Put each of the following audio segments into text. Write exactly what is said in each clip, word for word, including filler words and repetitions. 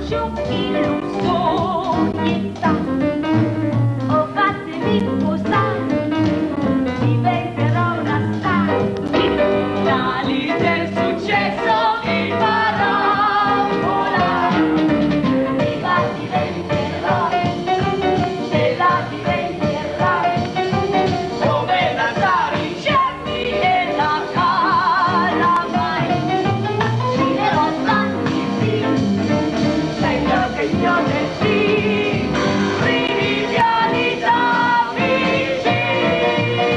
faccio illusionietta, oh fatemi posare, diventerò una star, la lì del successo mi farà volare, mi va diventerò, ce la diventerà, come Nazari, Cervi e la Calamai, girerò tanti film, sembra che io ne sì, triviali da vicini,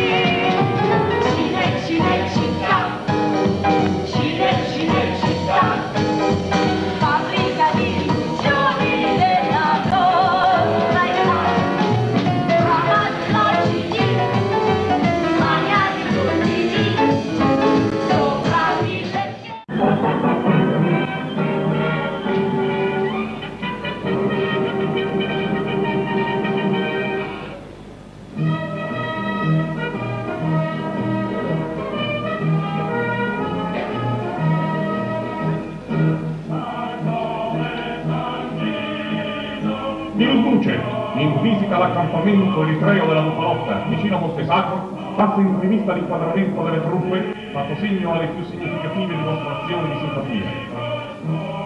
cine, cine, città, cine, cine, città, fabbrica di illusioni della nostra età, trama della C D, mania di tutti i sopra mille piedi. Di Luce, in visita all'accampamento eritreo della Lupalotta, vicino a Montesacro, passa in rivista l'inquadramento delle truppe, fatto segno alle più significative dimostrazioni di simpatia.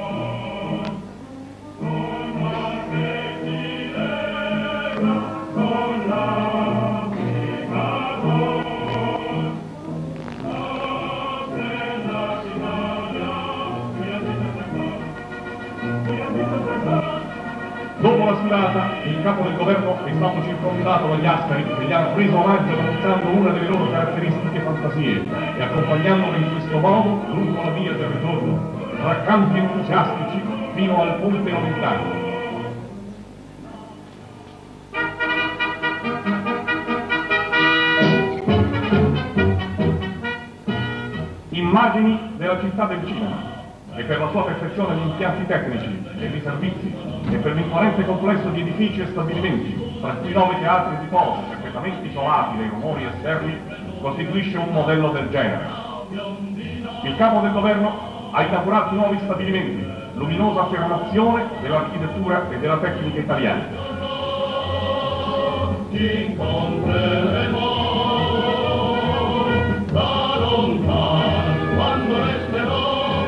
Dopo la sfilata, il capo del governo è stato circondato dagli ascari che gli hanno reso omaggio dimostrando una delle loro caratteristiche fantasie e accompagnandolo in questo modo lungo la via del ritorno, tra canti entusiastici fino al ponte Noventano. Immagini della città del cinema, e per la sua perfezione di impianti tecnici e di servizi, e per l'imponente complesso di edifici e stabilimenti, tra cui nove teatri di posa perfettamente isolati dai rumori esterni, costituisce un modello del genere. Il capo del governo ha inaugurato nuovi stabilimenti, luminosa affermazione dell'architettura e della tecnica italiana. Ti incontreremo da lontano quando resterò.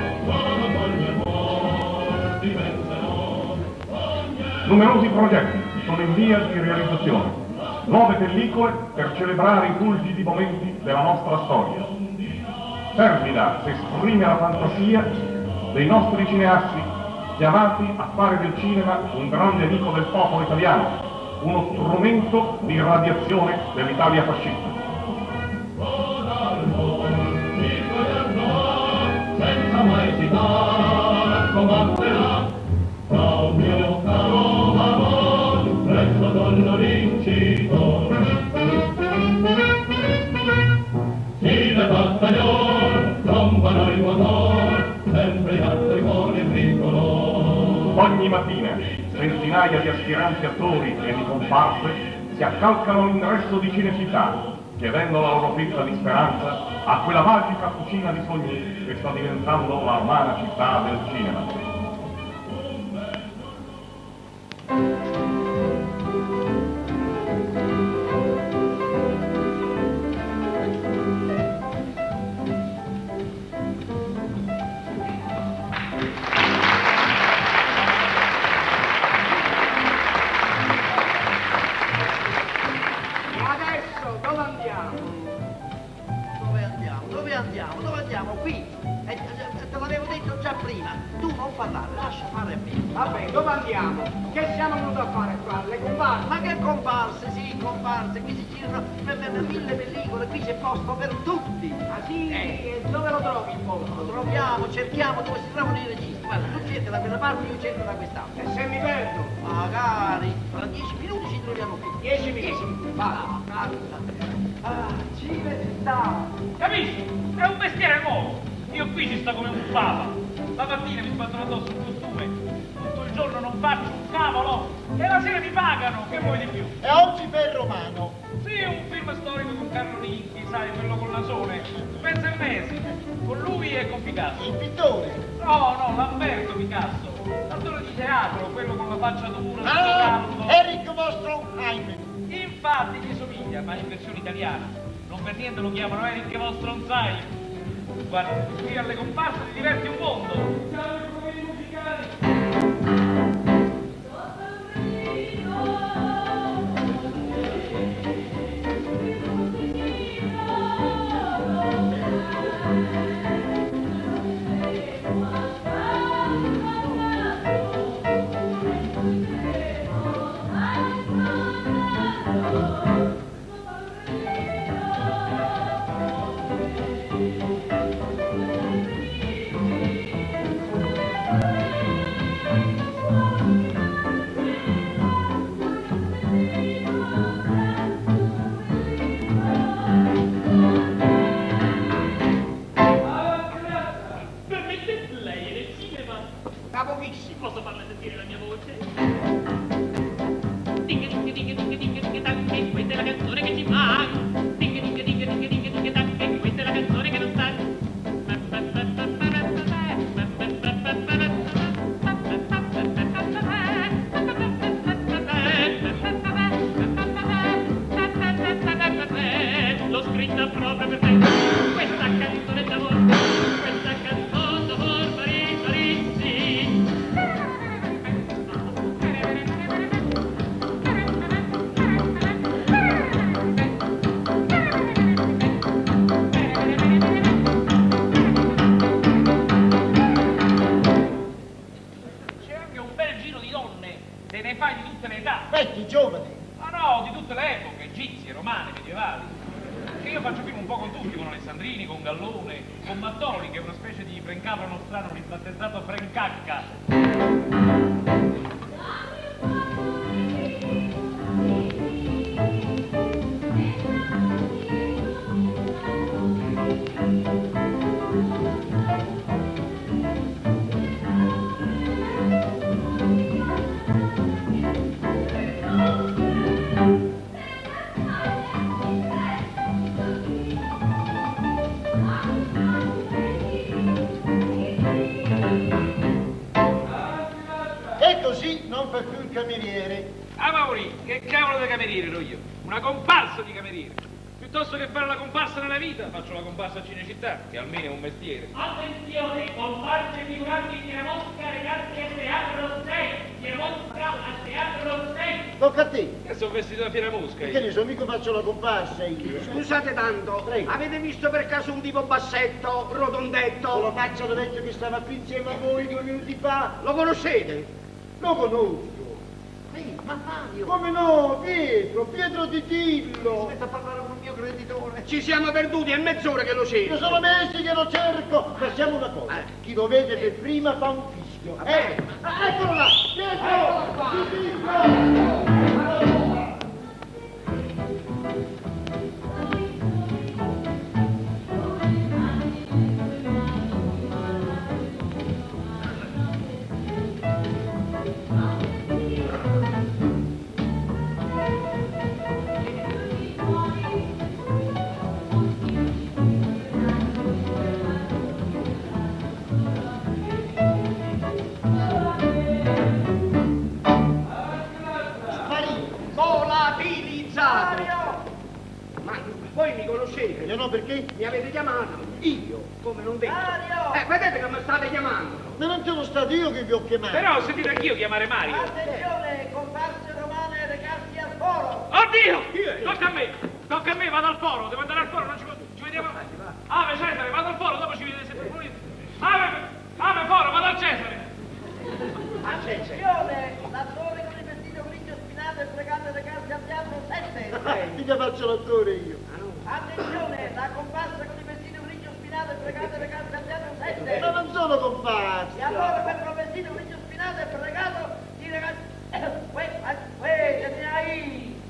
Numerosi progetti sono in via di realizzazione, nuove pellicole per celebrare i fulgidi momenti della nostra storia. Fervida si esprime la fantasia dei nostri cineasti chiamati a fare del cinema un grande amico del popolo italiano, uno strumento di irradiazione dell'Italia fascista. Senza mai esitare, combatterà da un mio caro amor, presso donno vincitore. Sì, le battaglioni trombano il motor, sempre gli altri cuori vincono. Ogni mattina centinaia di aspiranti attori e di comparse si accalcano all'ingresso di Cinecittà, chiedendo la loro pizza di speranza a quella magica cucina di sogni che sta diventando la umana città del cinema. Adesso dove andiamo? Dove andiamo? Dove andiamo? Dove andiamo? Qui! Eh, te te l'avevo detto già prima. Tu non parlare, lascia fare a me. Vabbè, dove andiamo? Che siamo venuti a fare qua? Le comparse? Ma che comparse, sì, comparse, qui si girano per, per, per mille pellicole, qui c'è posto per tutti. Ah sì? Eh. E dove lo trovi il posto? Lo troviamo, cerchiamo dove si trovano i registi. Guarda, tu cerchi da quella parte, io cerco da quest'altra. E se mi perdo? Magari, tra dieci minuti ci troviamo qui. Dieci minuti. Va. Ah, Cinecittà. Capisci? È un mestiere nuovo. Io qui ci sto come un papa. La mattina mi sbattono addosso un costume. Tutto il giorno non faccio un cavolo. E la sera mi pagano. Che vuoi di più? E oggi per Romano. Sì, un film storico con Carlo Ricchi, sai, quello con l'asone. Pensa il mese. Con lui e con Picasso. Il pittore. No, no, Lamberto Picasso. l'attore di teatro, quello con la faccia dura, tutto Ah, calvo. Eric Vostronheim. Infatti gli somiglia, ma in versione italiana. Non per niente lo chiamano Eric Vostronheim. Guarda, qui alle comparse ti diverti un mondo. Ciao i problemi musicali. Posso farle sentire la mia voce? Dinga dinga dinga dinga dinga dinga tanche, questa è la canzone che ci fa. Dinga dinga dinga dinga dinga dinga tanche, questa è la canzone che non sa. L'ho scritta proprio per te, questa canzone d'amore, questa canzone d'amore, Paris, Paris, sì. C'è anche un bel giro di donne, te ne fai di tutte le età. Vecchi, giovani. Ma no, di tutte le epoche, egizie, romane, medievali. Che io faccio prima un po' con tutti, con Alessandrini, con Gallone, con Mattoli, che è una specie di Frencapra nostrano ribattezzato Frencacca. E così non fa più il cameriere. Ah Mauri, che cavolo di cameriere ero io? Una comparsa di cameriere. Piuttosto che fare la comparsa nella vita, faccio la comparsa a Cinecittà, che almeno è un mestiere. Attenzione, comparse figuranti di Mosca, ragazzi, al Teatro sei. Di Mosca, al Teatro sei. Tocca a te. Che sono vestito da fiera mosca Che io. ne so, mica faccio la comparsa io. Scusate tanto, Prego. avete visto per caso un tipo bassetto, Con la rotondetto? faccia da vecchio che stava qui insieme a voi due minuti fa. Lo conoscete? Lo conosco. Ehi, ma Mario, Come no, Pietro, Pietro di Tillo. aspetta a parlare con un mio creditore. Ci siamo perduti, è mezz'ora che lo Io cerco. sono mesi che lo cerco. Facciamo una cosa. Eh. Chi lo vede per prima fa un fischio. Vabbè. Eh, ah, eccolo là, Pietro, di Tillo. Volatilizzato. Ma voi mi conoscete? Io no, perché? Mi avete chiamato? Io? Come non vedo? Mario! Eh, vedete che mi state chiamando? Ma non sono stato io che vi ho chiamato. Però ho sentito anch'io chiamare Mario. Attenzione, comparse romane ragazzi al foro! Oddio! Tocca a me! Tocca a me, vado al foro, devo andare al foro, non ci, ci vediamo. Ave Cesare, vado al foro, dopo ci vedete se pulito. Ave, ave foro, vado al Cesare! Attenzione, l'attore con il vestito grigio spinato e fregato le case al teatro sette! Mica faccio l'attore io. Attenzione, la comparsa con il vestito grigio spinato e fregato le case al teatro Ma sette! non sono E comparsa. allora questo vestito grigio spinato e fregato di ragazzi... Uè, te ne hai!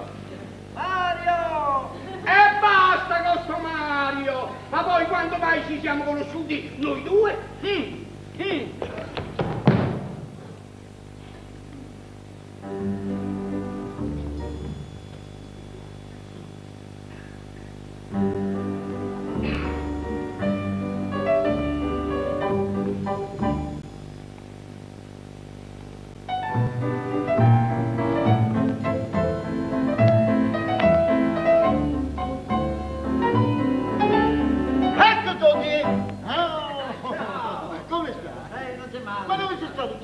Mario! E basta con sto Mario! Ma poi quando mai ci siamo conosciuti noi due? Mm, mm.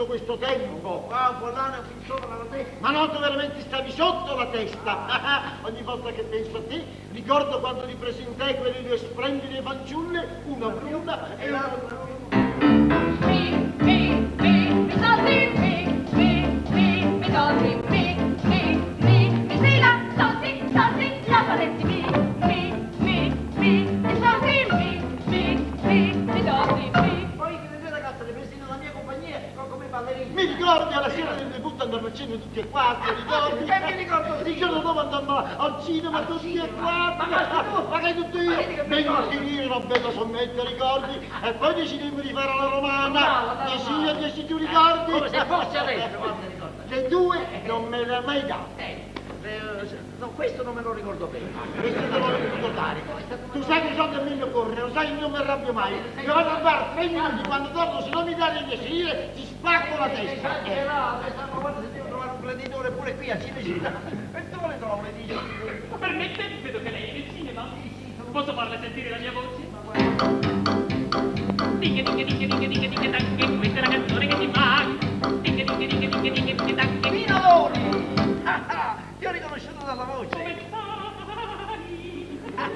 questo tempo. Ah, volare fin sopra la testa. Ma no, tu veramente stavi sotto la testa. Ogni volta che penso a te, ricordo quando ti presentai quelle due splendide fanciulle, una bruna e l'altra bruna. Mi, mi, mi, mi soldi, mi, mi, mi, mi soldi, mi, mi, mi, mi sì, la soldi, soldi, la paletti, mi, mi, mi, mi, mi soldi, mi, mi, mi, mi soldi, mi. Poi che le due ragazze le presi nella mia compagnia come ballerini. Mi ricordi alla sera del debutto andammo a cena tutti e quattro, ricordi? E mi ricordo Il giorno dopo andammo al cinema tutti e quattro. Ma che tutto io? Vengo finire una bella sommetta, ricordi? E poi decidemmo di fare la romana. Dieci io, dieci tu, ricordi? Come se fosse adesso, guarda, ricorda. Le due non me le ha mai date. Eh, eh, no, questo non me lo ricordo bene. Questo te lo devo ricordare. Tu sai che soldi a me mi occorre, lo sai che non mi arrabbio mai. Io vado a fare tre minuti, quando torno se non mi date dieci lire ti spacco la testa. Esagerato, esagerato, guarda se devo trovare un prenditore pure qui a Cinecittà. E dove le trovo le dici? Permette? Vedo che lei è nel cinema. Posso farle sentire la mia voce? Diche, diche, diche, diche, diche, diche, tanche, questa è la canzone che ti fa. Diche, diche, diche, diche, diche, diche, tanche. Pinoloni! Ah, ah, ti ho riconosciuto dalla voce. Come stai?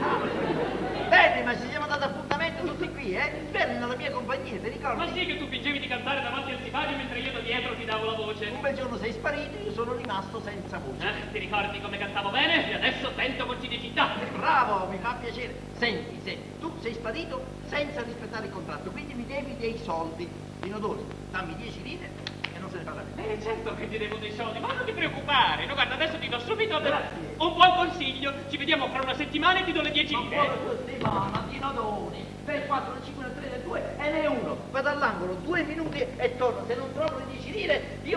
Vedi, ma ci siamo dati appuntamento tutti qui, eh? Verri nella mia compagnia, ti ricordi? Ma sì che tu fingevi di cantare davanti al sipario mentre io da dietro ti davo la voce. Un bel giorno sei sparito e io sono rimasto senza voce. Eh, ti ricordi come cantavo bene? E adesso tento con cinecittà. Bravo, mi fa piacere. Senti, senti, tu sei sparito senza rispettare il contratto, quindi mi devi dei soldi. Pinodori, dammi dieci lire e non se ne parla più. Eh, certo che ti devo dei soldi, ma non ti preoccupare. No, guarda, adesso ti do subito Grazie. un buon consiglio. Ci vediamo fra una settimana e ti do le dieci Ma lire. buona settimana, Pinodoni. tre, quattro, cinque, tre, due e ne uno. Vado all'angolo, due minuti e torno. Se non trovo le dieci lire, io,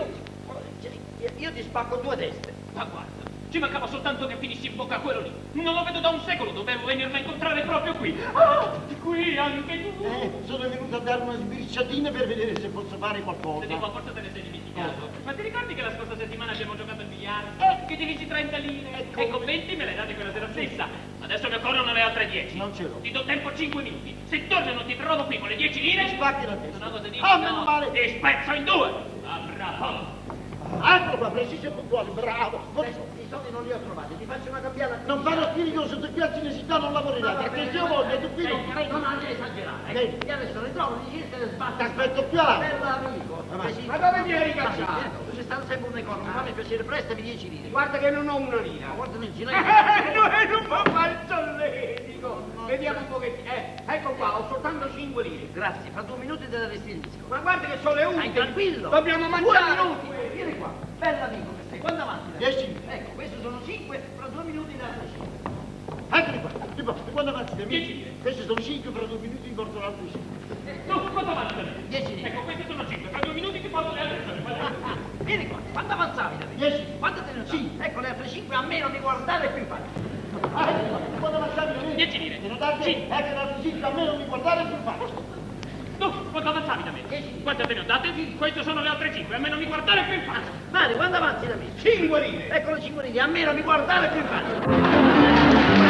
io ti spacco due teste. Ma guarda, ci mancava soltanto che finissi in bocca a quello lì. Non lo vedo da un secolo, dovevo venirmi a incontrare proprio qui. Ah, qui anche tu. Eh, sono venuto a dare una sbirciatina per vedere se posso fare qualcosa. Se dico, forse te ne sei dimenticato. Ma ti ricordi che la scorsa settimana abbiamo giocato al biliardo? Eh, che divisi trenta lire. Ecco. E con venti me le date quella sera stessa. Adesso mi occorrono le altre dieci. Non ce l'ho. Ti do tempo cinque minuti. Se torno e non ti trovo qui con le dieci lire... Spacchi la testa. Se no cosa dici? Ah, no, meno male. ti spezzo in due. Ah, bravo. Ecco qua, preciso e puntuale, bravo. Adesso i soldi non li ho trovati, ti faccio una cambiata. Non fare spiritoso, tu qui a Cinecittà non lavorerai, perché se io voglio, tu qui non farai Non anche esagerare. Bene. E adesso le trovo, dici che te le Ti sbatti. aspetto più avanti. Bell'amico. Avanti. Ma dove mi hai ricacciato? C'è stato sempre un economo, fammi piacere, prestami dieci lire. Guarda che non ho una lira. Ma guarda nel Eh, ginocchio. non fa fare il solletico. Vediamo un pochettino. Eh, ecco qua, ho soltanto cinque lire. Grazie, fra due minuti te la restituisco. Ma guarda che sono le Stai undici. tranquillo. Dobbiamo mangiare. Due minuti. Vieni qua. Bell'amico che sei. Quanto avanti? Dieci. Ecco, questi sono cinque, fra due minuti te la restituisco. Eccoli qua, di qua, di quando avanti da me? Dieci lire. Questi sono cinque, fra due minuti porto l'altro cinque. No, quanto avanti da me? Dieci lire. Ecco, questi sono cinque. Fra due minuti ti porto le altre tre. Vieni qua, quanto avanzavi da me? Dieci. Quanto te ne ho dato? Ecco le altre cinque, a me non mi guardare più in faccia. Ah, ecco qua, di quando avanzavi da me? Dieci lire. Te ne date? Sì. Ecco le altre cinque, a me non mi guardare più in faccia. No, quanto avanzavi da me? Dieci. Quante te ne ho date? Queste sono le altre cinque. A me non mi guardare più in faccia. Mario, quando avanzi da me? Cinque lire. Ecco le cinque lire, a me non mi guardare più in faccia.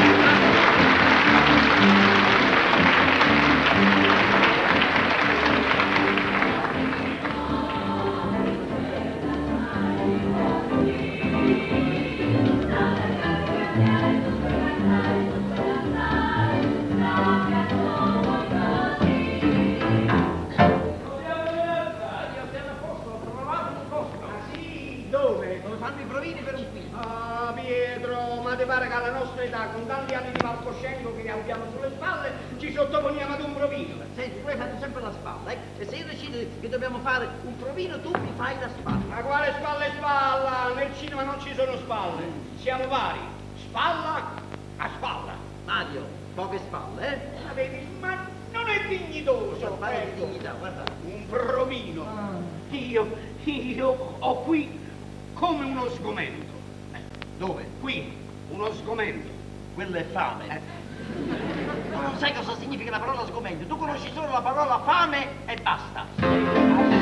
Dove? Dove fanno i provini per un film. Ah, Pietro, ma ti pare che alla nostra età, con tanti anni di palcoscenico che abbiamo sulle spalle, ci sottoponiamo ad un provino? Senti, voi fate sempre la spalla, eh? E se io decido che dobbiamo fare un provino, tu mi fai la spalla. Ma quale spalla e spalla? Nel cinema non ci sono spalle, siamo vari. Spalla a spalla. Mario, poche spalle, eh? Ma vedi, ma non è dignitoso. Per fare di ecco. dignità, guarda. Un provino. Io, io ho qui come uno sgomento. Eh, dove? Qui, uno sgomento. Quello è fame. Eh. Tu non sai cosa significa la parola sgomento, tu conosci solo la parola fame e basta.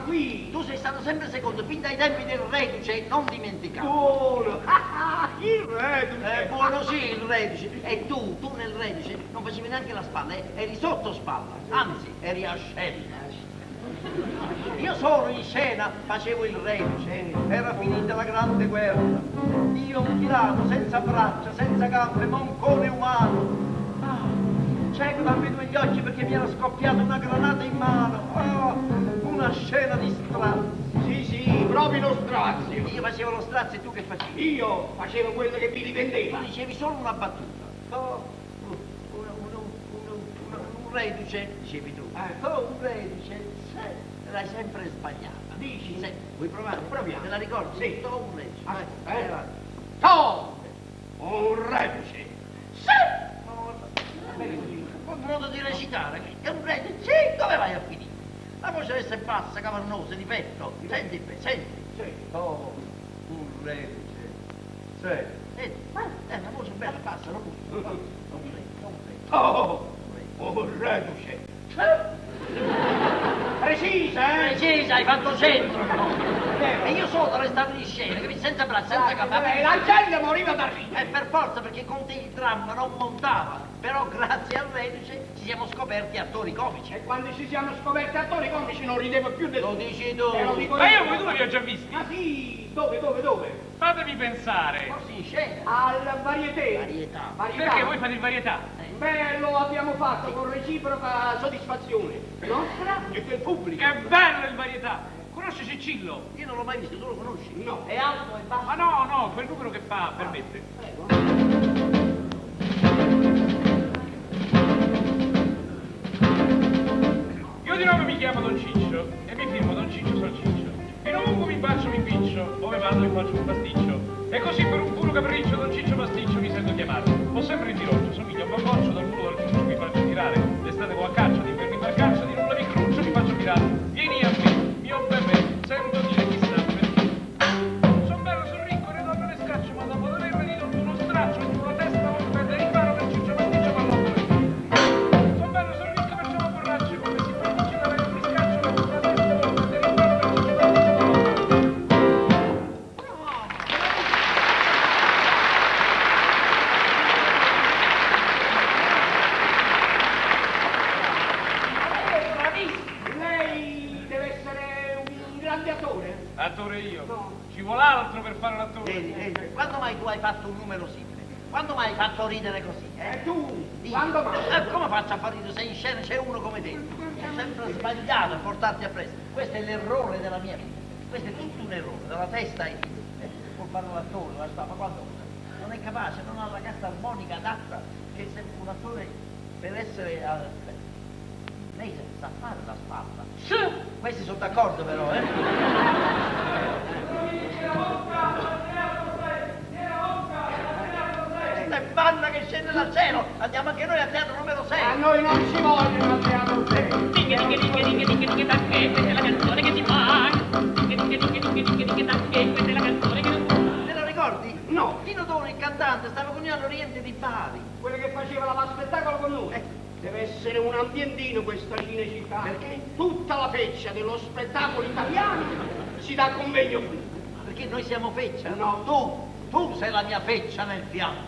qui? Tu sei stato sempre secondo, fin dai tempi del reduce, non dimenticato. Buono! Il reduce! Eh, buono sì, il reduce. E tu, tu nel reduce, non facevi neanche la spalla, eh? Eri sotto spalla, anzi, eri a scena. Io solo in scena facevo il reduce, era finita la grande guerra. Io mutilato, senza braccia, senza gambe, moncone umano. Ah, cieco da ambedue gli occhi perché mi era scoppiata una granata in mano. Ah, una scena di strazio. Sì, sì, proprio lo strazio. Io facevo lo strazio e tu che facevi? Io facevo quello che mi rivendeva. Tu dicevi solo una battuta. Oh, un, un, un, un, un, un reduce, dicevi tu. Eh. Oh, un reduce, sì, l'hai sempre sbagliata. Dici? Sì. Vuoi provare? Proviamo. Te la ricordi? Sì. Oh, un reduce. Ah, Vai, eh. vai avanti. To! Un reduce. Sì! Un modo di recitare, che è un reduce. Sì, dove vai a finire? La voce deve essere bassa, cavernosa, di petto. Senti, be, senti. Sì. Oh, un reduce. Sì. Eh, è una voce bella, bassa, non un reduce, non un reduce. Oh! Un reduce. Precisa, eh? Precisa, hai fatto centro, no? E io solo restavo in scena, capisci? Senza braccia, senza capo. Eh, la gente moriva da ridere. E per forza, perché con te il dramma non montava. Però grazie al reduce ci siamo scoperti attori comici. E quando ci siamo scoperti attori comici non ridevo più nessuno. Lo dici tu. Eh, lo dico Ma io voi due vi ho già visti. Ma sì, dove, dove, dove? Fatemi pensare. Forse in scena. Al varieté. Varietà. Varietà. Perché voi fate il varietà? Beh, lo abbiamo fatto con reciproca soddisfazione. Nostra e del pubblico. Che bello il varietà! Conosci Cicillo? Io non l'ho mai visto, tu lo conosci? No. È alto, è basso. Ma no, no, quel numero che fa permette. Prego. Io di nome mi chiamo Don Ciccio e mi firmo Don Ciccio Salciccio. In ovunque mi bacio mi impiccio, ove vado mi faccio un pasticcio. E così per un puro capriccio Don Ciccio Pasticcio mi sento chiamare. Ho sempre il tiroccio, somiglio a un bamboccio, dal mulo dal ciuccio mi faccio tirare. D'estate con a caccia, d'inverno in barcaccia, di nulla mi cruccio, mi faccio tirare. Vieni a me, mio bebè, sento dire chissà perché. Son bello, son ricco, ne donne ne scaccio, ma dopo averle ridotto uno straccio, in una testa non perde in mano per Ciccio Pasticcio pallotto. Son bello, son ricco, perciò ma borraccio, come si può uccidere che mi scaccio, la una testa non perde in mano per Ciccio Pasticcio pallotto. Lei deve essere un grande attore. Attore io. No. Ci vuole altro per fare l'attore. Vedi, vedi, quando mai tu hai fatto un numero simile? Quando mai hai fatto ridere così? Eh? E tu, Dì. quando mai? Eh, come faccio a far ridere? Sei in scena, c'è uno come te. È sempre sbagliato a portarti appresso. Questo è l'errore della mia vita. Questo è tutto un errore, dalla testa ai piedi. Eh, può fare l'attore, la sta, ma quando non è capace, non ha la cassa armonica adatta, che se un attore per essere... eh, lei sa fare la spalla. Sì. Questi sono d'accordo però, eh? Questa è banda che scende dal cielo. Andiamo anche noi al teatro numero sei. A noi non ci vogliono al teatro sei. Dinghe, dinghe, dinghe, dinghe, dinghe, dinghe, tacche, questa è la canzone che si fa. Dinghe, dinghe, dinghe, dinghe, dinghe, dinghe, tacche, questa è la canzone che si fa. Te lo ricordi? No. Tino Doni, il cantante, stava con noi all'Oriente di Bari. Quello che faceva la spettacolo con noi. Eh. Deve essere un ambientino questa Cinecittà. Perché? Tutta la feccia dello spettacolo italiano si dà convegno qui. Perché noi siamo feccia? No. Tu, tu sei la mia feccia nel fianco.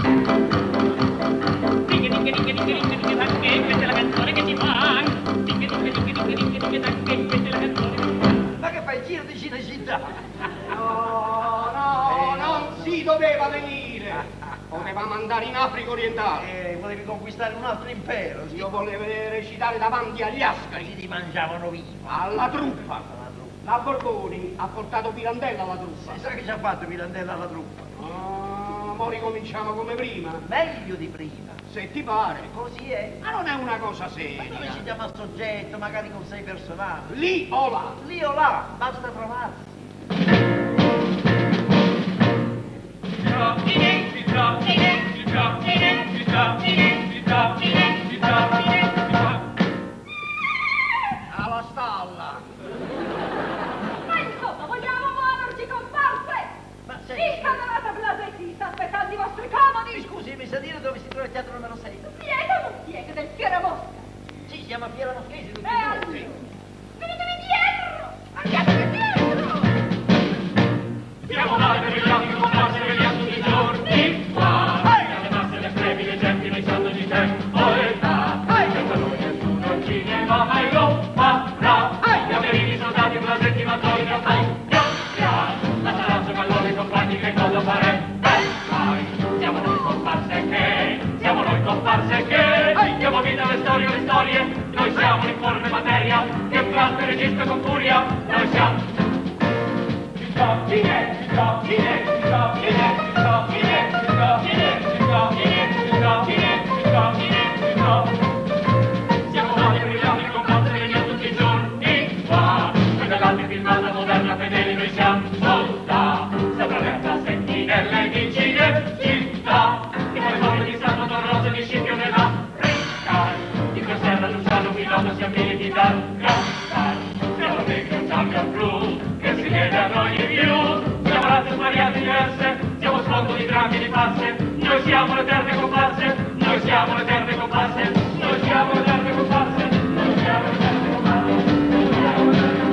Dinghe, dinghe, dinghe, dinghe, dinghe, dinghe, tacche, questa è la canzone che si fa. Dinghe, dinghe, dinghe, dinghe, dinghe, dinghe, tacche, questa è la canzone che si fa. Ma che fai il giro di Cinecittà? No, no, non si doveva venire. Potevamo andare in Africa orientale. Eh, volevi conquistare un altro impero, sì. Io volevo recitare davanti agli ascari, Così ti mangiavano vivo. alla truppa. Alla truppa. La Borboni ha portato Pirandello alla truppa. Si sa che ci ha fatto Pirandello alla truppa? Ah, mo ricominciamo come prima. Meglio di prima. Se ti pare. Così è. Ma non è una cosa Ma noi ci seria. diamo a soggetto, magari con sei personaggi. Lì o là. Lì o là, basta trovarsi. Città, città, città, città, città, città, città. Alla stalla. Ma insomma, vogliamo muoverci, comparse? Ma Il senti, camerata Blasetti sta aspettando i vostri comodi. scusi, mi sa dire dove si trova il teatro numero sei? Piego o non piego del Fiera Mosca? Sì, si chiama Fiera Moschesi, tutti E e allora, due. venitemi dietro! Ma male per gli occhi, comparse vediamo tutti i giorni. Qua, le masse, le crepi, le genti, noi sanno di te. Poeta, senza noi nessuno al cinema mai lo farà. Gli amerini, soldati, blasetti, mattoni, cappelli. La sarazzo, galloni, compagni, che cosa farebbe? Siamo noi comparse che, siamo noi comparse che diamo vita alle storie, alle storie. Noi siamo l'informe materia che planta e registra con furia. Noi siamo città, cine, città, cine, città, cine, città, cine, città, cine, città, cine, città, cine, città, cine, città. Siamo mali e brillanti, comparse veniamo tutti i giorni qua. Noi dall'altra filmata moderna fedeli noi siamo solda. Sopra le sentinelle di cine, città. Di quelle forme di santo don rose di scipio nella ricca. Di Caserra, Luciano, Milano, siamo militi dal Grassar. Siamo negri, un cambio blu, che si chiede a noi di più. Siamo razze svariate diverse, siamo sfondo di drammi e di passe. Noi siamo le eterne comparse, noi siamo le eterne comparse, noi siamo le eterne comparse, noi siamo le eterne comparse, noi siamo le eterne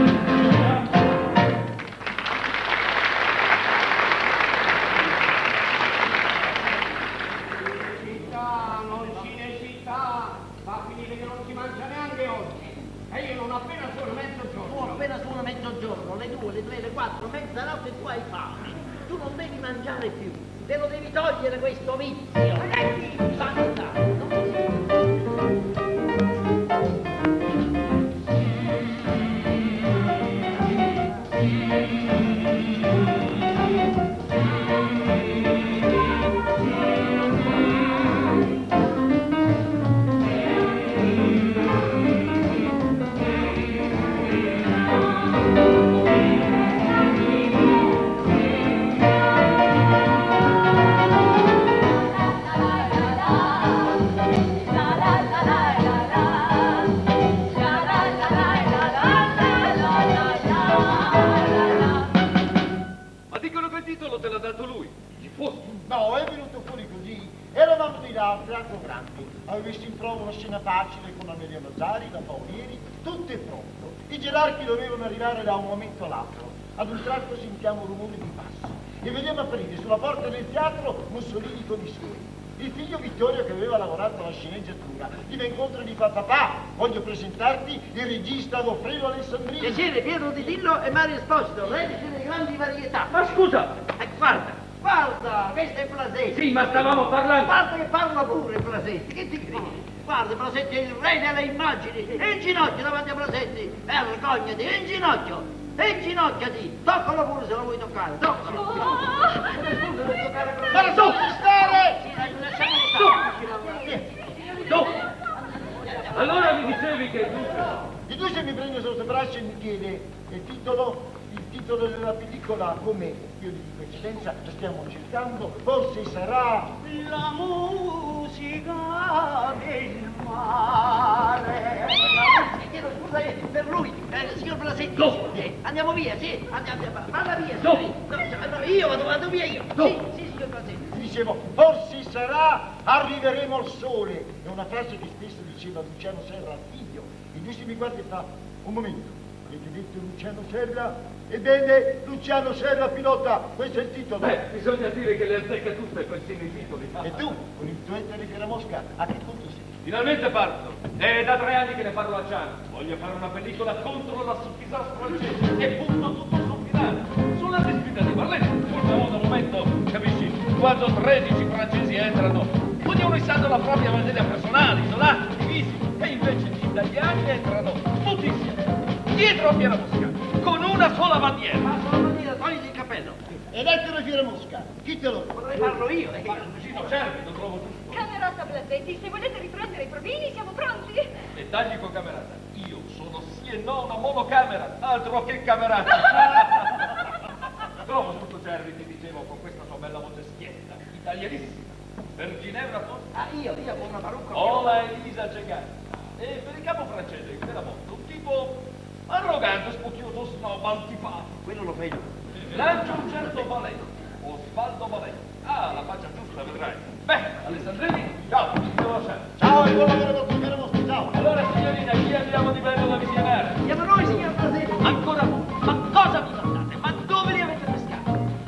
E io non ho appena solo mezzogiorno. Tu appena solo mezzogiorno, le due, le tre, le quattro, mezzanotte tu hai fame. Tu non devi mangiare più, te lo devi togliere questo vizio. Sanità, non No, è venuto fuori così. Eravamo di là al Teatro Grande. Avevo visto in prova una scena facile con Amelia Mazzari, da Paolieri, tutto è pronto. I gerarchi dovevano arrivare da un momento all'altro. Ad un tratto sentiamo rumore di passi e vediamo aprire sulla porta del teatro Mussolini con i suoi. Il figlio Vittorio, che aveva lavorato alla sceneggiatura, gli va incontro e gli fa: papà, voglio presentarti il regista Goffredo Alessandrini. Piacere, Pietro Di Tillo e Mario Esposito, reduci delle grandi varietà. Ma scusa! Eh, guarda, guarda, questo è Blasetti. Sì, ma stavamo parlando. Guarda che parla pure Blasetti, che ti credi? Guarda, Blasetti è il re delle immagini. E in ginocchio davanti a Blasetti. Vergognati, e in ginocchio. E inginocchiati, toccalo pure se lo vuoi toccare, toccalo. Oh. Ma tu, stare! Sì, dai, lasciami stare. Tu! Allora mi dicevi che tu... Il duce mi prende sotto braccio e mi chiede il titolo, il titolo della pellicola, come io di precedenza la stiamo cercando, forse sarà La musica del mare. Chiedo scusa eh, per lui, eh, signor Blasetti. No. Eh, andiamo via, sì, andiamo, vada via. No. Sì. No, io vado, vado via io. No. Sì, sì, signor Blasetti. Dicevo, forse sarà, arriveremo al sole. È una frase che spesso diceva Luciano Serra al figlio. Il duce mi guarda e fa: un momento, avete detto Luciano Serra? Ebbene, Luciano Serra pilota, questo è il titolo. Beh, bisogna dire che le azzecca tutte questi nei titoli. E tu, con il tuo Ettore che la Mosca, a che punto sei? Finalmente parto. È da tre anni che ne parlo a Ciano. Voglio fare una pellicola contro la suffisance francese e punto tutto sul finale. Sulla disfida di Marlene. Sul secondo momento, capisci? Quando tredici francesi entrano, ognuno essendo la propria materia personale, isolati, divisi, e invece gli italiani entrano tutti insieme, dietro a Piera Mosca, con una sola bandiera. Ma sono bandiera, togli il cappello. Ed Ettore Fiera Mosca, chi te lo... Vorrei farlo io. Eh. Ma il cugino Cervi lo trovo giusto. Camerata Blasetti, se volete riprendere i provini siamo pronti. E tagli con camerata. Io sono sì e no una monocamera, altro che camerata. Trovo tutto Cervi, ti dicevo, con questa sua bella voce schietta, italianissima. Per Ginevra forse? Ah, io, io con una parrucca. Ho la Elisa Cegani. E per il capo francese, che era molto, un tipo arrogante, spocchioso, snob, antipatico. Quello lo fai tu. Lancio un certo Valenti, Osvaldo Valenti. Ah, la faccia giusta, vedrai. Beh, Alessandrini, ciao, ciao, ciao. Ciao, e buon lavoro con Fiera Mosca, ciao. Allora, signorina, chi abbiamo di bello da visionare? Siamo noi, signor Blasetti. Ancora voi? Ma cosa mi mandate? Ma dove li avete pescati?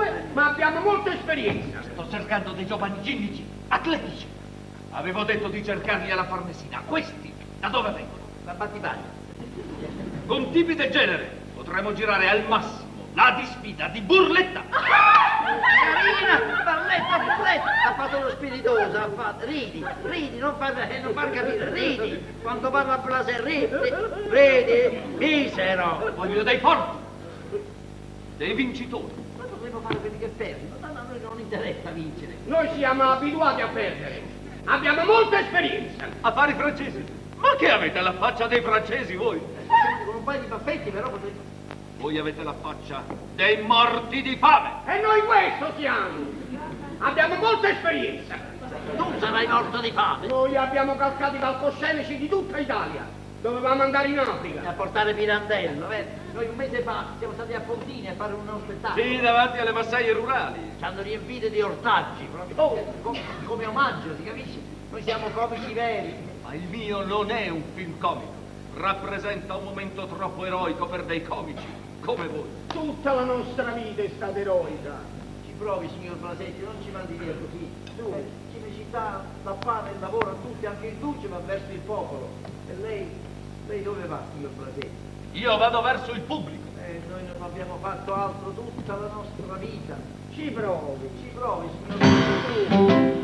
ma abbiamo molta esperienza. Sto cercando dei giovani ginnici, atletici. Avevo detto di cercarli alla Farnesina. Questi, da dove vengono? Da Battipaglia. Con tipi del genere potremmo girare al massimo la disfida di Burletta. Carina, Barletta, Burletta, ha fatto lo spiritoso, ha fatto, ridi, ridi, non far, eh, non far capire, ridi, quando parla a Blaser, ridi, ridi, misero. Voglio dei forti, dei vincitori. Ma potremmo fare quelli che perdono, ma a noi non interessa vincere. Noi siamo abituati a perdere. Abbiamo molta esperienza. Affari francesi. Ma che avete la faccia dei francesi voi? Con un paio di baffetti però potremmo... Voi avete la faccia dei morti di fame. E noi questo siamo. Abbiamo molta esperienza. Tu sarai morto di fame. Noi abbiamo calcato i palcoscenici di tutta Italia. Dovevamo andare in Africa. A portare Pirandello, vedi? Noi un mese fa siamo stati a Pontini a fare uno spettacolo. Sì, davanti alle massaie rurali. Ci hanno riempito di ortaggi, proprio oh, com come omaggio, si capisce? Noi siamo comici veri. Ma il mio non è un film comico. Rappresenta un momento troppo eroico per dei comici. Come voi. Tutta la nostra vita è stata eroica. Ci provi, signor Blasetti, non ci mandi via così. Tu, cinecittà, la fame, il lavoro, a tutti, anche il duce va verso il popolo. E lei, lei dove va, signor Blasetti? Io vado verso il pubblico. Eh, noi non abbiamo fatto altro tutta la nostra vita. Ci provi. Ci provi, signor Blasetti.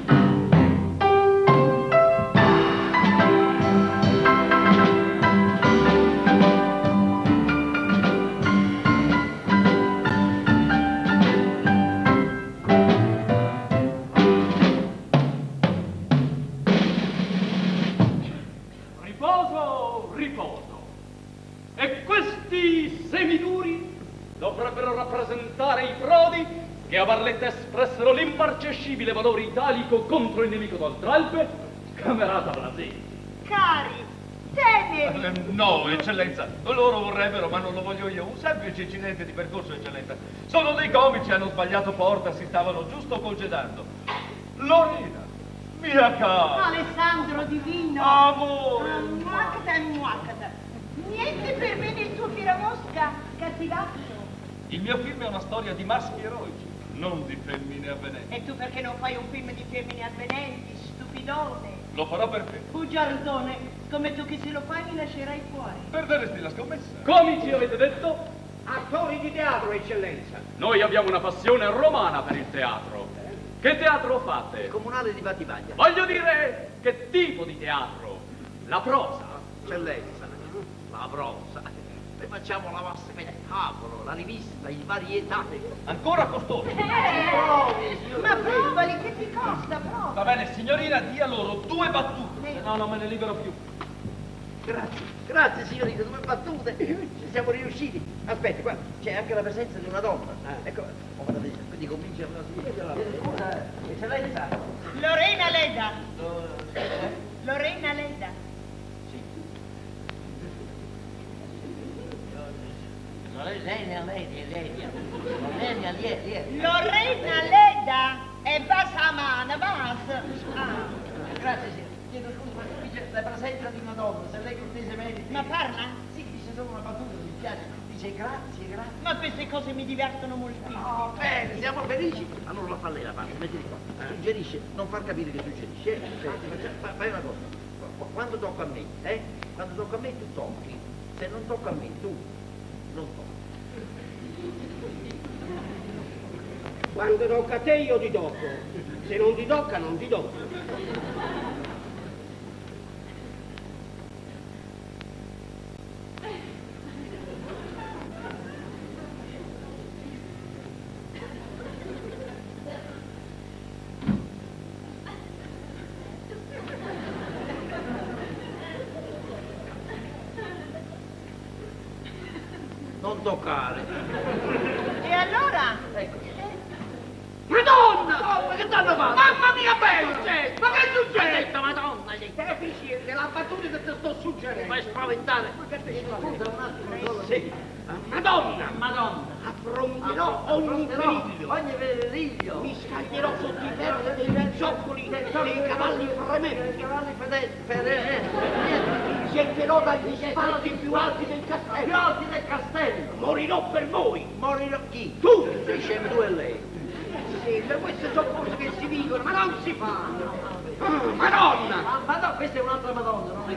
Dovrebbero rappresentare i frodi che a Barletta espressero l'immarcescibile valore italico contro il nemico d'Oltralpe, camerata Blasetti. Cari, teneri! Eh, no, eccellenza, loro vorrebbero, ma non lo voglio io, un semplice incidente di percorso, eccellenza. Sono dei comici, hanno sbagliato porta, si stavano giusto congedando. Lorena, mia cara! Alessandro divino! Amore! Ah, muacata, muacata! Niente per me nel tuo piramosca, cattivaccio! Il mio film è una storia di maschi eroici, non di femmine avvenenti. E tu perché non fai un film di femmine avvenenti, stupidone? Lo farò per te. Bugiardone, come tu che se lo fai mi lascerai fuori. Perderesti la scommessa. Comici avete detto? Attori di teatro, eccellenza. Noi abbiamo una passione romana per il teatro. Che teatro fate? Il comunale di Battipaglia. Voglio dire, che tipo di teatro? La prosa? Eccellenza, la prosa. Noi facciamo la massa spettacolo, la rivista, il varietate. Ancora costoso. Eh, ma provali, che ti costa, prova. Va bene, signorina, dia loro due battute. Se no, non me ne libero più. Grazie, grazie signorina, due battute. Ci siamo riusciti. Aspetti, guarda, c'è anche la presenza di una donna. Ecco, oh, guardate, quindi comincia a... Scusa, eccellenza. Lorena Leda. Lorena Leda. Lorena Leda, Ledia. Lorena Leda. Lorena Leda e Basamana, Bas. Ah. Grazie, signora. Chiedo scusa, ma dice la presenza di una donna, se lei cortesemente... Ma parla? Sì, dice solo una battuta, mi piace. Dice grazie, grazie. Ma queste cose mi divertono moltissimo. Oh, bene, siamo felici. Allora la fa lei la parte, mettili qua. Suggerisce, non far capire che suggerisce. Eh? Cioè, fai una cosa. Quando tocca a me, eh? Quando tocca a me tu tocchi. Se non tocca a me, tu non tocchi. Quando tocca a te io ti tocco, se non ti tocca non ti tocco. Non toccare. E allora? Ecco. Madonna! Oh, ma che t'hanno fatto? Mamma mia bella! Ma che succede? Detto, Madonna, gli Capisci? È la battuta che ti sto suggerendo. fai spaventare. Ma che te scusa un attimo solo. Sì. Madonna! Madonna. Affronterò ogni periglio. Ogni periglio. Mi scaglierò sotto i ferri dei zoccoli dei cavalli frementi. Cavalli fedeli. Mi getterò dagli spalti più alti del Più castello. alti del castello. Morirò per voi. Morirò chi? Tu! Sei scemo tu e lei. Sibilla, queste sono cose che si dicono, ma non si fanno. Oh, Madonna! Ma, ma no, questa è un'altra Madonna, non è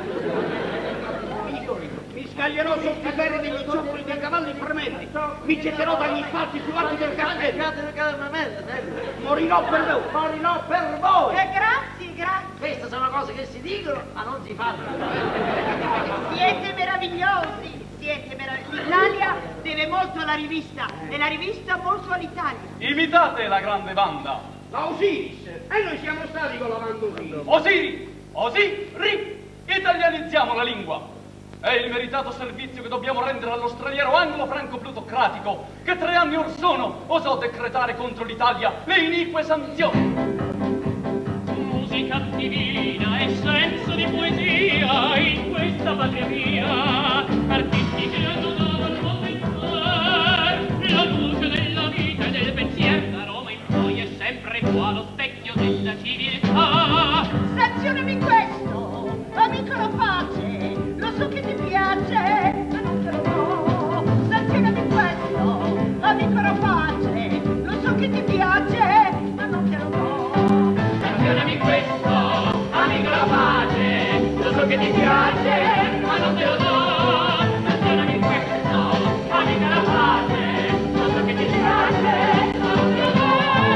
Mi scaglierò sotto i ferri degli zoccoli dei cavalli fremetti, mi getterò dagli spalti più alti del castello. Morirò per voi, morirò per voi. Eh, grazie, grazie. Queste sono cose che si dicono, ma non si fanno. Siete meravigliosi, siete meravigliosi. L'Italia deve molto alla rivista e la rivista molto all'Italia. Imitate la grande banda. La Osiris, e noi siamo stati con la banda Osiris. Osiris, Osiris, italianizziamo la lingua. È il meritato servizio che dobbiamo rendere allo straniero anglo-franco-plutocratico che tre anni or sono osò decretare contro l'Italia le inique sanzioni. Musica divina e senso di poesia in questa patria mia, artisti che hanno dato al mondo intero la luce della vita e del pensiero. Da Roma in poi è sempre qua lo specchio della civiltà. Sanzionami questo, amico la pace, lo so che ti piace, ma non te lo do. Sanzionami questo, amico la pace, lo so che ti piace, ma non te lo do. Sanzionami questo, amico la pace, lo so che ti piace, ma non te lo do. Sanzionami questo, amico la pace, lo so che ti piace, ma non te lo do.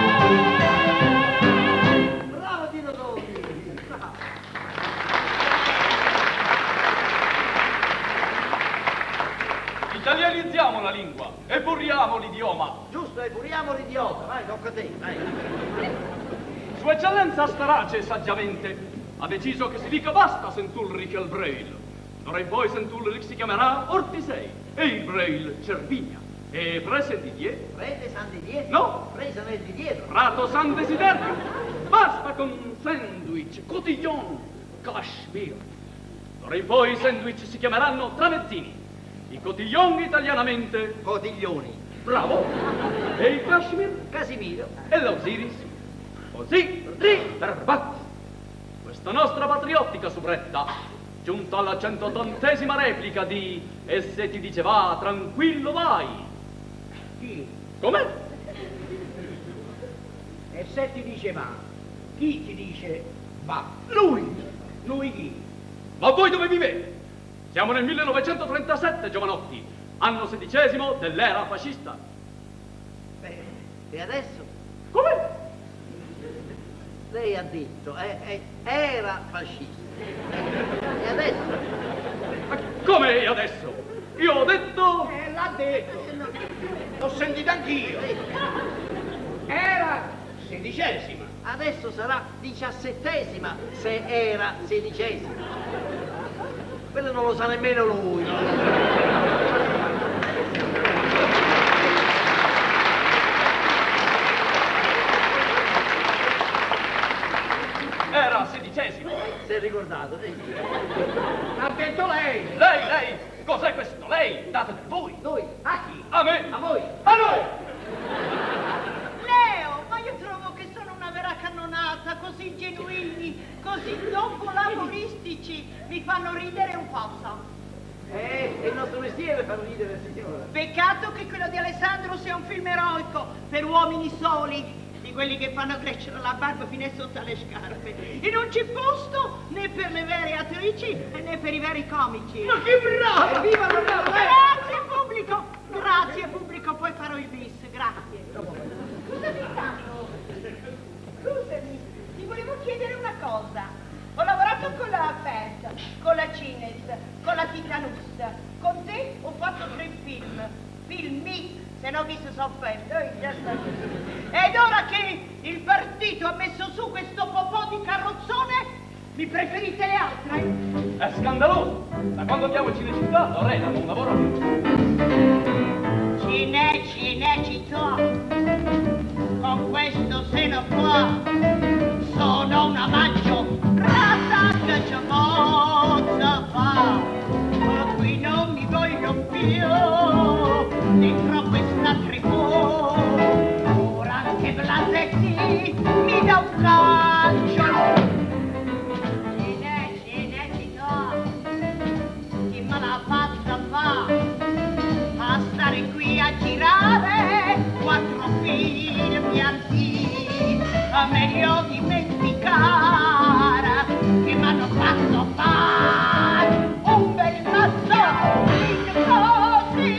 Bravo Tino Doni! Italianizziamo la lingua, epuriamo l'idioma. Giusto, epuriamo l'idiota, vai, tocca a te, vai. Sua Eccellenza Starace saggiamente ha deciso che si dica basta Sent'Ulrich al Braille. D'ora in poi Sent'Ulrich si chiamerà Ortisei e il Braille Cervinia. E Prese di dietro. Prete San di dietro? No. Presa nel di dietro? Prato San Desiderio. Basta con sandwich, cotillon, cashmere. D'ora in poi i sandwich si chiameranno tramezzini. I cotillon italianamente Cotiglioni. bravo. E il cashmere Casimiro. e l'Osiris. Così, ri, verbati. Questa nostra patriottica soubretta, giunta alla centottantesima replica di E se ti dice va, tranquillo vai. Chi? Come? E se ti dice va, chi ti dice va? Lui. Lui chi? Ma voi dove vivete? Siamo nel millenovecentotrentasette, giovanotti, anno sedicesimo dell'era fascista. Beh, e adesso? Come? Lei ha detto, eh, eh, era fascista. E adesso? Ma come adesso? Io ho detto... Eh, l'ha detto. L'ho sentito anch'io. Era sedicesima. Adesso sarà diciassettesima se era sedicesima. Quello non lo sa nemmeno lui. Era sedicesima. Si è ricordato? Sì. L'ha detto lei. Lei, lei, cos'è questo? Lei, date per voi. Noi? A chi? A me. A voi? A noi. Leo, ma io trovo che sono una vera cannonata, così genuini, così dopolavoristici, mi fanno ridere un po'. Eh, è il nostro mestiere far ridere, signora. Peccato che quello di Alessandro sia un film eroico per uomini soli, di quelli che fanno crescere la barba fino sotto alle scarpe. E non c'è posto né per le vere attrici né per i veri comici. Ma che brava! Evviva la brava! Grazie pubblico, grazie pubblico, poi farò il bis, grazie. Scusami tanto, scusami, ti volevo chiedere una cosa. Ho lavorato con la F E S, con la Cines, con la Titanus. Con te ho fatto tre film. Filmi, se no chi si soffende. Ed ora che il partito ha messo su questo popò di carrozzone, mi preferite le altre? È scandaloso. Da quando abbiamo Cinecittà, Lorena non lavora più. Cine, Cinecittà. Con questo seno qua sono un amaggio. Ratata c'è mozza fa. Ma qui non mi voglio più. Dentro questa tribù. Ora anche Blasetti mi dà un calcio. Cine, Cinecittà. Chi me la fatta fa? A stare qui a girare quattro film antichi. meglio dimenticare che mi hanno fatto fare un bel mazzone così.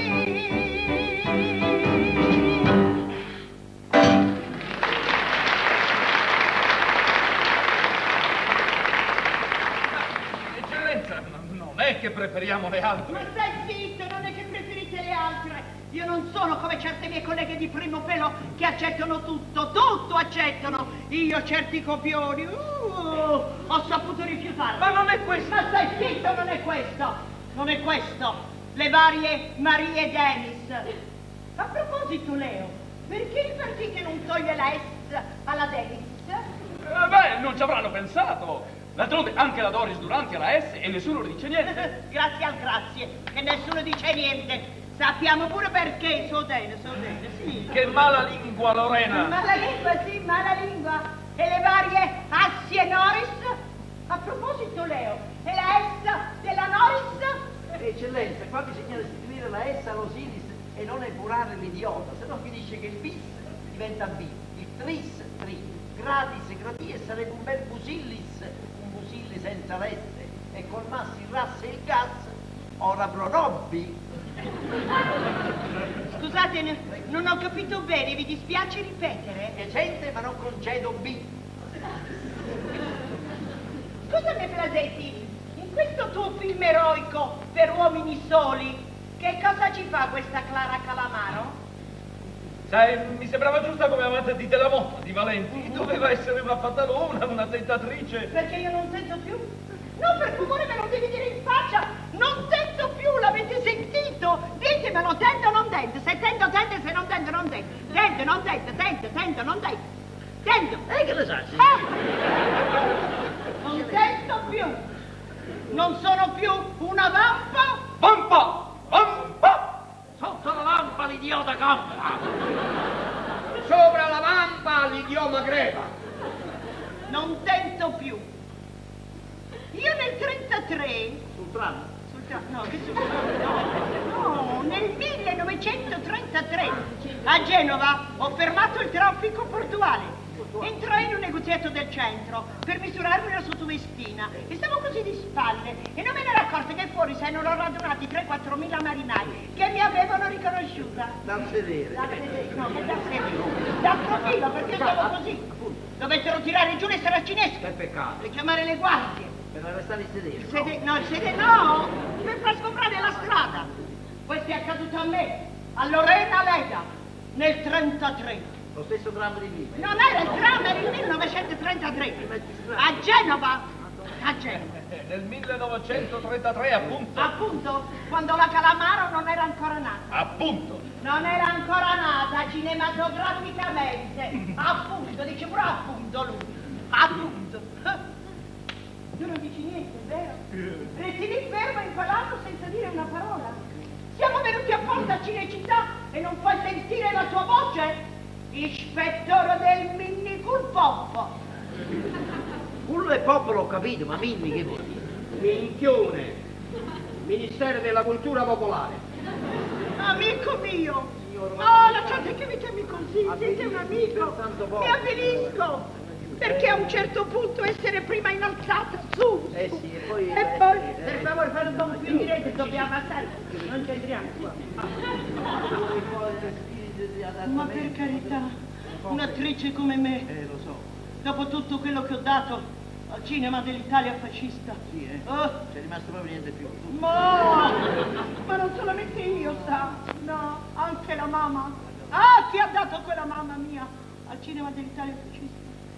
Eccellenza, non è che preferiamo le altre. Ma stai zitto, non è che preferite le altre. Io non sono come certe mie colleghe di primo pelo che accettano tutto, tutto accettano. Io certi copioni, uh, ho saputo rifiutarli. Ma non è questo. Ma stai zitto, non è questo. Non è questo. Le varie Marie Denis. A proposito, Leo, perché il partito non toglie la S alla Denis? Eh beh, non ci avranno pensato. D'altronde anche la Doris Duranti ha la S e nessuno le dice niente. Grazie al grazie, che nessuno dice niente. Sappiamo pure perché, so bene, so bene, sì. Che mala lingua, Lorena. Mala lingua, sì, mala lingua. E le varie Assi e Noris? A proposito, Leo, e la S della Noris? Eccellenza, qua bisogna restituire la S all'Osiris e non epurare l'idiota, se no finisce che il bis diventa B, il tris, tri, gratis, gratis sarebbe un bel busillis, un busilli senza l'S, e colmassi il ras e il gas, ora pronobbi. Scusate, non ho capito bene, vi dispiace ripetere? Piacente, ma non concedo B. Scusami, Blasetti, in questo tuo film eroico per uomini soli, che cosa ci fa questa Clara Calamaro? Sai, mi sembrava giusta come amante di Della di Valenti. Doveva essere una fatalona, una tentatrice. Perché io non sento più? No, per favore, me lo devi dire in faccia! Non tento più, l'avete sentito? Ditemelo, tento o non tento? Se tento, tento, se non tento, non tento. Tento, non tento, tento, tento, non tento. Tento! Eh, che ne sai? Ah! Non tento più! Non sono più una vampa! Vampa! Vampa! Sotto la lampa l'idiota campa! Sopra la vampa l'idioma greva. Non tento più! Io nel trentatré... Sul tram? Sul tram, no, che sul tram, no, no, nel millenovecentotrentatré a Genova ho fermato il traffico portuale. Entrai in un negoziato del centro per misurarmi una sottovestina e stavo così di spalle e non me ne ero accorta che fuori si erano radunati tre quattro mila marinai che mi avevano riconosciuta. Dal sedere. Dal sedere, no, che dal sedere. Dal profilo, perché stavo così. Dovettero tirare giù le saracinesche. Che peccato. E chiamare le guardie. Per arrestare il sedere. Il sedere, no, il sedere no, per far sgombrare la strada. Questo è accaduto a me, a Lorena Leda, nel trentatré. Lo stesso dramma di prima. Non era il dramma, era il millenovecentotrentatré. A Genova. A Genova. Nel millenovecentotrentatré, appunto. Appunto, quando la Calamaro non era ancora nata. Appunto. Non era ancora nata cinematograficamente. Appunto, dice pure appunto lui. Appunto. Tu non dici niente, vero? Resti lì fermo inquadrato senza dire una parola. Siamo venuti apposta a Cinecittà e non puoi sentire la tua voce? Ispettore del Minni Culpoppo. Cullo e poppo l'ho capito, ma Minni che vuol dire? Minchione. Ministero della Cultura Popolare. Amico mio. Oh, lasciate che mi chiami così, siete un amico. Mi avvilisco. Perché a un certo punto essere prima innalzata, su. Eh sì, e poi... E poi, per favore, fate un po' più direte, dobbiamo passare. Non c'entriamo qua. Ma per carità, un'attrice come me, Eh, lo so. dopo tutto quello che ho dato al cinema dell'Italia fascista. Sì, eh. Oh, C'è rimasto proprio niente più. ma, ma non solamente io, sa, no, anche la mamma. Ah, chi ha dato quella mamma mia al cinema dell'Italia fascista?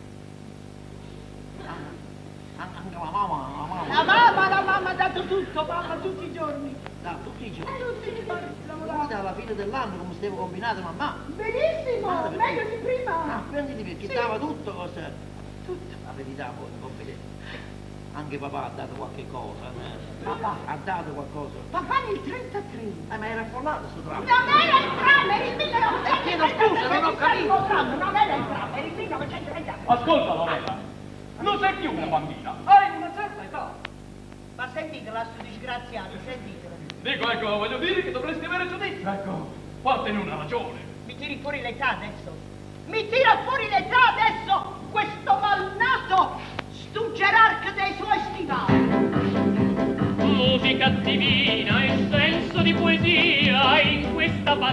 Anche la mamma, la mamma. La mamma, la mamma ha dato tutto, mamma, tutti i giorni. Da, tutti i giorni. Tutti i giorni, lavorava. Guarda, alla fine dell'anno come stiamo combinato, mamma. Benissimo, Ah, meglio di Ah, prima. prendi di me, chi Sì. dava tutto, cosa? Tutto. La verità poi, in confidenza. Anche papà ha dato qualche cosa. eh. Papà? Ha dato qualcosa. Papà nel trentatré. Eh, ma era affollato sto tram. Non era il tram, era il millenovecentotrentatré. Eh, chiedo scusa, non ho capito. Tram, non era il tram, era il millenovecentotrentatré. Ascolta, Lorena. Non sei più una bambina. Hai una certa età. Ma sentitela, sto disgraziato, sentitela. Dico, ecco, voglio dire che dovresti avere giudizio. Ecco, fatene una ragione. Mi tiri fuori l'età adesso. Mi tira fuori l'età adesso.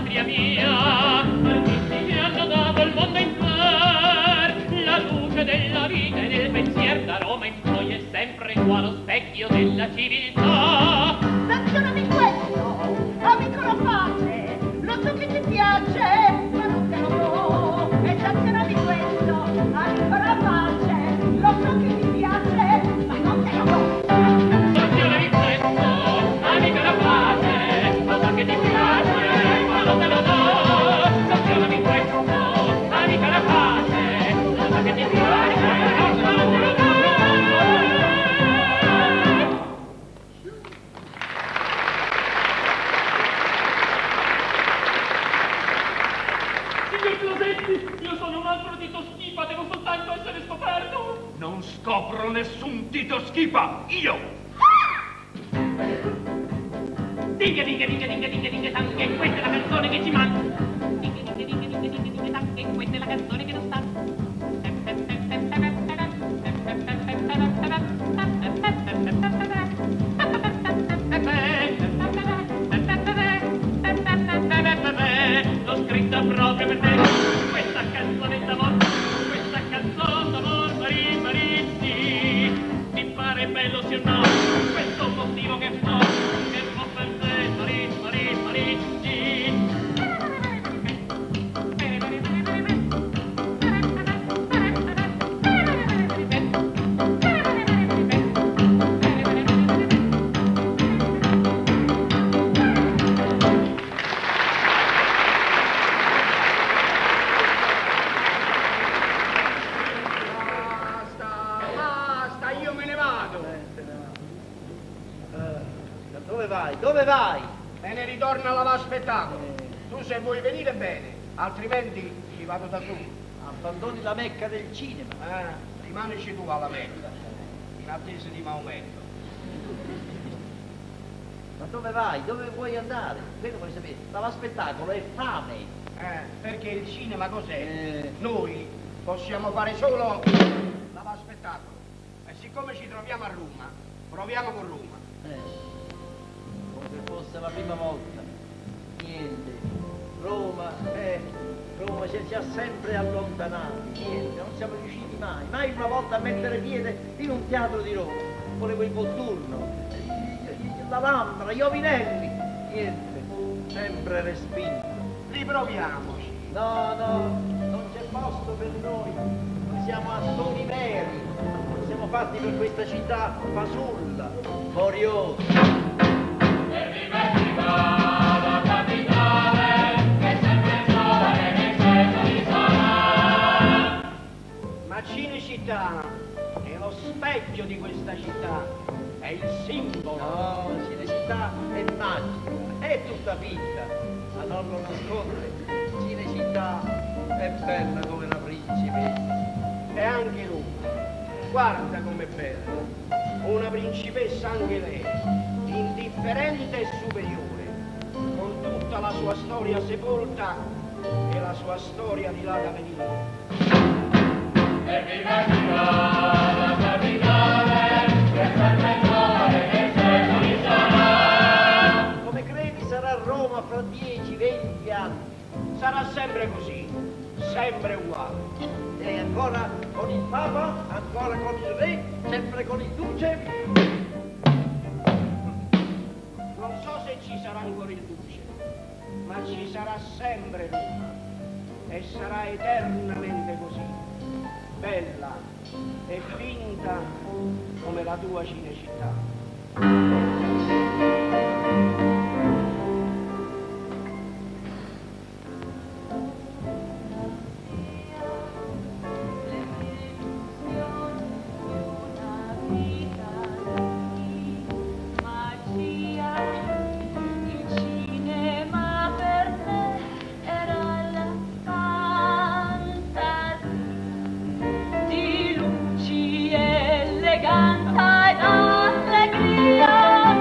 patria mia, artisti che hanno dato il mondo in per, la luce della vita e del pensier da Roma in poi è sempre qua lo specchio della civiltà. Sanzionami questo, amico la pace, lo so che ti piace, ma non te lo do. E sanzionami questo, amico la pace, lo so che ti piace, ma non te lo do. Sanzionami questo, amico la pace, lo so che ti piace, ma non te lo do. Sanzionami questo, amico la pace, lo so che ti piace, ma non te lo do. Io sono un altro Tito Schipa, devo soltanto essere scoperto. Non scopro nessun Tito Schipa, io! Dinga, dinga, dinga, dinga, dinga, dinga, tanche, questa è la canzone che ci manca. Dinga, dinga, dinga, dinga, dinga, dinga, tanche, questa è la canzone che non sta. L'ho scritta proprio per te, questa canzone d'amor, questa canzone d'amor, Marie, Marie, sì. Mi pare bello sì o no, questo motivo che fa, che fa per te, Marie, Marie, Marie, sì. Dove vai? Dove vai? Me ne ritorno a lavare spettacolo. Tu se vuoi venire bene, altrimenti ci vado da tu. Abbandoni la Mecca del cinema. Eh, rimanici tu alla Mecca, in attesa di Maometto. Ma dove vai? Dove vuoi andare? Quello vuoi sapere? Lava spettacolo è fame. Eh, perché il cinema cos'è? Eh. Noi possiamo fare solo lava spettacolo. E siccome ci troviamo a Roma, proviamo con Roma. Eh. Come se fosse la prima volta. Niente. Roma, eh, Roma ci, ci ha sempre allontanati. Niente, non siamo riusciti mai. Mai una volta a mettere piede in un teatro di Roma. Volevo il Volturno, la Lambra, gli Ovinelli. Niente, sempre respinto. Riproviamoci. No, no, non c'è posto per noi. Noi siamo attoni veri. Siamo fatti per questa città fasulla, moriosa. E dimentica la capitale, che sempre giovane nel senso di sarà. Ma Cinecittà è lo specchio di questa città, è il simbolo. No, Cinecittà è magica, è tutta finta, ma non lo nasconde. Cinecittà è bella come una principessa. E anche Roma, guarda com'è bella, una principessa anche lei, indifferente e superiore, con tutta la sua storia sepolta e la sua storia di là da venire. E dimentica la capitale, che sempre giovane nel senso di sarà. Come credi sarà Roma fra dieci venti anni? Sarà sempre così, sempre uguale. E ancora con il Papa, ancora con il Re, sempre con il Duce. Non so se ci sarà ancora il Duce, ma ci sarà sempre Roma e sarà eternamente così, bella e finta come la tua Cinecittà. Eleganza ed allegria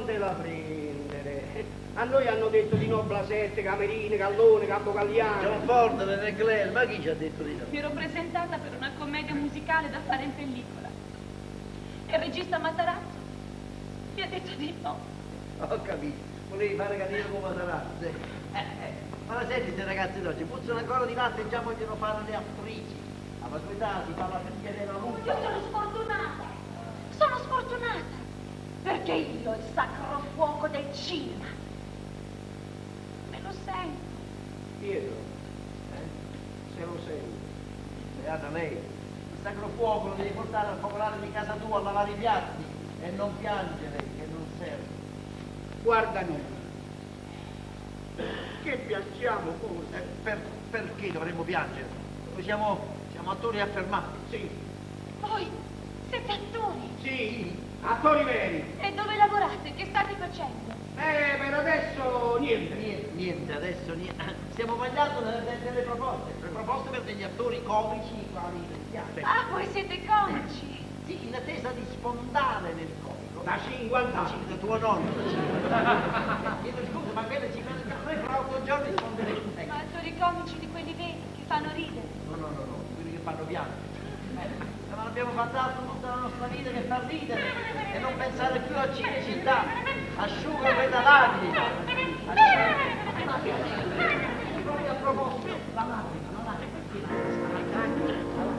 non te la prendere. A noi hanno detto di no Blasette, Camerini, Gallone, Campogalliano. John Ford, René Clair, ma chi ci ha detto di no? Mi ero presentata per una commedia musicale da fare in pellicola. E il regista Matarazzo mi ha detto di no. Ho capito, volevi fare carriera come Matarazzo. Eh, eh. Ma la senti, queste ragazze d'oggi, puzzano ancora di latte e già vogliono fare le attrici. Alla tua età si fa la perché della luce. Io sono sfortunata, sono sfortunata, perché io il sacro fuoco del cinema me lo sento. Pietro, eh? Se lo sento. Beata lei, il sacro fuoco lo devi portare al popolare di casa tua a lavare i piatti e non piangere, che non serve. Guarda noi, che piangiamo forse. Eh, per, perché dovremmo piangere? Noi siamo, siamo attori affermati. Sì. Voi siete attori? Sì, attori veri. E dove lavorate? Che state facendo? Eh, per adesso niente. Niente, niente, adesso niente. Stiamo vagliando delle, delle proposte, le proposte per degli attori comici quali pensiate. Ah, voi siete comici? Sì, in attesa di sfondare nel comico. Da cinquanta Da anni. da tuo nonno. Da cinquanta. Chiedo scusa, ma quelle cinquanta noi fra otto giorni sfonderemo. Ecco. Ma attori comici di quelli veri, che fanno ridere. No, no, no, no, quelli che fanno piangere. Eh, ma abbiamo fatto tutta la nostra vita che fa ridere e non pensare più a Cinecittà. Asciuga quella lacrima. Proprio a proposito, la lacrima, la lacrima.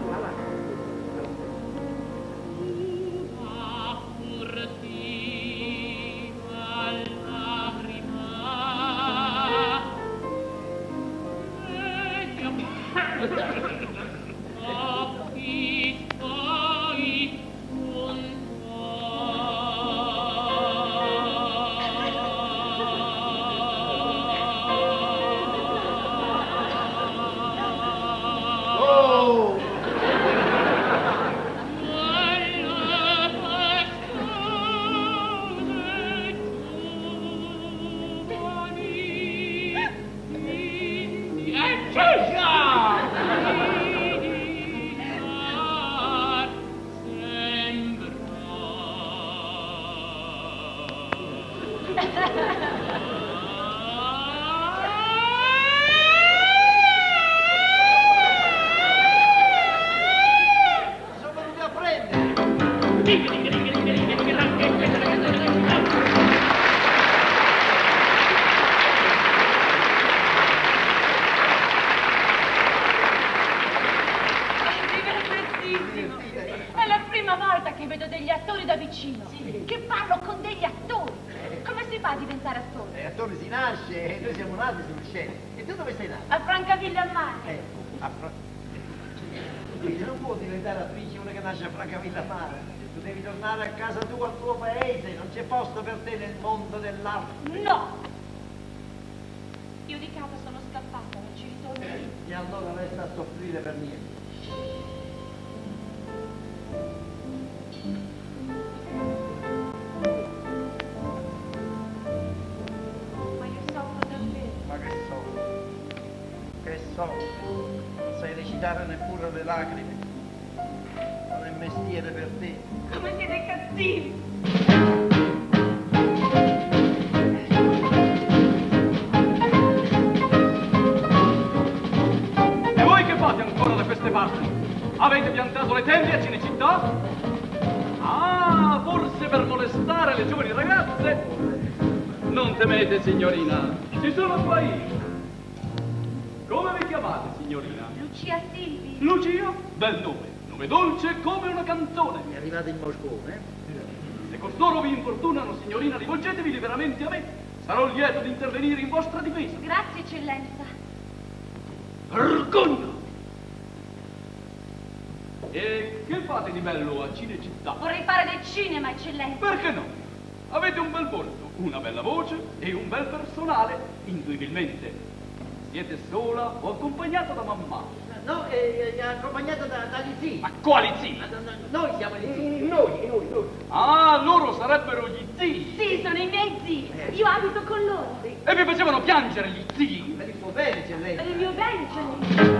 È la prima volta che vedo degli attori da vicino, che parlo con degli attori. Come si fa a diventare attore? Eh, attore si nasce e noi siamo nati sulle scene. E tu dove sei nato? A Francavilla al mare. Eh, a Fra... Quindi non può diventare attrice una che nasce a Francavilla al mare. Tu devi tornare a casa tua, al tuo paese, non c'è posto per te nel mondo dell'arte. No! Io di casa sono scappata, non ci ritorno più. E allora resta a soffrire per niente. Ma io soffro davvero. Ma che soffri? Che soffri? Non sai recitare neppure le lacrime. Non è mestiere per te. Come siete cattivi! E voi che fate ancora da queste parti? Avete piantato le tende a Cinecittà? Ah, forse per molestare le giovani ragazze? Non temete, signorina, ci sono qua io. Come vi chiamate, signorina? Lucia Silvi. Lucia? Bel nome, nome dolce come una canzone. È arrivato in Moscou, eh? Se costoro vi infortunano, signorina, rivolgetevi liberamente a me. Sarò lieto di intervenire in vostra difesa. Grazie, eccellenza. Vergogna! E che fate di bello a Cinecittà? Vorrei fare del cinema, eccellenza. Perché no? Avete un bel volto, una bella voce e un bel personale, induibilmente. Siete sola o accompagnata da mamma? No, è, è accompagnato da, dagli zii. Ma quali zii? Ma no, no, noi siamo gli zii. Noi, noi, noi. Ah, loro sarebbero gli zii. Sì, sono i miei zii. Io abito con loro. E vi facevano piangere gli zii? Me li può bene, c'è lei. Per il mio bene, eccellenza.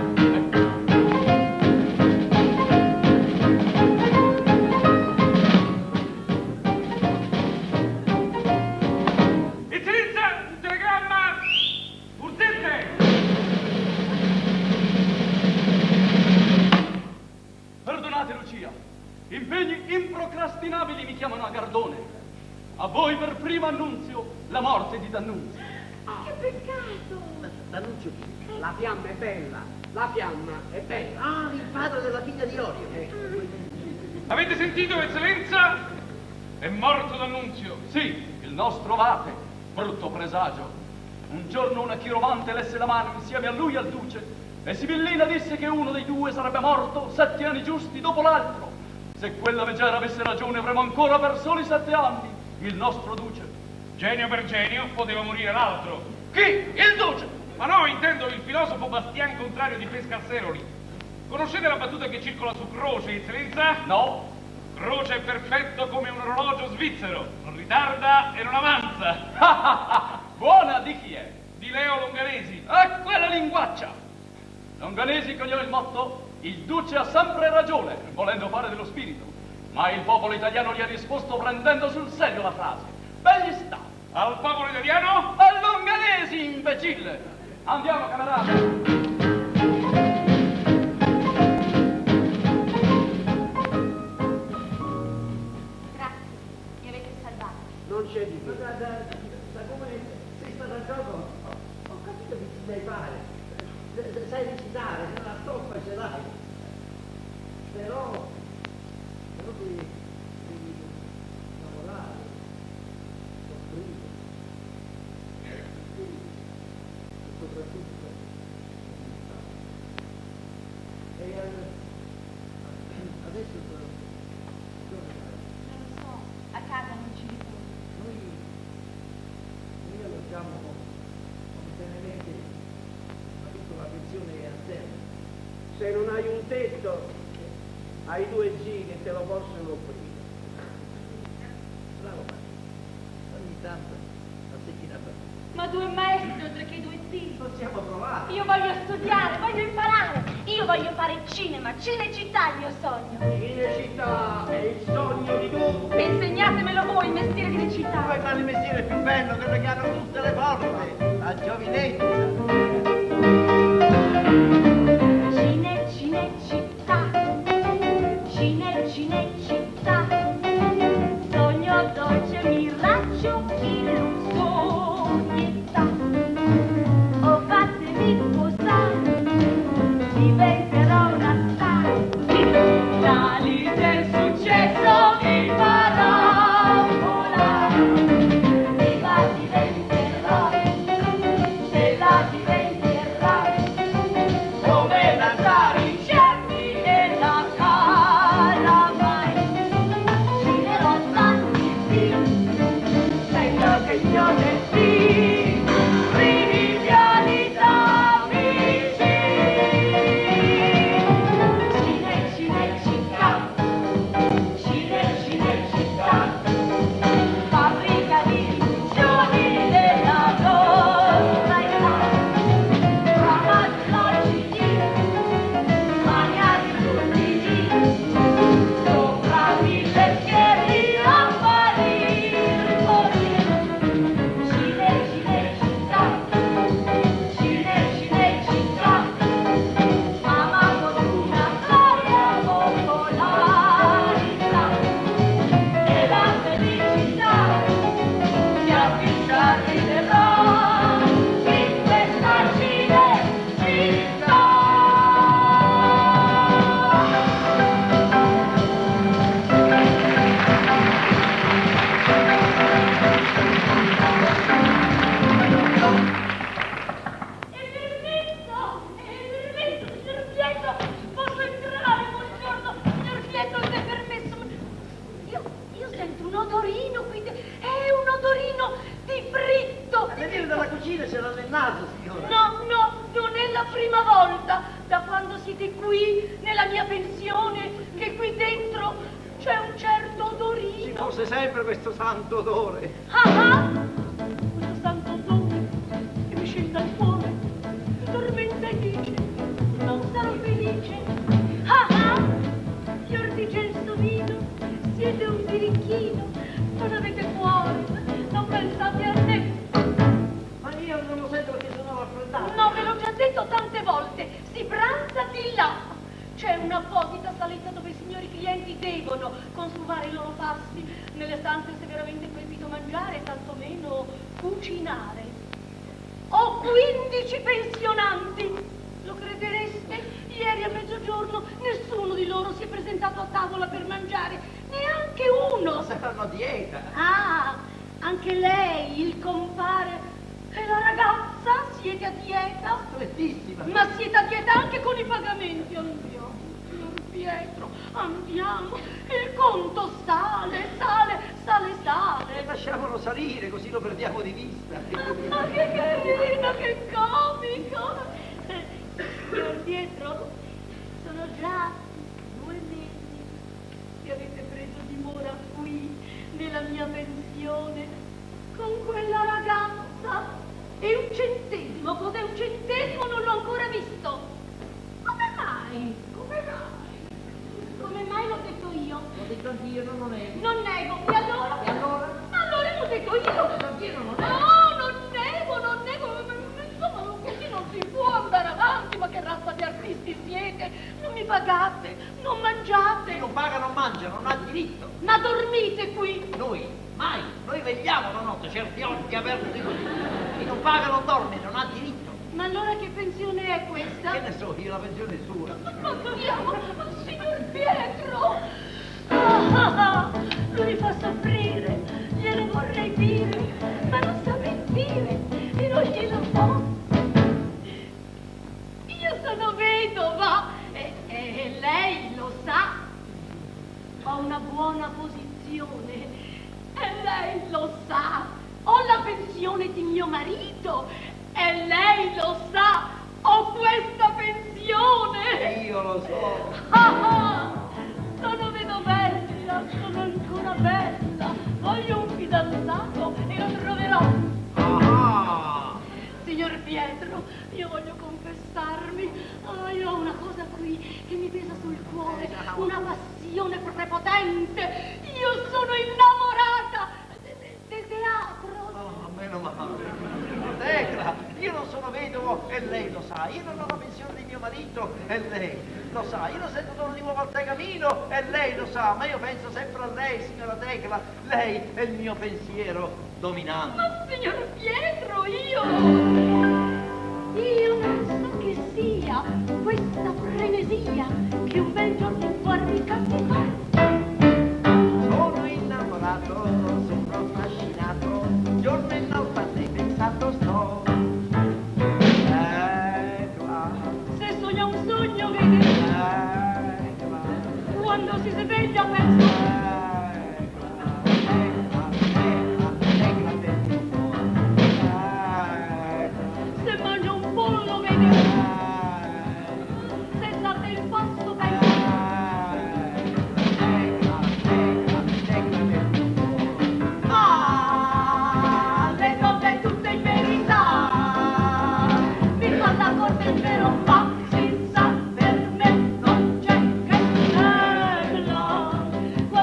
morte di D'Annunzio. Che peccato! D'Annunzio chi? La fiamma è bella, la fiamma è bella. Ah, il padre della figlia di Orio. Avete sentito, eccellenza? È morto D'Annunzio. Sì, il nostro Vate, brutto presagio. Un giorno una chiromante lesse la mano insieme a lui e al duce e Sibillina disse che uno dei due sarebbe morto sette anni giusti dopo l'altro. Se quella megera avesse ragione avremo ancora per soli sette anni il nostro duce. Genio per genio poteva morire l'altro. Chi? Il duce! Ma no, intendo il filosofo Bastian Contrario di Pescasseroli. Conoscete la battuta che circola su Croce, eccellenza? No. Croce è perfetto come un orologio svizzero, non ritarda e non avanza. Buona di chi è? Di Leo Longanesi. E quella linguaccia! Longanesi coniò il motto: il duce ha sempre ragione, volendo fare dello spirito. Ma il popolo italiano gli ha risposto prendendo sul serio la frase. Begli sta! Al popolo italiano? A Longanesi, imbecille! Andiamo, camarada! Grazie, mi avete salvato. Non c'è di Ma più. da, da, da come sei stata a gioco, ho, ho capito che ti sai fare. Se- se Sai recitare, la stoffa ce l'hai. Però, però devi, devi lavorare, soffrire. E soprattutto, e al- adesso dove dove vai? Non lo so, a casa non ci ritorno. Noi, noi alloggiamo momentaneamente una piccola pensione a terra. Se non hai un tetto, hai due zii che te lo possono offrire. Bravo, ma ogni tanto la settimana Ma due maestri oltre che due zii. possiamo provare. Io voglio studiare, voglio imparare. Io voglio fare il cinema, Cinecittà è il mio sogno. Cinecittà è il sogno di tutti. Insegnatemelo voi il mestiere di Puoi recitare. fare il mestiere più bello, quello che hanno tutte le porte, la giovinezza. Cine, Cinecittà. Cine, Cinecittà. Sogno dolce, miraggio, illusorietà. Oh, fatemi sposare, diventerò una star. L'ali del successo mi farà volare. Viva diventerò, se la diventerà. Come lanciare i cerchi e la calamai. Girerò tanti film, sento che il mio destino trivialità vicini. Cine, Cinecittà, Cine, Cinecittà, fabbrica di illusioni della nostra età. Ramazzotti, maniati tutti lì, sopra mille schieri a parir così. Cine, Cinecittà, Cine, Cinecittà, fama, fortuna, gloria, popolarità e la felicità si avvicina, arriverà in questa Cinecittà. E permesso, e permesso, signor Pietro, posso entrare, buongiorno, signor Pietro, se è permesso. Io, io sento un odorino qui, de- è un odorino di fritto. Le viene dalla cucina, ce l'ha nel naso, signora. No, no, non è la prima volta da quando siete qui, nella mia pensione, che qui dentro c'è un certo Ci odorino. fosse sempre questo santo odore. Ah ah! Questo santo odore che mi scende al cuore, mi tormenta e dice, non sarò felice. Ah ah! Fior di gelsomino, siete un birichino, non avete cuore, non pensate a me. Ma io non lo sento perché sono raffreddato. No, ve l'ho già detto tante volte, si pranza di là. C'è un'apposita saletta dove i signori clienti devono consumare i loro passi. Nelle stanze severamente proibito mangiare, tantomeno cucinare. Ho quindici pensionanti. Lo credereste? Ieri a mezzogiorno nessuno di loro si è presentato a tavola per mangiare, neanche uno. Saranno a dieta. Ah, anche lei, il compare e la ragazza siete a dieta? Strettissima. Ma siete a dieta anche con i pagamenti. Andiamo, signor Pietro, andiamo. Il conto sale, sale, sale, sale. Lasciamolo salire, così lo perdiamo di vista. Ma che carino, che comico. Signor Pietro, sono già due mesi che avete preso dimora qui, nella mia pensione, con quella ragazza. E un centesimo, cos'è un centesimo? Non l'ho ancora visto. Come mai? Come mai? Come mai l'ho detto io? L'ho detto anch'io, non lo nego. Non nego. E allora? E allora? Allora l'ho detto io. L'ho detto anch'io, non lo nego. No, non nego, non nego. Insomma, così non si può andare avanti. Ma che razza di artisti siete? Non mi pagate, non mangiate. Chi non paga non mangia, non ha diritto. Ma dormite qui. Noi? Mai. Noi vegliamo la notte, certi occhi aperti così. Chi non paga non dorme, non ha diritto. Ma allora che pensione è questa? Che ne so io, la pensione è sua. Ma torniamo, signor Pietro! Ah, lui mi fa soffrire, gliene vorrei dire, ma non sa mentire e non glielo so. Io sono vedova e, e lei lo sa. Ho una buona posizione e lei lo sa. Ho la pensione di mio marito e lei lo sa. Ho questa pensione. Io lo so. Ah, ah, sono vedovella, sono ancora bella. Voglio un fidanzato e lo troverò. Ah. Signor Pietro, io voglio confessarmi. Oh, io ho una cosa qui che mi pesa sul cuore, una passione prepotente. Io sono innamorata del teatro. Oh, meno male. Tecla, io non sono vedovo e lei lo sa. Io non ho la pensione di mio marito e lei lo sa. Io non sento tono di uomo al tegamino e lei lo sa. Ma io penso sempre a lei, signora Tecla. Lei è il mio pensiero dominante. Ma signor Pietro, io... Io non so che sia questa frenesia che un bel giorno in cuore mi capita. Sono innamorato, sono affascinato, giorno e notte sei pensato sto. Tecla. Se sogna un sogno, vede. Tecla. Quando si sveglia pensa. Tecla, tecla, tecla del mio cuore. Se mangia un pollo, vede. Se salta il passo, pensa. Ah, le donne tutte in verità mi fanno la corte il vero, ma senza per me non c'è che tecla.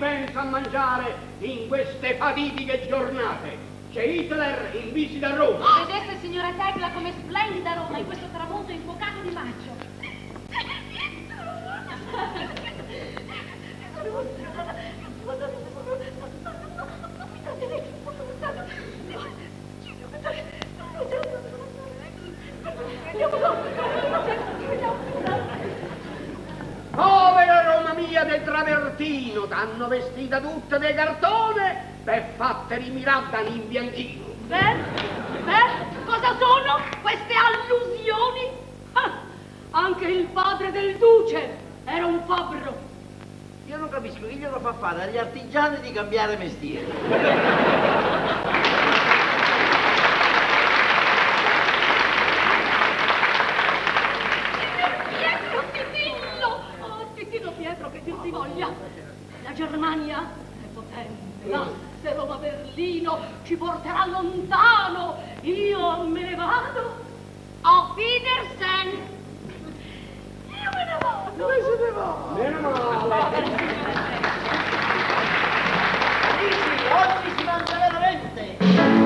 pensa a mangiare in queste fatidiche giornate? C'è Hitler in visita a Roma. Vedesse, signora Tecla, come splendida Roma in questo tramonto infuocato di maggio. Povera Roma mia del travertino, t'hanno vestita tutta di cartone per fatte rimirare da un imbianchino. Beh, beh, cosa sono queste allusioni? Ah, anche il padre del duce era un fabbro. Io non capisco chi glielo fa fare agli artigiani di cambiare mestiere. Pietro, che Dio ti voglia. La Germania è potente, l'asse Roma-Berlino ci porterà lontano. Io me ne vado. Auf Wiedersehen. Io me ne vado. Dove se ne va? Meno male. Amici, oggi si mangia veramente.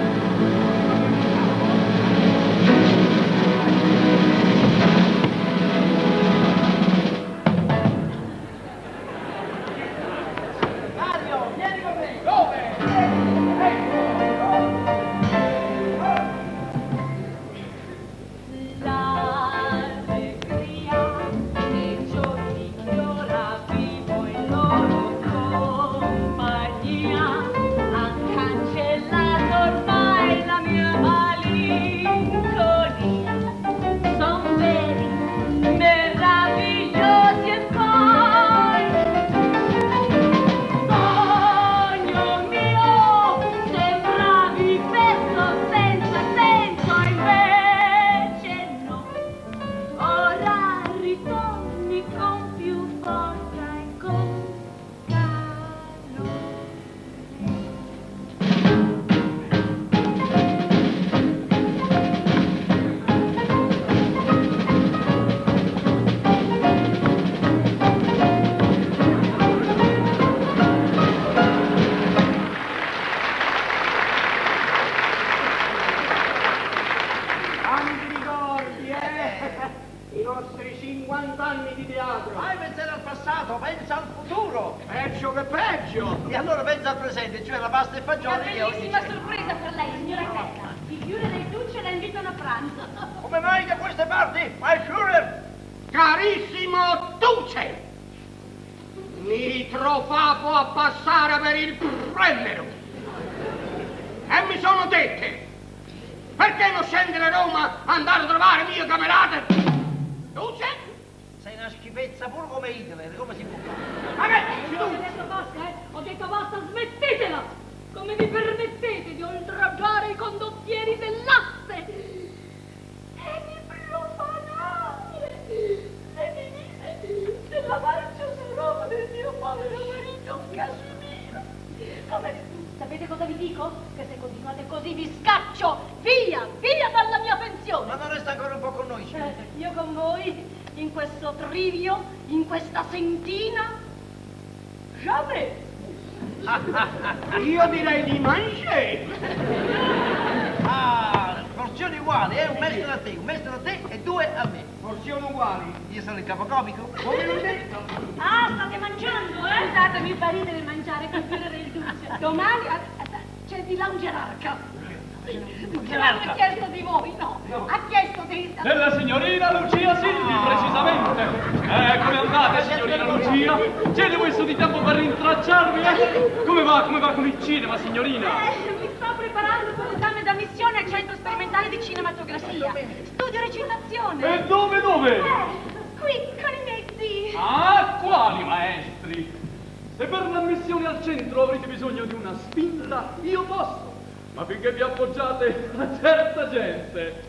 Sapete cosa vi dico? Che se continuate così vi scaccio via, via dalla mia pensione. Ma non resta ancora un po' con noi, eh, Io con voi, in questo trivio, in questa sentina, jamais. Io direi di manger. Ah, porzioni uguali, eh? Un mestolo a te, un mestolo a te e due a me. Porzioni uguali. Io sono il capocomico. Come l'ho detto? Ah, state mangiando, eh? Scusatemi, fa ridere mangiare col fiore del duce. Domani c'è di là un gerarca. Che non ha chiesto di voi, no. no. Ha chiesto di... Della signorina Lucia Silvi, precisamente. Eh, come andate, signorina Lucia? C'è questo di tempo per rintracciarvi, eh? Come va, come va con il cinema, signorina? Eh, mi sto preparando per l'esame d'ammissione al Centro Sperimentale di Cinematografia. Studio recitazione. E dove, dove? Eh, qui, con i miei zii. Ah, quali maestri? Se per l'ammissione al centro avrete bisogno di una spinta, io posso. Ma finché vi appoggiate a certa gente.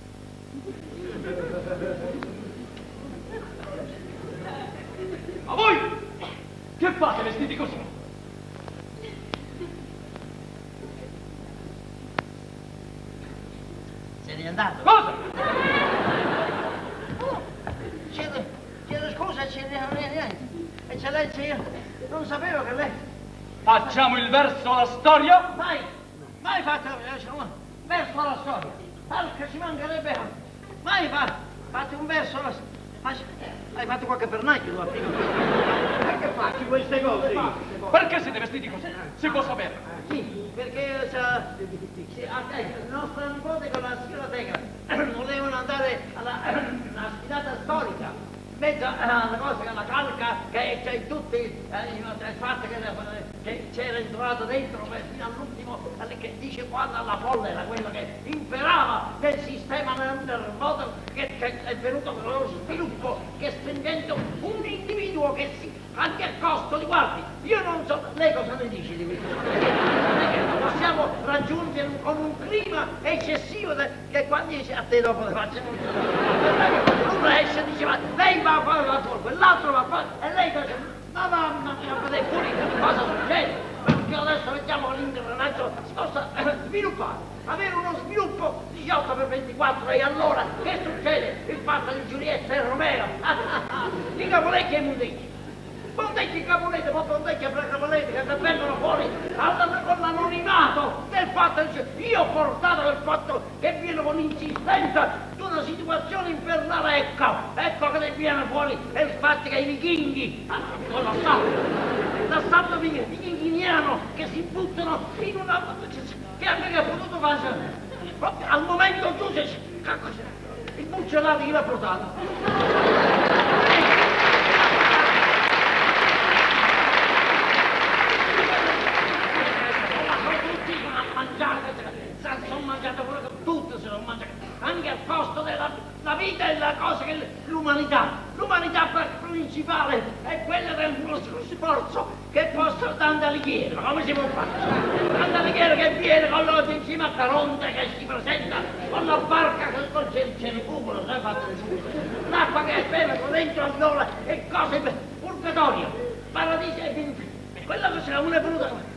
Ma voi che fate vestiti così? Se n'è andato. Cosa? Oh, chiedo, chiedo scusa, c'è niente. Eccellenza, io, non sapevo che lei... Facciamo il verso alla storia? Mai, mai fatto un verso alla storia. Perché ci mancherebbe... Mai fa, fatto un verso alla storia. Hai fatto qualche pernacchio, tu, perché faccio queste cose? Perché siete vestiti così? Si può sapere? Sì, perché sa, sì, a Tecla, la nostra nipote con la signora Tecla volevano andare alla, alla sfilata storica, in mezzo alla cosa che la calca, che c'è tutti, eh, il fatto che, che c'era entrato dentro fino all'ultimo, che dice quando alla folla era quello che imperava del sistema nervoso che, che è venuto con lo sviluppo, che stringendo un individuo che si anche a costo di guardi. Io non so, lei cosa ne dice di questo? Possiamo raggiungere un, con un clima eccessivo de, che quando dice a te dopo le faccio uno esce e diceva lei va a fare la sua, quell'altro va a fare e lei dice ma mamma mia, vedete pure cosa succede? Perché adesso vediamo che l'ingranaggio si possa eh, sviluppare, avere uno sviluppo diciotto per ventiquattro e allora che succede? Il fatto di Giulietta e Romeo, i Capoletti e i Mundecchi. Mondecchi e Capoletti, ma Mondecchi e Capoletti che vengono fuori con l'anonimato del fatto che io ho portato il fatto che viene con insistenza di una situazione infernale, ecco, ecco che viene fuori è il fatto che i vichinghi, con la sabbia, la sabbia vichinghiano che si buttano in una... che anche che ha potuto fare proprio al momento giusto, il buccellato che l'ha portato. Sono mangiato quello che tutto si sono mangiato, anche al posto della la vita e la cosa che l'umanità, l'umanità principale è quella dello sforzo che possa Dandalighiere, ma come si può fare? Dandalighiere che viene con l'oggi insieme a Caronte che si presenta con la barca con il cenefugolo, sai fatto l'acqua che è bella dentro a viola e cose purgatorio, paradiso e quindi quella che sarà una venuta.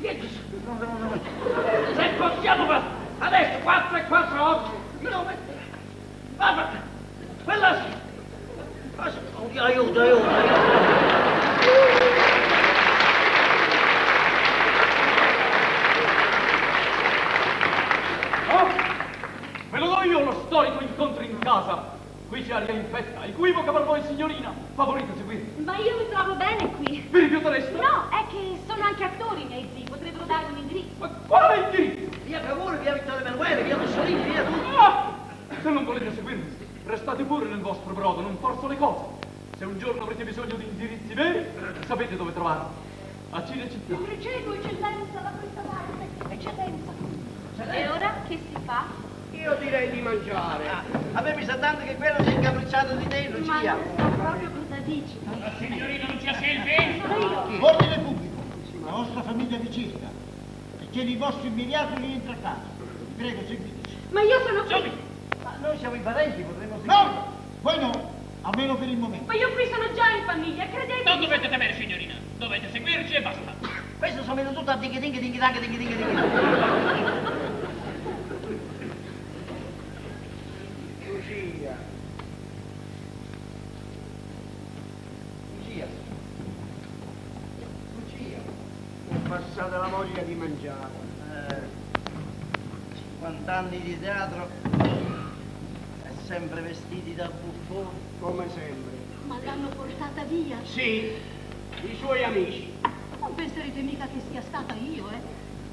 Se possiamo fare adesso quattro e quattro otto chilometri, va, quella sì. Aiuto, aiuto, aiuto. Oh, ve lo do io lo storico incontro in casa. Qui c'è aria infetta, equivoca per voi signorina, favorite seguire. Ma io mi trovo bene qui. Vi rifiutereste? No, è che sono anche attori i miei zii, potrebbero dare un indirizzo. Ma quale indirizzo? Via Cavour, via Vittorio Emanuele, via Mussolini, via tutti. Ah, se non volete seguirmi, restate pure nel vostro brodo, non forzo le cose. Se un giorno avrete bisogno di indirizzi veri, sapete dove trovarli. A Cinecittà. Precedo, eccellenza, da questa parte, eccellenza. E ora che si fa? Io direi di mangiare. Ah, a me mi sa tanto che quello si è incapricciato di te, Lucia. Ma non so proprio cosa dici. La signorina Lucia Silvi? Sono io. Ordine pubblico, la vostra famiglia vi cerca e chiede il vostro immediato rientro a casa. Prego, seguiteci. Ma io sono qui. Ma noi siamo i parenti, potremmo seguire. No, voi no, almeno per il momento. Ma io qui sono già in famiglia, credete? Non dovete temere, signorina. Dovete seguirci e basta. Questo sono venuto tutto a dinghi dinghi dinghi danghi dinghi dinghi dinghi. Lucia. Lucia. Lucia. Ho passato la voglia di mangiare. Eh, cinquanta anni di teatro e sempre vestiti da buffoni. Come sempre. Ma l'hanno portata via. Sì, i suoi amici. Non penserete mica che sia stata io, eh?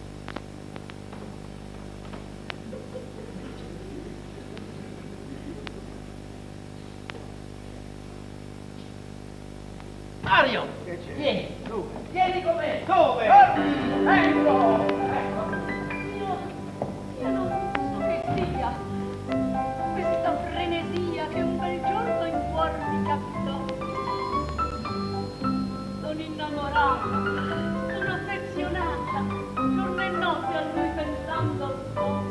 Mario! Che c'è? Vieni! Dove? Vieni con me! Dove? Ecco! Io, io non so che sia questa frenesia che un bel giorno in cuore mi capitò. Sono innamorata, sono affezionata, giorno e notte a lui pensando al cuore.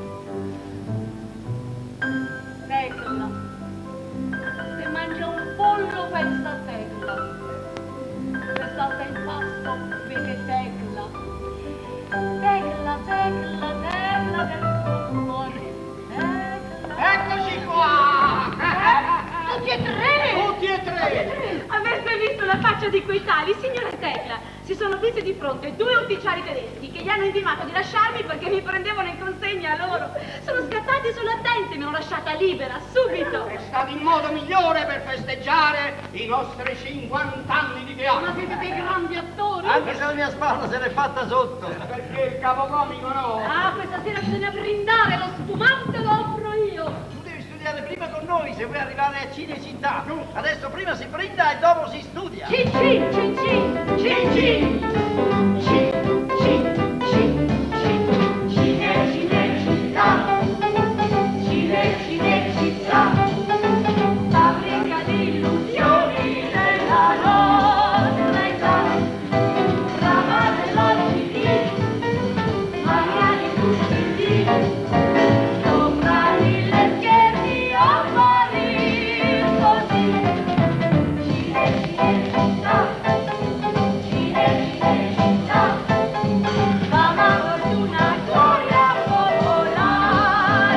Tecla, se mangia un pollo pensa a Tecla. Se salta in passo, vede Tecla. Tecla, Tecla, Tecla del suo cuore. Tecla. Eccoci qua! Tutti e tre! Tutti e tre! Aveste visto la faccia di quei tali, signora Tecla? si sono visti di fronte due ufficiali tedeschi che gli hanno intimato di lasciarmi perché mi prendevano in consegna loro. Sono scattati sulla testa e mi hanno lasciata libera, subito. È stato il modo migliore per festeggiare i nostri cinquanta anni di teatro. Ma siete dei grandi attori. Anche se la mia spalla se l'è fatta sotto. Perché il capocomico no? Ah, questa sera bisogna brindare, lo spumante lo offro io. Tu devi studiare prima con noi se vuoi arrivare a Cinecittà. Adesso prima si brinda e dopo si studia. Cin cin, cin cin, cin cin. Cin cin, cin cin. Cine, Cinecittà. Cine, Cinecittà. Fabbrica di illusioni della nostra età. Brava dell'O C D. Maria di tutti i sopra mille scherzi a Parigi così. Cine, Cinecittà. Cine, Cinecittà. Fama, fortuna, gloria, popolarità.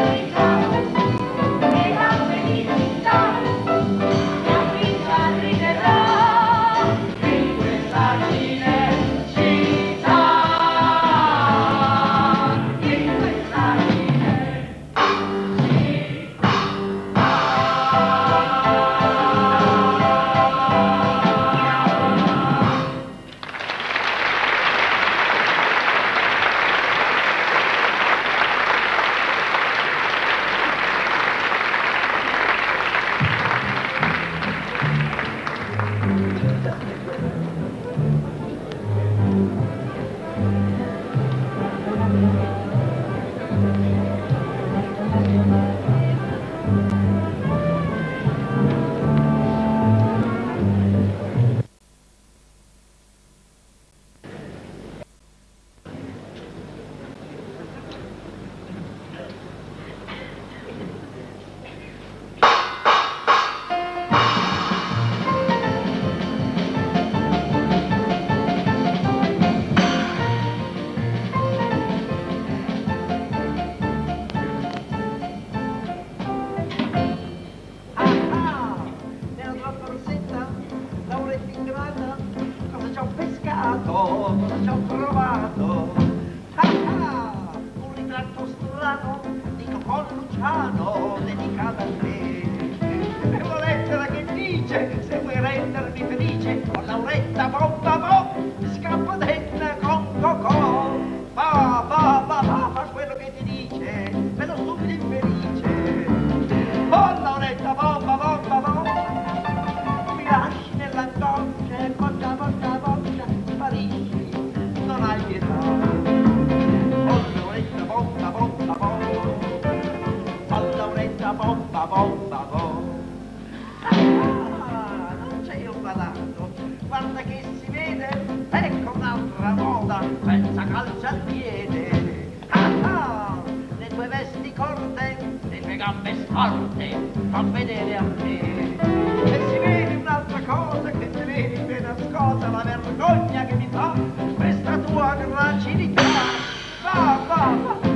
E la felicità che a vince arriverà in questa Cinecittà. In questa Ah, nella tua borsetta, Lauretta ingrata, cosa ci ho pescato, cosa ci ho trovato? Ah, ah, un ritratto strano di Cocò Luciano, dedicato a te. È una lettera che dice, se vuoi rendermi felice, con Lauretta, bomba, bo, scappa dentro con Cocò. Va, va, va, va, fa quello che ti dice, me lo stupido infelice. Oh, Lauretta, bomba, bomba, bomba, mi lasci nell'angoscia e volta, volta, volta, sparisci, non hai pietà. Oh, Lauretta, bomba, bomba, bomba, oh, Lauretta, bomba, bomba, bomba. Ah, non c'è un badato, guarda che si vede, ecco un'altra moda, senza calcio al piede. Ah, ah, le tue vesti corte, le tue gambe storte, fan vedere a me. E si vede un'altra cosa che te vedi ben nascosta, la vergogna che mi fa questa tua gracilità. Va, va, va.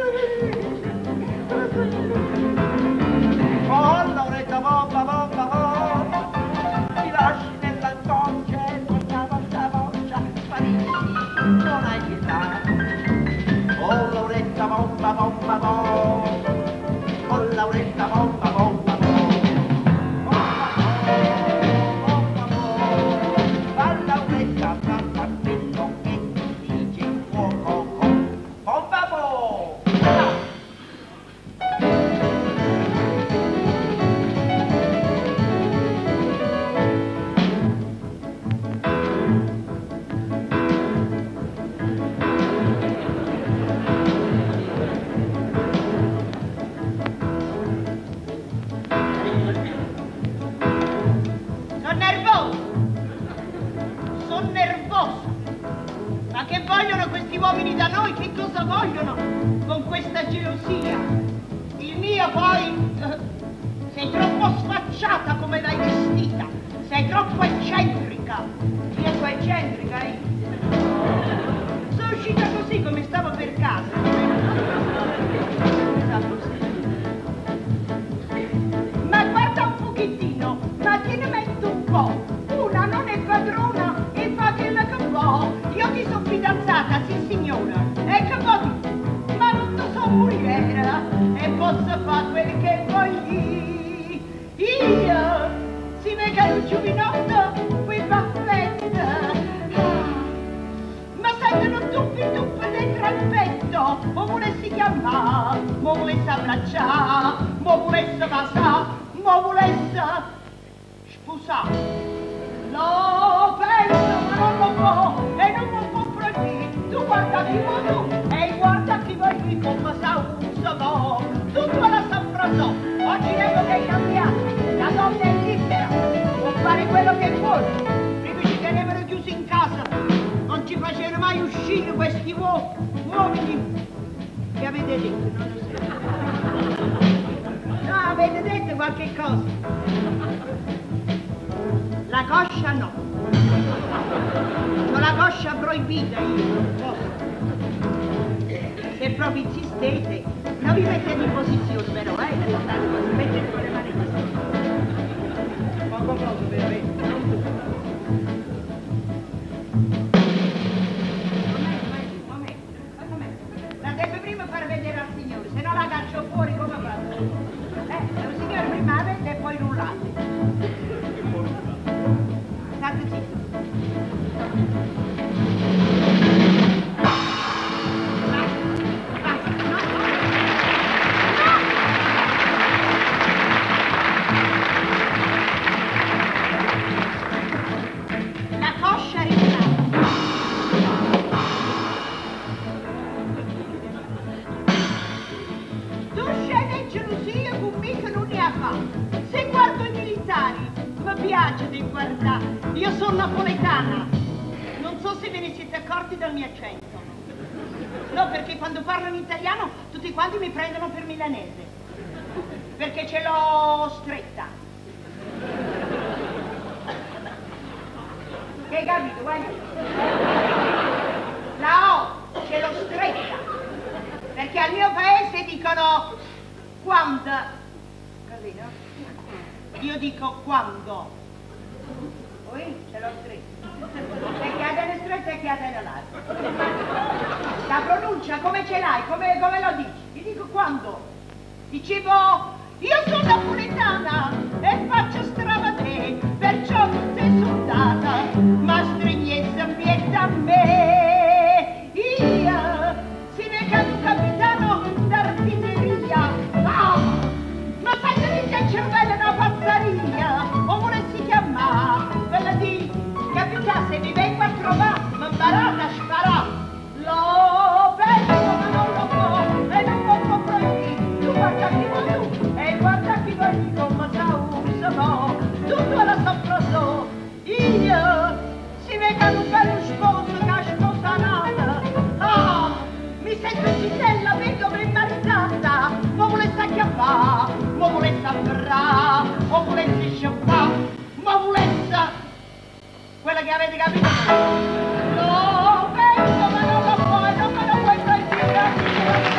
Oh, Lauretta, bomba, bomba, bomba, mi lasci nell'angoscia e volta, volta, volta, sparisci, non hai pietà. Oh, Lauretta, bomba, bomba, bomba, oh, Lauretta, bomba, bomba, bomba, bomba, bomba, bomba, va, Lauretta, mamma, quello che ti dice il fuoco, bomba, bomba. Sono nervoso, sono nervoso. Ma che vogliono questi uomini da noi? Che cosa vogliono con questa gelosia? Il mio poi, eh, sei troppo sfacciata come vai vestita, sei troppo eccentrica. Io sono eccentrica, eh? Sono uscita così come stavo per casa. Esatto, sì. Ma guarda un pochettino, ma te ne metto un po'. Una non è padrona e fa quella che vuole. sposata, sì signora. E che vuoi? Ma non so muriera e posso fare quel che voglio. Io si mega un giovinotto qui baffetta. Ma sentono tuppi tuppi dentro al petto. Mo volessi chiamare, mo volessi abbracciare, mo volessi basare, mo volessi sposare. Lo penso ma non lo può e non lo può proibire. Tu guarda chi vuoi tu e guarda chi vuoi qui come sa un solo. Tutto alla saprosò. Oggi vedo che è cambiato. La donna è libera. Può fare quello che vuole. Prima ci tenevano chiusi in casa. Non ci facevano mai uscire questi uo- uomini. Che avete detto? Non lo so. No, avete detto qualche cosa. La coscia no. Con la coscia proibita io non posso. Se proprio insistete, non vi mettete in posizione però, eh? Mettete con le mani così. Poco poco veramente, non tutto. Momento, momento, momento. La deve prima far vedere al signore, se no la caccio fuori come faccio. Eh, il signore prima la vede e poi rullate. State zitto. La coscia ritrata. Tu scende in gelosia con me che non ne ha fatto. Se guardo i militari, mi piace di guardare. Io sono napoletana. Non so se ve ne siete accorti dal mio accento. No, perché quando parlo in italiano tutti quanti mi prendono per milanese. Perché ce l'ho stretta. Che hai capito, guarda? La O ce l'ho stretta. Perché al mio paese dicono quando. Così, no? Io dico quando. Poi ce l'ho stretta. E chi ha delle strette e chi ha delle larghe. La pronuncia come ce l'hai? Come, come lo dici? Ti dico quando. Dicevo, io sono napoletana e faccio stravate, perciò tu sei soldata, ma stregnezza ambienta a me. Io si ne cado capitano d'artiglieria. Ah, ma sai che il cervello è una pazzaria, o volessi chiamare, quella di capitasse mi vengo a trovare, ma imparate a sparare. Lo penso ma non lo può e non lo può proibire. Tu guarda chi vuoi tu e guarda chi vuoi come sa un solo. Tutto la saprò io si venga un bello sposo che ha sposanata. Ah, mi sento citella, vedo ben maritata. Ma volesse acchiappare, ma volesse afferrare, ma volesse sciappare, ma volesse quella che avete capito? Lo penso ma non lo puoi, non me lo puoi proibire.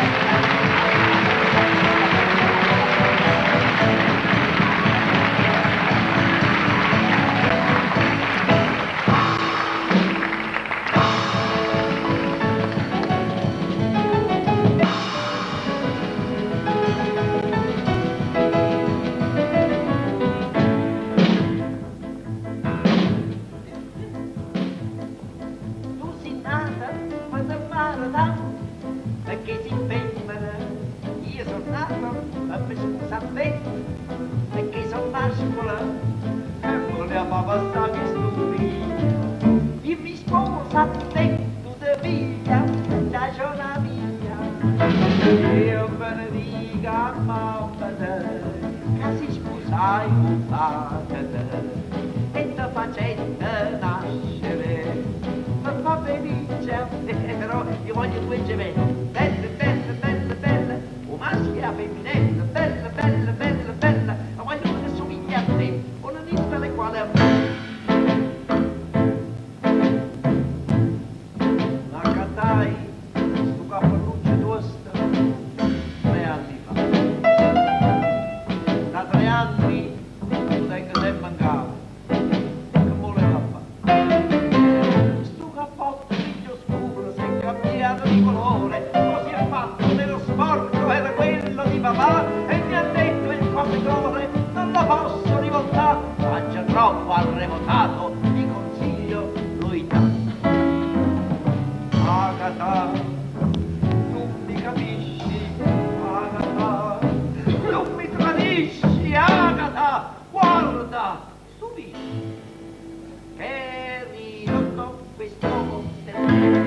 Perché si femmina, io sono nato a me scusa bene, perché sono mascola e voleva passare studi. Io mi sposa a te, tu devi da giornata mia. Io benedica a mamma che si sposai con padre e ti facendo nascere. Mi fa felice, però io voglio due gemelli. Belle, belle, belle, belle, un maschio e una femminella, bella, bella, bella, bella, ma voglio una che somiglia a te, una lista le quale a me. La cantai, sto cappelluccio tosto, tre anni fa. Da tre anni, tu sai che sei mancato, che voleva fare. Sto cappotto, figlio scuro, sei cambiato di colore, così è fatto nello sporco, era quello di papà, e mi ha detto il confettore, non lo posso rivoltare, ma già troppo arremotato, di consiglio lui dà. Agata, tu mi capisci, Agata, non mi tradisci, Agata, guarda, subito, che ridotto quest'uomo del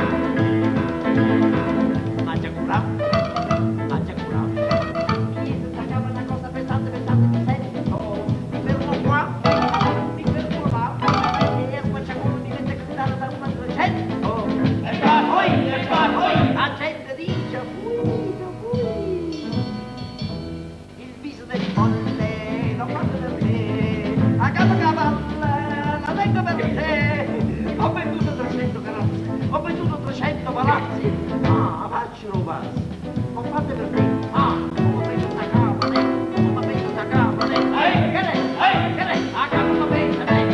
ma già curato, ma già curato, chi staccava una cosa pesante, pesante, mi sento, mi fermo qua, mi fermo là, e a squacciaculo diventa capitano da un altro cento, e va poi, e va poi, la gente dice, fui, fui, il viso del folle, lo fatto per me, a capo cavalla, la vengo per te, ho venduto trecento carrozze, ho venduto trecento palazzi, ah, faccio rubazzi, ho fatto per te, ah, ho preso una capane, ho preso una capane, ehi, che ne, ehi, che ne, a capo la pensa, ehi.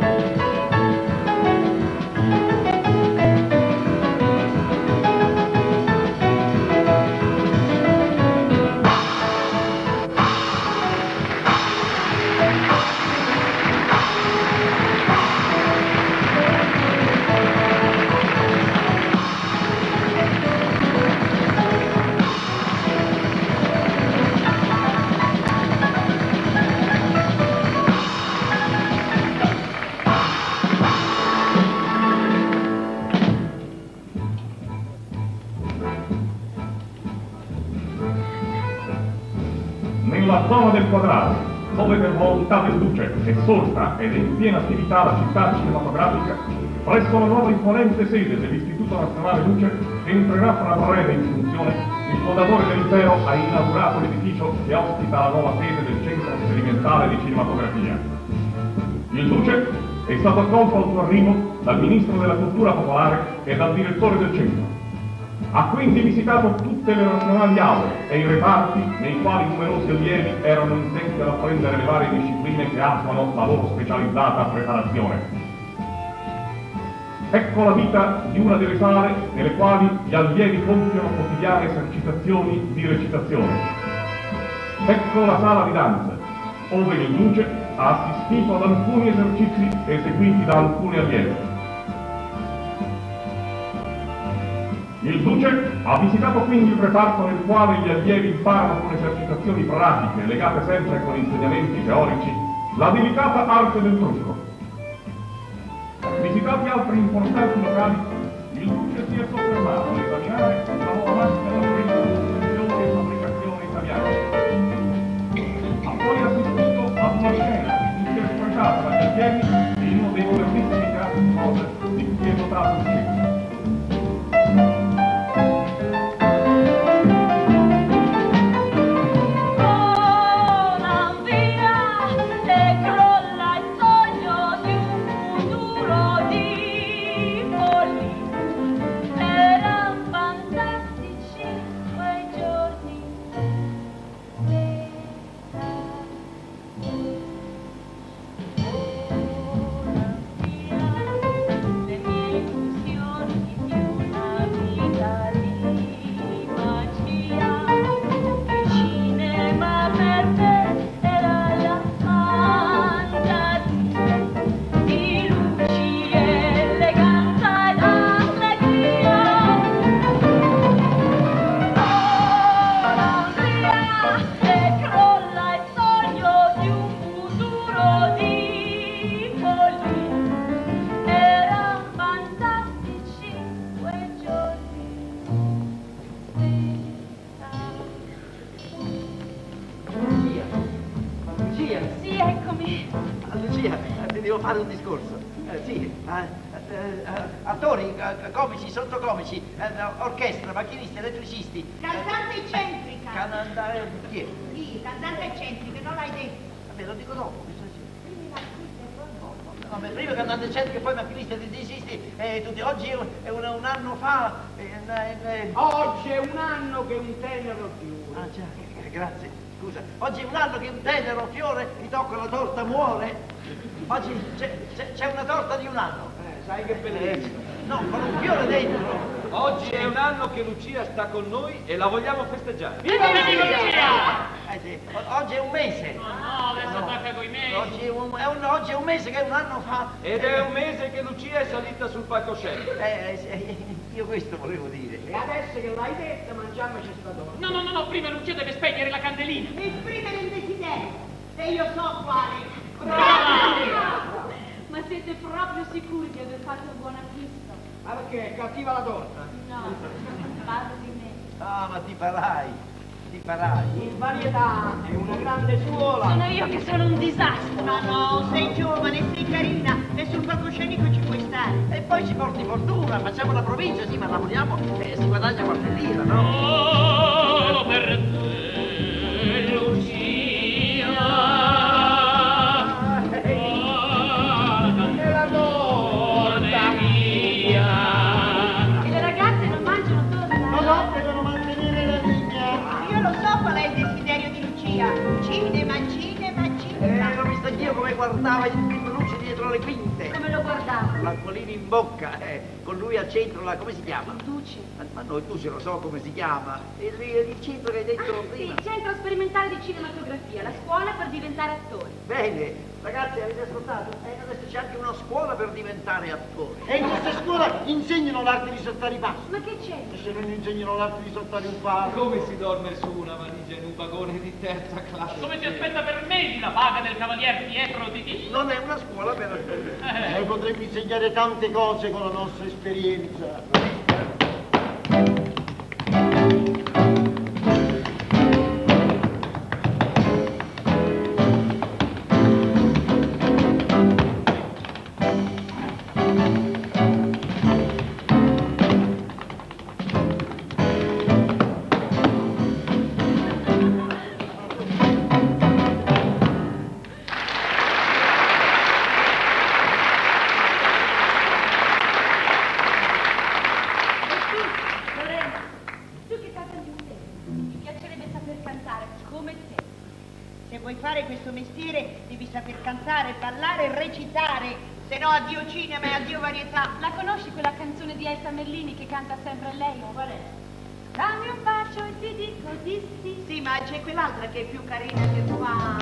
Nella zona del quadrato, dove per volontà del duce è sorta ed è in piena attività la città cinematografica, presso la nuova imponente sede dell'Istituto Nazionale Luce, che entrerà fra breve in funzione, il fondatore dell'impero ha inaugurato l'edificio che ospita la nuova sede del Centro Sperimentale di Cinematografia. Il duce è stato accolto al suo arrivo dal Ministro della Cultura Popolare e dal direttore del centro. Ha quindi visitato tutte le nazionali aule e i reparti nei quali numerosi allievi erano intenti ad apprendere le varie discipline che attuano la loro specializzata preparazione. Ecco la vita di una delle sale nelle quali gli allievi compiono quotidiane esercitazioni di recitazione. Ecco la sala di danza, ove il duce ha assistito ad alcuni esercizi eseguiti da alcuni allievi. Il duce ha visitato quindi il reparto nel quale gli allievi imparano con esercitazioni pratiche, legate sempre con insegnamenti teorici, la delicata arte del trucco. Visitati altri importanti locali, il duce si è soffermato ad esaminare la nuova macchina da produzione e fabbricazione italiana. Ha poi assistito ad una scena interpretata dagli allievi in uno dei modernissimi teatri cose di cui è dotato il centro. Fare un discorso, eh, sì, eh, eh, attori, eh, comici, sottocomici, eh, orchestra, macchinisti, elettricisti. Cantante eccentrica. Eh, cantante, chi è? Sì, cantante eccentrica, non l'hai detto. Vabbè, lo dico dopo. Vabbè, prima cantante eccentrica e poi macchinisti, elettricisti, eh, tutti. Oggi è, un, è un, un anno fa. Eh, eh, Oggi è un anno che un tenero fiore. Ah già, grazie, scusa. Oggi è un anno che un tenero fiore mi tocca la torta muore. Oggi c'è una torta di un anno. Eh, sai che bellezza. Eh, no, con un fiore dentro. Oggi Oggi è un anno che Lucia sta con noi e la vogliamo festeggiare. Viva Lucia! Eh sì, o- oggi è un mese. No, no, adesso attacca coi mesi. Oggi è, un, è un- oggi è un mese che è un anno fa. Ed è un mese che Lucia è salita sul palcoscenico. Eh, sì, io questo volevo dire. E adesso che l'hai detto, mangiamoci sta torta. No, no, no, no, prima Lucia deve spegnere la candelina. Esprimere il desiderio, e io so quale. Brava! Ma siete proprio sicuri di aver fatto un buon acquisto? Ma perché è cattiva la torta? No, parlo di me. Ah, ma ti farai, ti farai. In varietà è una grande scuola. Sono io che sono un disastro. No, no, sei giovane, sei carina e sul palcoscenico ci puoi stare. E poi ci porti fortuna, facciamo la provincia, sì, ma lavoriamo e si guadagna qualche lira, no? Oh, per te, Lucia. E la torta mia. E le ragazze non mangiano torta? No, no, devono mantenere la linea. Io lo so qual è il desiderio di Lucia. Cinema, cinema, cinema. Eh, l'ho visto anch'io come guardava il film luce dietro le quinte. Come lo guardavo? L'acquolino in bocca, eh, con lui al centro, la, come si chiama? Duce. Ma, ma noi tu se lo so come si chiama. Il, il centro che hai detto Ah, prima. sì, centro sperimentale di cinematografia, la scuola per diventare attori. Bene, ragazzi, avete ascoltato? Eh, adesso c'è anche una scuola per diventare attori. E in questa scuola insegnano l'arte di saltare i passi. Ma che c'è? E se non insegnano l'arte di saltare un fallo? Come si dorme su una valigia in un vagone di terza classe? Dove si aspetta per mesi la paga del cavalier Pietro Titi? Non è una scuola per attori. Noi potremmo insegnare tante cose con la nostra esperienza. Lorena, tu che canta di te? Mi piacerebbe saper cantare come te. Se vuoi fare questo mestiere devi saper cantare, ballare e recitare, se no addio cinema e addio varietà. La conosci quella canzone di Elsa Merlini che canta sempre lei? Qual è? Dammi un bacio e ti dico di sì. Sì, ma c'è quell'altra che è più carina che fa.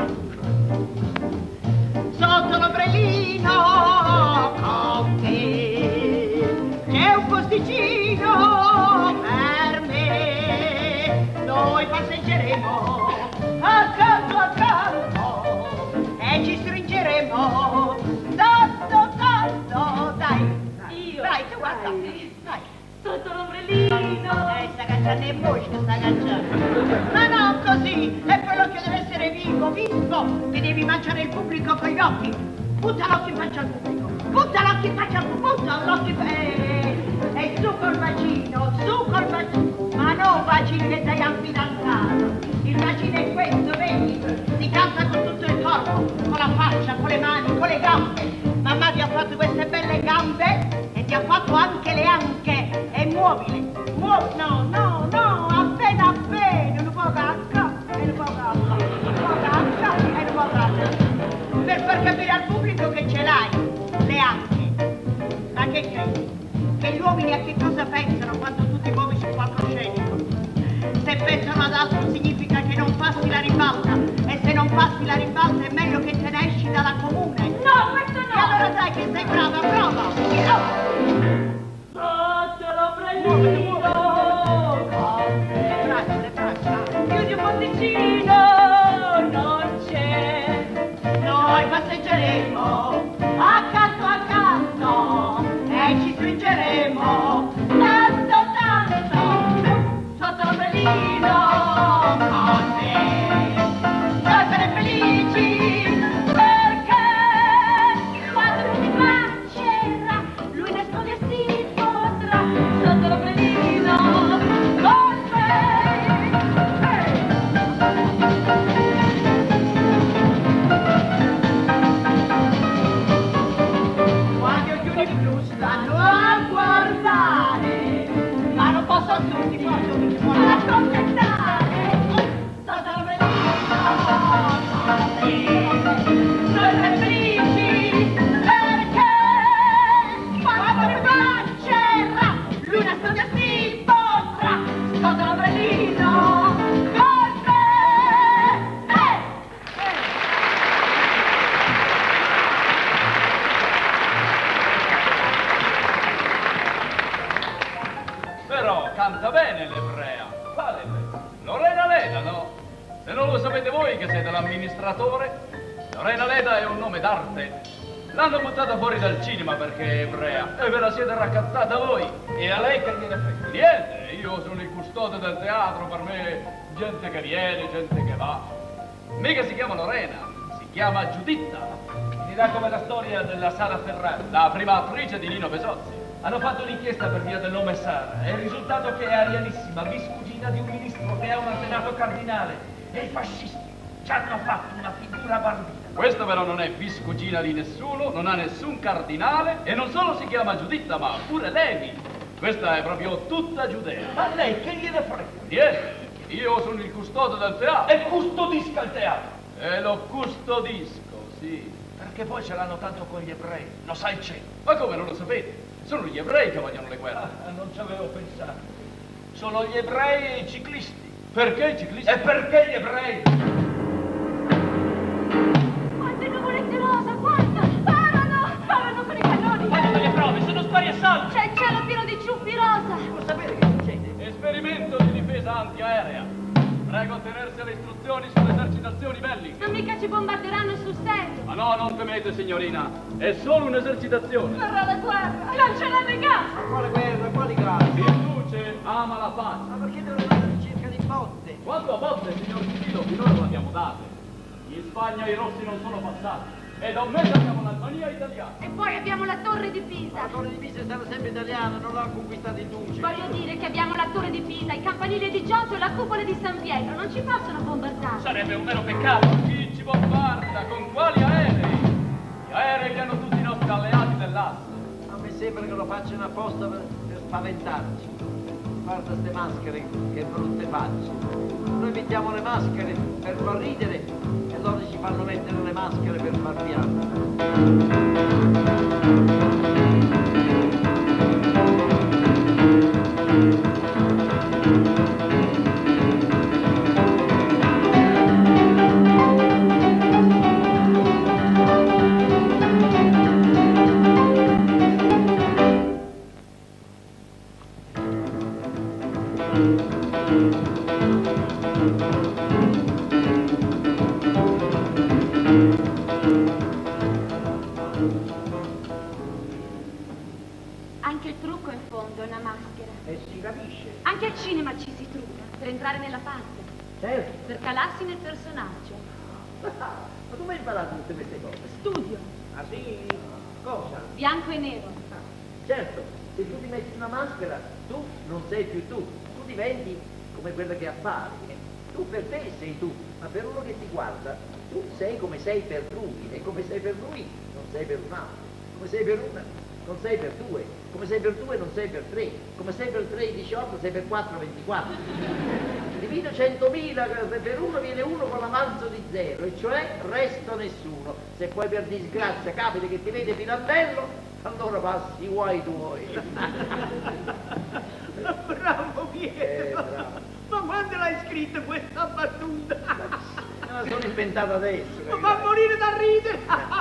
Sotto l'ombrellino con te c'è un posticino per me. Noi passeggeremo accanto accanto e ci stringeremo tanto tanto. Dai, Io? dai, tu guarda. Dai. Dai. Sotto l'ombrellino. Eh, sta cacciando in bosco, sta cacciando. Ma non così, è quello che deve essere vivo, vivo, che devi mangiare il pubblico con gli occhi. Butta l'occhio in faccia al pubblico, butta l'occhio in faccia al pubblico, butta l'occhio in faccia. E su col bacino, su col bacino. Ma non bacino che sei al fidanzato. Il bacino è questo, vedi? Si canta con tutto il corpo, con la faccia, con le mani, con le gambe. Mamma ti ha fatto queste belle gambe e ti ha fatto anche le anche. E muovile, muovi, no, no, no, appena appena, un po' cacca, e un po' cacca, un po' cacca, e un po' cacca. Per far capire al pubblico che ce l'hai, le anche. Ma che credi? Che gli uomini a che cosa pensano quando tu ti muovi sul palcoscenico? Se pensano ad altro significa che non passi la ribalta, e se non passi la ribalta è meglio che te ne esci dalla comune. No, questo no! E allora dai che sei brava, prova! No. Sotto l'ombrellino. Le braccia, le braccia. Chiudi un posticino, non c'è. Noi passeggeremo accanto accanto e ci stringeremo tanto tanto sotto l'ombrellino con te. Noi saremo felici perché quando lui ti bacerà lui nascondersi potrà sotto l'ombrellino con me. Quando gli uni blu stanno a guardare, ma non posso tutti, posso tutti, posso accontentare. Sotto l'ombrellino con te. Noi siamo felici perché quando mi bacerà lui nascondersi l'ombrellino! Golpe! Eh! Però canta bene l'ebrea. Quale ebrea? Lorena Leda, no? Se non lo sapete voi che siete l'amministratore, Lorena Leda è un nome d'arte. L'hanno buttata fuori dal cinema perché è ebrea e ve la siete raccattata voi. E a lei che gliene frega? Niente, io sono il custode del teatro, per me gente che viene, gente che va. Mica si chiama Lorena, si chiama Giuditta. Finirà come la storia della Sara Ferrari. La prima attrice di Nino Besozzi. Hanno fatto un'inchiesta per via del nome Sara e il risultato che è arianissima, biscugina di un ministro che è un antenato cardinale. E i fascisti ci hanno fatto una figura barbina. Questa però non è biscugina di nessuno, non ha nessun cardinale e non solo si chiama Giuditta, ma pure Levi. Questa è proprio tutta Giudea. Ma lei che gliene frega? Niente, io sono il custode del teatro. E custodisca il teatro. E lo custodisco, sì. Perché poi ce l'hanno tanto con gli ebrei, lo sa il cielo. Ma come non lo sapete? Sono gli ebrei che vogliono le guerre. Ah, non ci avevo pensato. Sono gli ebrei e i ciclisti. Perché i ciclisti? E perché gli ebrei? Quante nuvolette rosa, quanto! Parano! Parano con i cannoni! Fanno delle prove, sono spari a salto! C'è il cielo pieno di ciuffi rosa! Vuoi sapere che succede? Esperimento di difesa antiaerea. Prego attenersi alle istruzioni sulle esercitazioni belliche. Ma mica ci bombarderanno sul serio! Ma no, non temete, signorina. È solo un'esercitazione. Verrà la guerra! Lanceranno i gas! Ma quale guerra, quali gas? Il duce ama la pace. Ma perché devono andare in ricerca di botte? Quanto a botte, signor Cicilo, finora non abbiamo date. In Spagna i rossi non sono passati. E da un mese abbiamo l'Albania italiana. E poi abbiamo la torre di Pisa! La torre di Pisa è stata sempre italiana, non l'ha conquistata il duce. Voglio dire che abbiamo la torre di Pisa, il campanile di Giotto e la cupola di San Pietro. Non ci possono bombardare. Sarebbe un vero peccato. Chi ci bombarda? Con quali aerei? Gli aerei li hanno tutti i nostri alleati dell'Asse. A me sembra che lo facciano apposta per, per spaventarci. Guarda ste maschere, che brutte facce. Noi mettiamo le maschere per far ridere e loro ci fanno mettere le maschere per far Anche il trucco in fondo è una maschera. E si capisce. Anche al cinema ci si trucca, per entrare nella parte, Certo. per calarsi nel personaggio. Ma come hai imparato tutte queste cose? Studio, Ah sì? Cosa? bianco e nero. Certo, se tu ti metti una maschera, tu non sei più tu. Tu diventi come quello che appari. Tu per te sei tu, ma per uno che ti guarda, tu sei come sei per lui. E come sei per lui, non sei per un altro. Come sei per una, non sei per due. Come sei per due, non sei per tre. Come sei per tre, diciotto, sei per quattro, ventiquattro. Divido centomila, per uno viene uno con l'avanzo di zero, e cioè resto nessuno. Se poi per disgrazia capita che ti vede fino al bello, allora passi i guai tuoi. Bravo Pietro! Eh, bravo. Ma quando l'hai scritta questa battuta? Me la sono inventata adesso. Ma fa morire da ridere!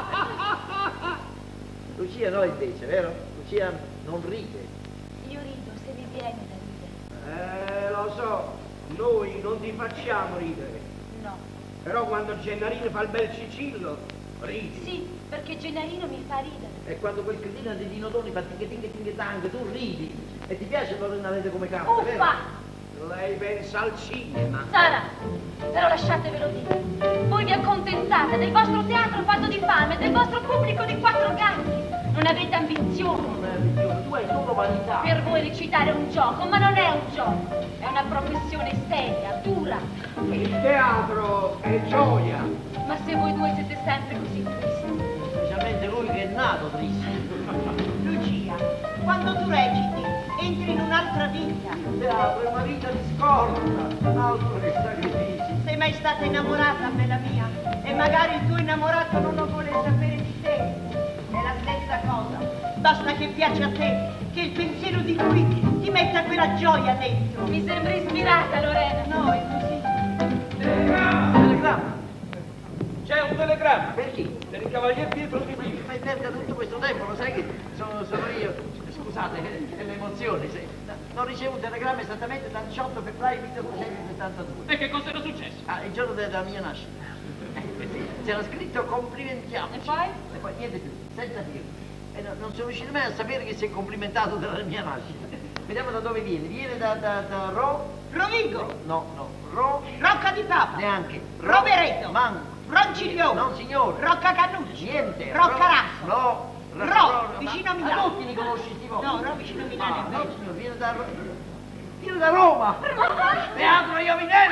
Lucia no invece, vero? Lucia non ride. Io rido se vi viene da ridere. Eh, lo so, noi non ti facciamo ridere. No. Però quando Gennarino fa il bel cicillo, ridi. Sì, perché Gennarino mi fa ridere. E quando quel cretino di Dino Doni fa tinghe tinghe tinghe tang, tu ridi. E ti piace Lorena Leda come canta, vero? Uffa! Lei pensa al cinema. Sara, però lasciatevelo dire. Voi vi accontentate del vostro teatro fatto di fame, del vostro pubblico di quattro gatti. Non avete ambizione. Non è ambizione, tu hai solo vanità. Per voi recitare è un gioco, ma non è un gioco. È una professione seria, dura. Il teatro è gioia. Ma se voi due siete sempre così tristi. Specialmente lui che è nato triste. Lucia, quando tu reciti, entri in un'altra vita. Il teatro è una vita di scorta, altro che sacrifici. Sei mai stata innamorata, bella mia? E magari il tuo innamorato non lo vuole sapere di te. È la stessa cosa. Basta che piace a te, che che il pensiero di lui ti metta quella gioia dentro. Mi sembra ispirata, Lorena. No, è così. Telegramma. C'è un telegramma. Per chi? Per il cavalier Pietro Di Pino. Fai perdere tutto questo tempo, lo sai che sono, sono io. Scusate, è l'emozione. se- Non ricevo un telegramma esattamente dal diciotto febbraio milleottocentosettantadue. E che cosa era successo? Ah, il giorno della mia nascita. Eh, sì, c'era scritto complimentiamo. E poi? E poi niente più, senza firma. E no- non sono riuscito mai a sapere che si è complimentato della mia nascita. Vediamo da dove viene. Viene da, da, da Ro... Rovigo, No, no. Ro... Rocca di Papa, Neanche. Rovereto, Manco. Ronciglione, No, signore. Rocca Cannucci, Niente. Roccarasso, No. Ro, Ro, vicino a ma- Milano. Ma tutti li conosci sti posti? No, Ro vicino a Milano Ah, è no, meglio. signore, viene da... Ro- Viene da Roma. Teatro Iovinelli.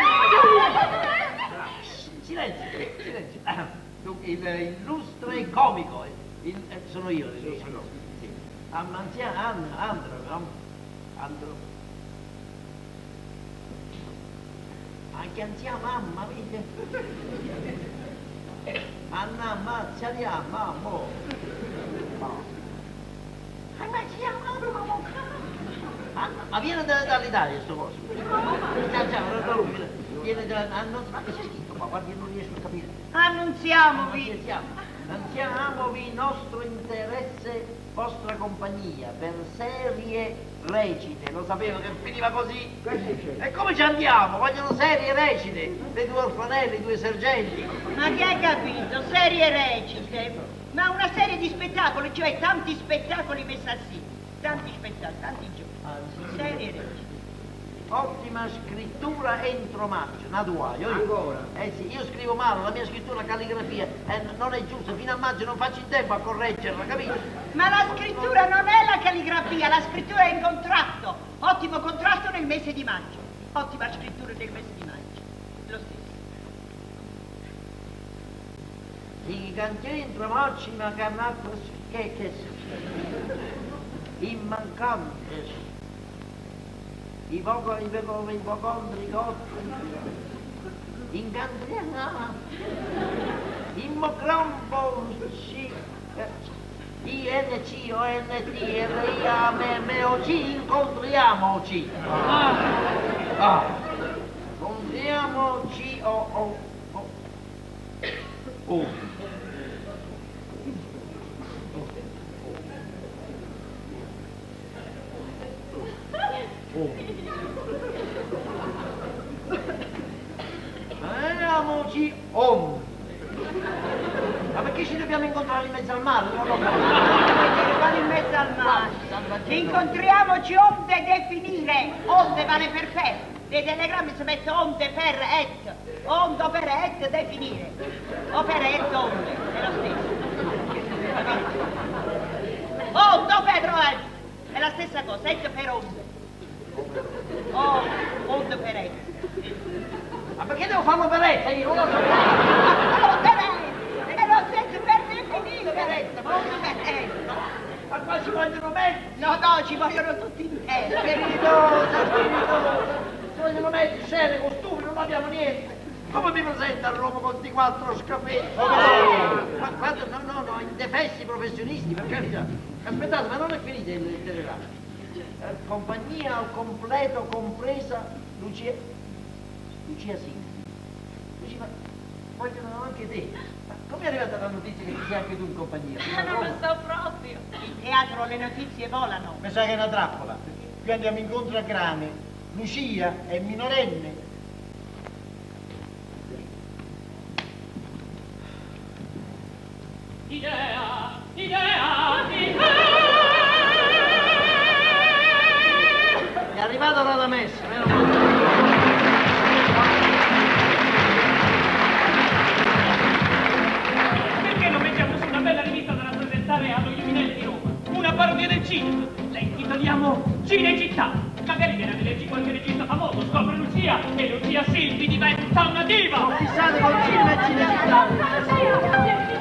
Silenzio, silenzio. Dunque, il illustre comico. il- eh, sono io l'illustre comico. Sì. Am- Anziano, Andro, Andro, Am- Andro. Anche anziana mamma, vedi? Anna, ammazza, mamma. Ah, ma viene da- dall'Italia sto coso. Anziano, da lui, viene- viene da... ah, non- ma che c'è scritto qua? Guarda, io non riesco a capire. Annunziamovi. Annunziamo. Anziamovi nostro interesse, vostra compagnia, per serie recite. Lo sapevo che finiva così. E come ci andiamo? Vogliono serie recite. Le due orfanelli, i due sergenti. Ma che hai capito? Serie recite. Ma una serie di spettacoli, cioè tanti spettacoli messi assieme. Tanti spettacoli, tanti giochi. Serie recite. Ottima scrittura entro maggio, Naduaio. Ancora? Eh sì, io scrivo male, la mia scrittura calligrafia eh, n- non è giusta, fino a maggio non faccio in tempo a correggerla, capito? Ma la scrittura non è la calligrafia, la scrittura è in contratto. Ottimo contratto nel mese di maggio. Ottima scrittura nel mese di maggio. Lo stesso. I cantieri entro maggio, ma carnato, che che immancantes. I vogoni, i vogoni, i vogondri, cotti, incantriana, immocrambo, sì, I N C O N T R I A M M O C, incontriamoci. Ah, incontriamoci, o, o, o, o. Andiamoci on. Ma perché ci dobbiamo incontrare in mezzo al mare? Non lo Perché vanno in mezzo al mare. Incontriamoci onde definire. Onde vale per per. Nei telegrammi si mette onde per et. Ondo per et definire. O per et onde. È lo stesso. Ondo per et. È la stessa cosa. Et per onde. O onde per et. Ma perché devo farlo per etta? Io non lo so. È lo stesso per definire. Per ma onde per et. Ma qua ci vogliono me? No, no, ci vogliono tutti interi. Spiritosa, spiritosa. Ci vogliono me, scene, costumi, non abbiamo niente. Come mi presenta l'uomo con questi quattro scaffetti? Ma guarda, no, no, no, indefessi professionisti, per carità. Aspettate, ma non è finito il, il telegramma. Eh, compagnia al completo compresa Lucia... Lucia sì. Lucia, ma vogliono anche te. Ma come è arrivata la notizia che ci sei anche tu in compagnia? Ah, non lo so proprio. In teatro le notizie volano. Mi sa che è una trappola. Qui andiamo incontro a Grane. Lucia è minorenne. Idea, idea, idea. È arrivata la da messa, meno male. Perché non mettiamo su una bella rivista da rappresentare allo Iovinelli di Roma? Una parodia del cinema. La intitoliamo Cinecittà. Magari viene a leggi qualche regista famoso, scopre Lucia e Lucia Silvi diventa una diva. Non fissate col cinema e Cinecittà.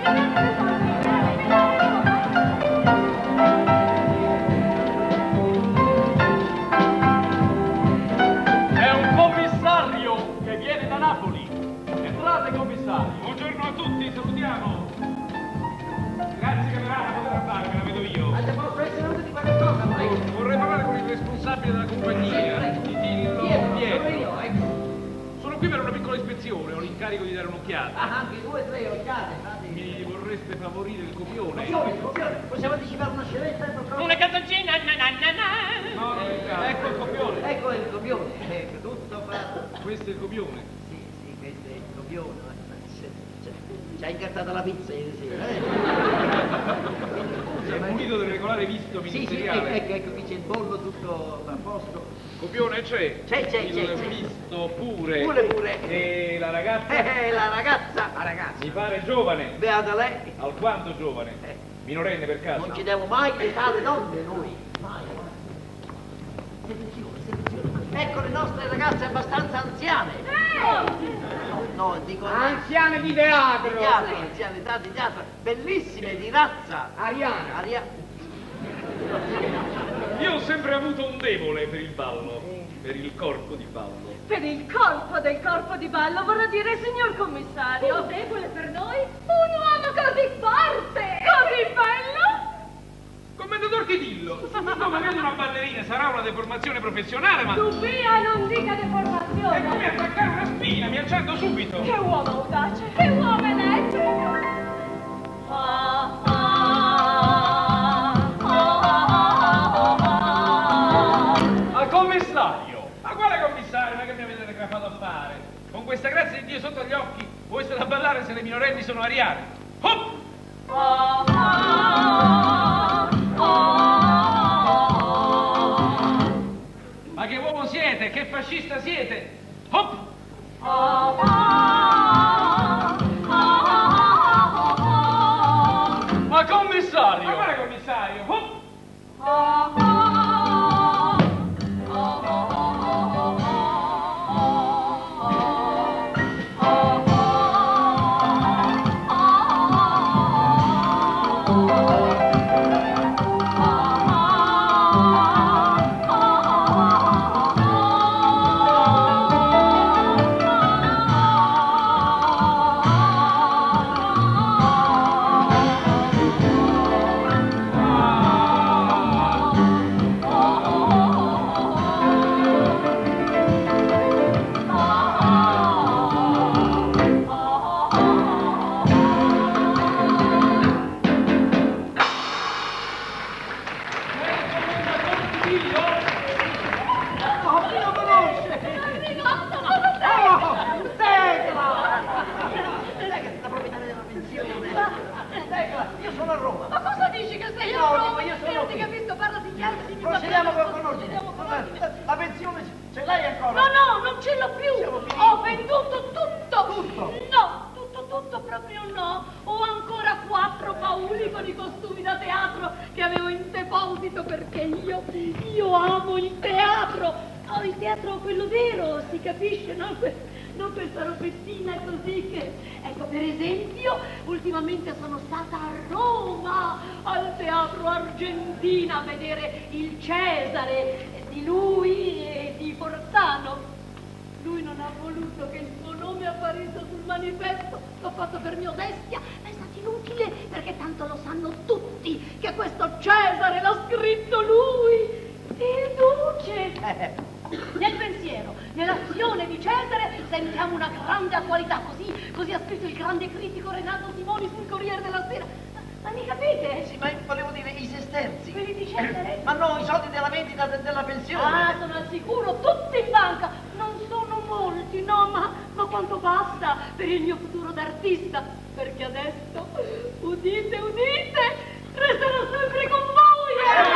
È un commissario che viene da Napoli. Entrate, commissario. Buongiorno a tutti, salutiamo. Grazie camerata, potete andare, me la vedo io. Ma se posso essere venuto di qualche cosa, prego. incarico di dare un'occhiata. Ah, anche due o tre occhiate, frate. Mi vorreste favorire il copione? Copione, copione. Possiamo anticipare una scenetta? Una canzoncina, na na na na. No, non Eh, ecco il copione. Ecco il copione, ecco, tutto fatto. Questo è il copione. Sì, sì, questo è il copione. Ci ha incartata la pizza ieri sera, eh? Sei munito del regolare visto Sì, sì, ministeriale. ecco, ecco, qui c'è il bollo tutto a posto. Copione c'è? C'è, c'è, Il c'è, c'è. visto pure. Pure, pure. E la ragazza? Eh, la ragazza, la ragazza. Mi pare giovane. Beata lei. Alquanto giovane? Eh. Minorenne per caso? Non ci diamo mai età alle donne noi. Mai. Attenzione, attenzione. Ecco le nostre ragazze abbastanza anziane. No, no, dico Anziane di teatro. di teatro, anziane età di teatro, bellissime di razza. Ariana. Aria... Io ho sempre avuto un debole per il ballo, per il corpo di ballo. Per il colpo del corpo di ballo, vorrà dire, signor commissario. Un debole per noi? Un uomo così forte! Così bello! Commendator Chidillo, come vedo una ballerina sarà una deformazione professionale, ma... Tu via, non dica deformazione! È come attaccare una spina, mi accendo subito! Che uomo audace! Che uomo elettrico! Ah, ah, ah, ah, ah. Al commissario! Ma quale commissario? Ma che mi avete telegrafato a fare? Con questa grazia di Dio sotto gli occhi, vuoi stare a ballare se le minorenni sono ariane? Hop! Ah, ah, ah. Ma che uomo siete? Che fascista siete? Hop! Ah, ah, ah, ah. Ma commissario! Ma quale commissario? Hop! Ah, ah, Io sono a Roma. Ma cosa dici che sei a No, Roma? io sono Io ti qui. capisco, parla di chiaro, di Procediamo con, con ordine. La pensione ce l'hai ancora? No, no, non ce l'ho più. Siamo finiti. Ho venduto tutto. Tutto? No, tutto, tutto proprio no. Ho ancora quattro bauli con i costumi da teatro che avevo in deposito perché io, io amo il teatro. Oh, il teatro quello vero, si capisce, no? Que- Non questa robettina così che... Ecco, per esempio, ultimamente sono stata a Roma, al Teatro Argentina, a vedere il Cesare di lui e di Forzano. Lui non ha voluto che il suo nome apparisse sul manifesto, l'ho fatto per mia modestia, ma è stato inutile perché tanto lo sanno tutti che questo Cesare l'ha scritto lui, il Duce. Nel pensiero, nell'azione di Cesare sentiamo una grande attualità, così, così ha scritto il grande critico Renato Simoni sul Corriere della Sera. Ma, ma mi capite? Sì, ma volevo dire i sesterzi. Quelli di Cesare? Ma no, i soldi della vendita de- della pensione. Ah, sono al sicuro, tutti in banca. Non sono molti, no, ma, ma quanto basta per il mio futuro d'artista? Perché adesso, udite, udite, resterò sempre con voi.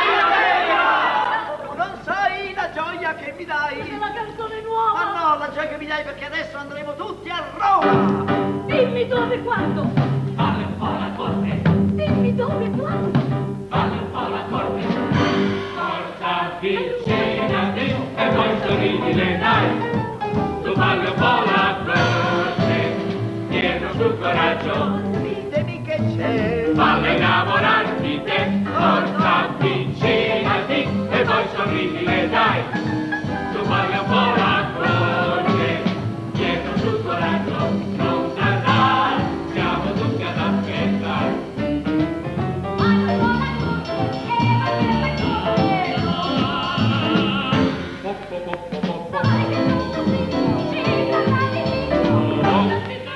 Non sai la gioia che mi dai. C'è la canzone nuova. Ma no, la gioia che mi dai perché adesso andremo tutti a Roma. Dimmi dove e quando. Falle un po' la corte, Dimmi dove e quando. falle un po' la corte. Forza avvicinati e poi sorridile dai. Tu falle un po' la corte, dietro sul coraggio. Ditemi che c'è. Falle innamorarti di te, forza avvicinati e poi sorridile dai. Tu falle un po' la corte, dietro sul coraggio. Non tardare, siamo tutti ad aspettare. Po, po, po, po, po, po. Oh,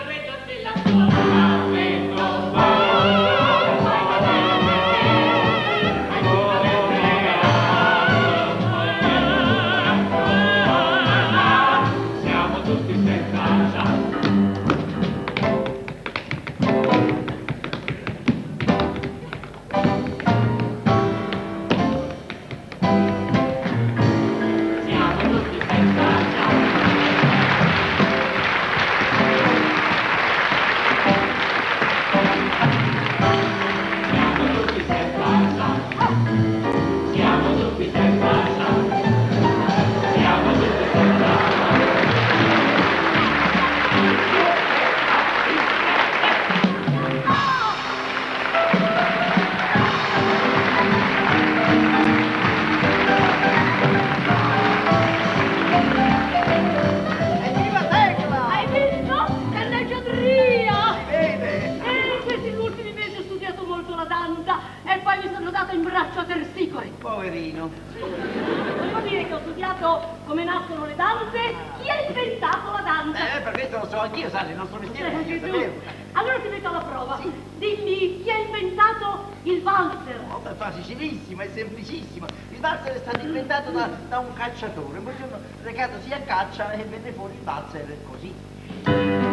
piacciono le danze, chi ha inventato la danza? Eh, per questo lo so anch'io, sai, il nostro mestiere è Gesù. saperlo. Allora ti metto alla prova. Dimmi, chi ha inventato il valzer? Oh, è facilissimo, è semplicissimo. Il valzer è stato inventato da, da un cacciatore. Un giorno recatosi a caccia e venne fuori il valzer così.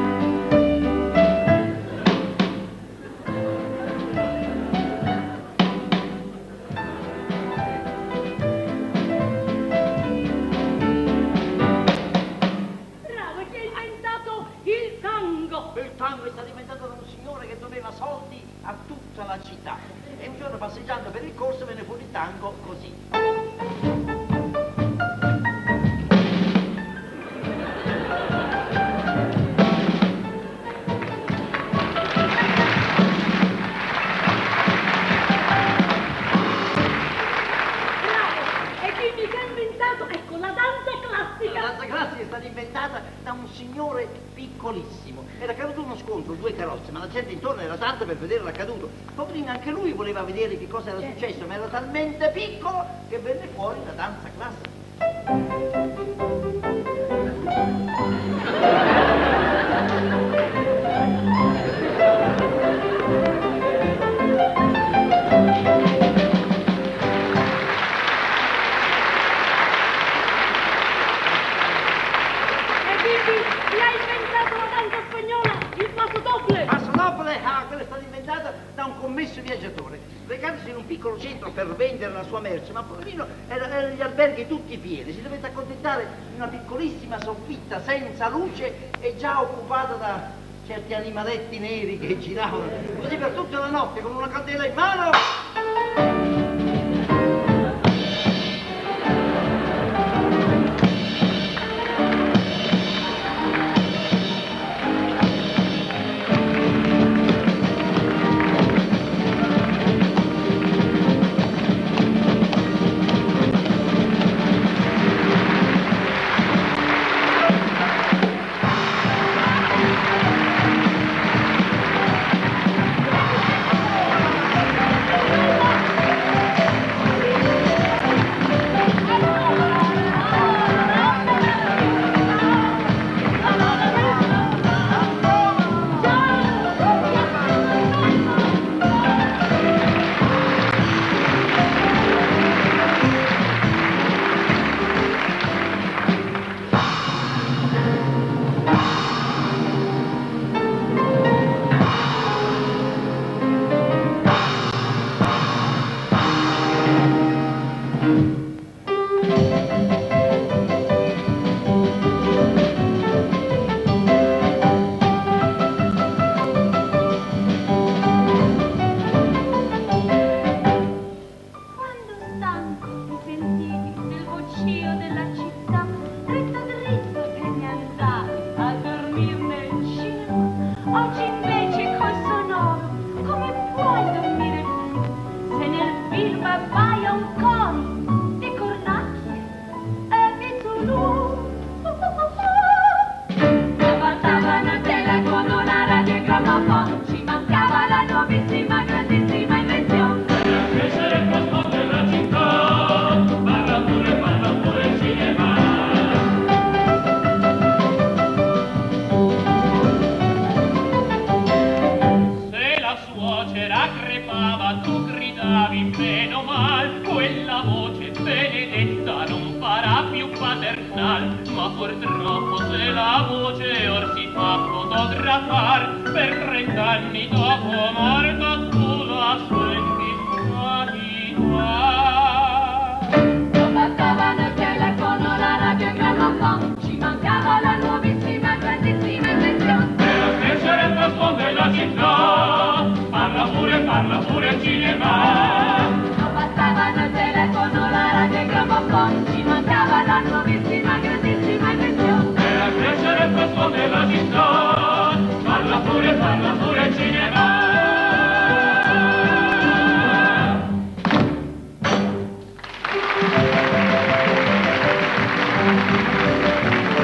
Il tango è stato inventato da un signore che doveva soldi a tutta la città e un giorno passeggiando per il corso venne fuori il tango così. La danza classica è stata inventata da un signore piccolissimo. Era caduto uno scontro, due carrozze, ma la gente intorno era tanta per vedere l'accaduto. Poverino, anche lui voleva vedere che cosa era successo, ma era talmente piccolo che venne fuori la danza classica. Ah, quella è stata inventata da un commesso viaggiatore, recandosi in un piccolo centro per vendere la sua merce, ma poverino erano gli alberghi tutti pieni, si dovette accontentare di una piccolissima soffitta senza luce e già occupata da certi animaletti neri che giravano così per tutta la notte con una candela in mano. ma purtroppo se la voce or si fa fotografar per trent'anni dopo morta tu la senti svanità. Non bastavano il telefono, la radio e il grammofono, ci mancava la nuovissima, grandissima invenzione. Per crescere il trasfondo della città, parla pure, parla pure il cinema. Non bastavano il telefono, la radio e il grammofono, ci mancava la nuovissima, grandissima invenzione. Per crescere il trasfondo della città, parla pure, parla pure il cinema. Thank you.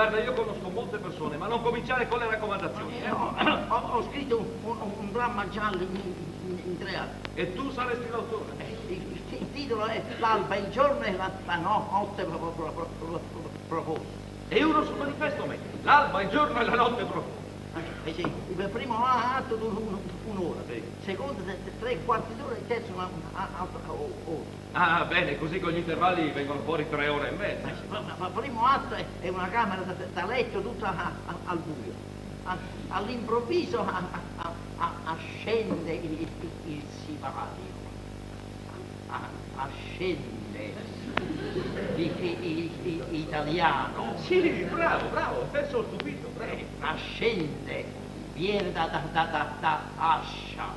Guarda, io conosco molte persone, ma non cominciare con le raccomandazioni. Eh, ho, ho, ho scritto un, un, un dramma giallo in, in, in tre atti. E tu saresti l'autore. Eh, il, il titolo è L'alba, il giorno e la, la notte profosa. E uno sul manifesto mette l'alba, il giorno e la notte profonda. Eh sì, il primo atto dura un, un'ora, il secondo tre quarti d'ora, il terzo un'altra ora. Ah, bene, così con gli intervalli vengono fuori tre ore e mezza. Eh sì, ma, ma il primo atto è, è una camera da, da letto tutta a, a, al buio. A, all'improvviso a, a, a, ascende il, il, il sipario. Ascende italiano. Sì, bravo, bravo, sono stupito, bravo. Eh, ascende, viene da, da, da, da, da Ascia.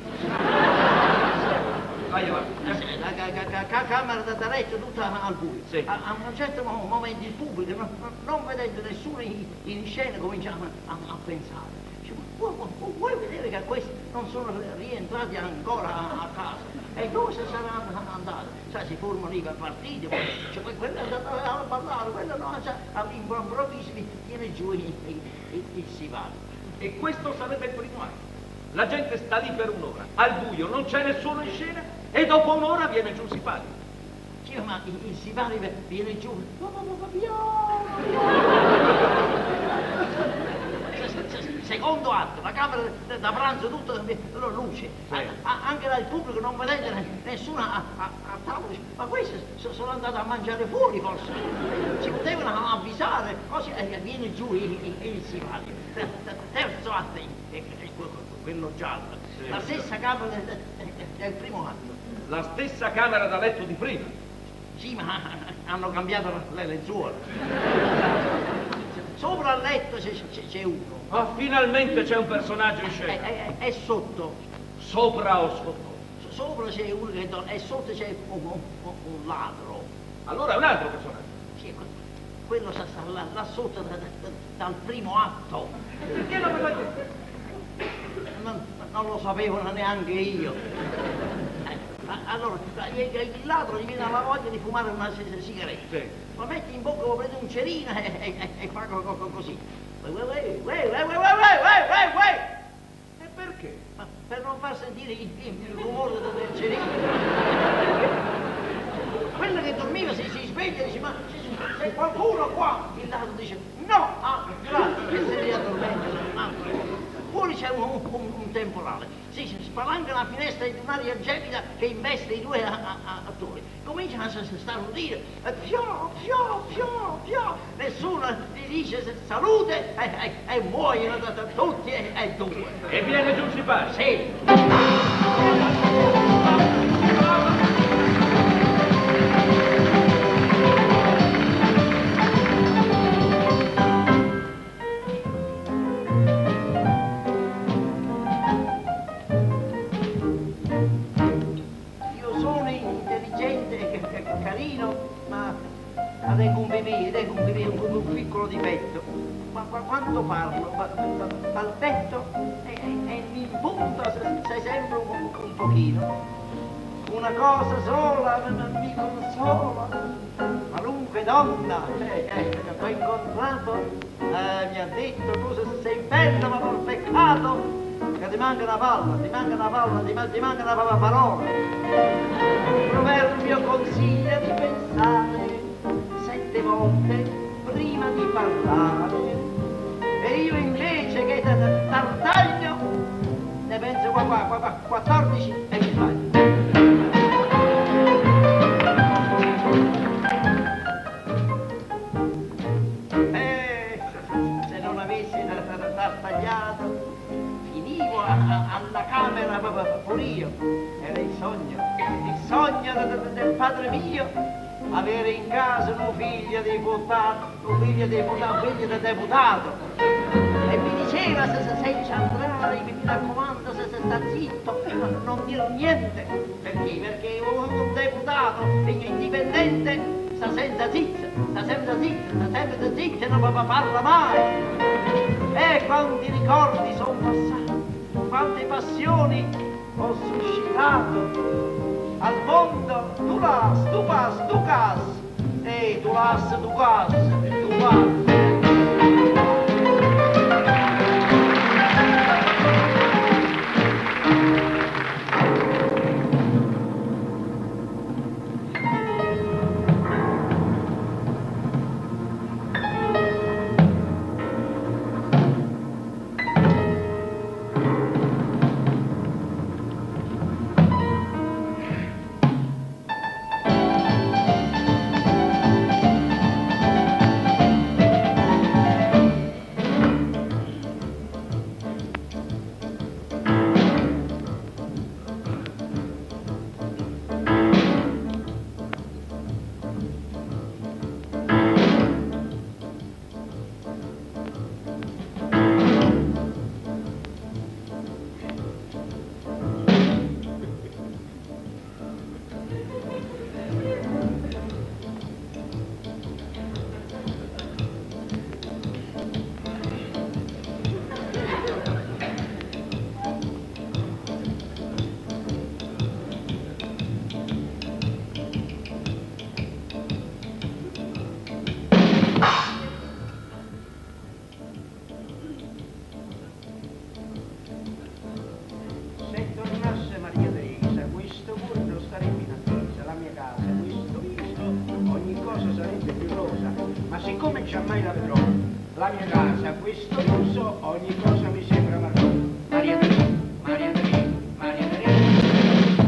Vai avanti. La camera da letto tutta al buio. Sì. A, a un certo momento il pubblico, non, non vedendo nessuno in, in scena, comincia a, a pensare. Vuoi, vuoi vedere che questi non sono rientrati ancora a, a casa? E dove saranno andati? Sai, si formano i partiti, poi cioè, quello è andato a ballare, quello no, cioè, all'improvviso viene giù il, il, il, il sipario. E questo sarebbe il primo atto. La gente sta lì per un'ora, al buio, non c'è nessuno in scena, e dopo un'ora viene giù il sipario. Sì, ma il, il sipario viene giù. Secondo atto, la camera da pranzo tutta la luce, sì. a, anche dal pubblico non vedete nessuno a, a, a tavola, ma questi sono andati a mangiare fuori forse, ci potevano avvisare, così e viene giù il, il, il sipario. Terzo atto, è, è quello giallo, sì. La stessa camera del, del primo atto. La stessa camera da letto di prima? Sì, ma hanno cambiato le lenzuola. Sopra il letto c'è uno. Ma oh, finalmente c'è un personaggio in scena. È, è, è sotto. Sopra o sotto? Sopra c'è uno che dorme e sotto c'è un, un, un ladro. Allora è un altro personaggio. Sì, quello sta là, là sotto da, da, dal primo atto. Perché non me l'hai detto? Non, non lo sapevo neanche io. Allora, il ladro gli viene alla voglia di fumare una sigaretta. Sì. Lo metti in bocca, lo prende un cerino e, e, e, e fa co, co, co, così. Uè, uè, uè, uè, uè, uè, uè, uè, uè. E perché? Ma per non far sentire il, il, il rumore del cerino. Quello che dormiva si, si sveglia e dice, ma c'è qualcuno qua? Il ladro dice, no! Ah, grazie, e se li addormenta. Fuori c'è un, un, un temporale, si spalanca la finestra di un'aria gelida che investe i due a, a, attori. Cominciano a starnutire, fio, fio, fio, fio, nessuno gli dice salute e, e, e muoiono da, da tutti e, e due. E viene giù il sipario? Sì. Tengo un bebè, tengo un bebè, un, un piccolo difetto, ma, ma quando parlo, balbetto e, e, e mi impunta sei sempre un, un pochino. Una cosa sola mi consola, qualunque donna eh, eh, che ho incontrato eh, mi ha detto tu sei bella ma per peccato che ti manca una palla, ti manca una palla, ti, ti manca una parola. Il proverbio consiglia di pensare sette volte prima di parlare e io invece che tartaglio ne penso qua qua qua qua quattordici e mi sbaglio. E se non avessi tartagliato finivo a, a, alla camera pure io. Era il sogno, il sogno del padre mio avere in casa un figlio di deputato, un figlio di deputato, un figlio di deputato. E mi diceva se, se senza andare, mi raccomando, se, se sta zitto, non dire niente. Perché? Perché un deputato indipendente sta senza zitto, sta sempre zitto, sta sempre zitto e non parla mai. E quanti ricordi sono passati, quante passioni ho suscitato. Al mondo tu las, tu pas, tu cas, e tu las, tu cas, tu pas. siccome giammai la vedrò, la mia casa, questo lusso, ogni cosa mi sembra marrò. Maria Teresa, Maria Teresa, Maria Teresa.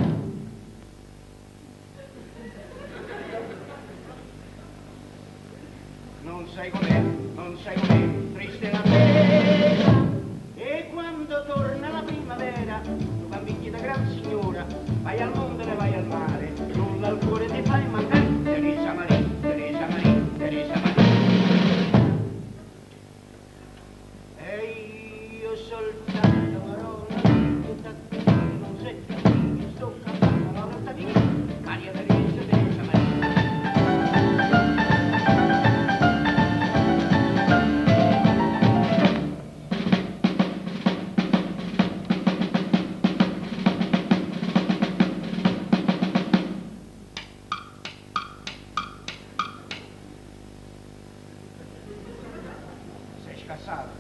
Non sai com'è, non sai com'è, triste la pena. E quando torna la primavera, tu bambini da gran signora, vai al mondo e vai al mare, nulla al cuore ti fai mancare. Teresa Maria, Teresa Maria, Teresa Maria. E io soltanto parola, non sei, io sto cantando la volta di Maria Teresa, Teresa Maria. Sei scassato.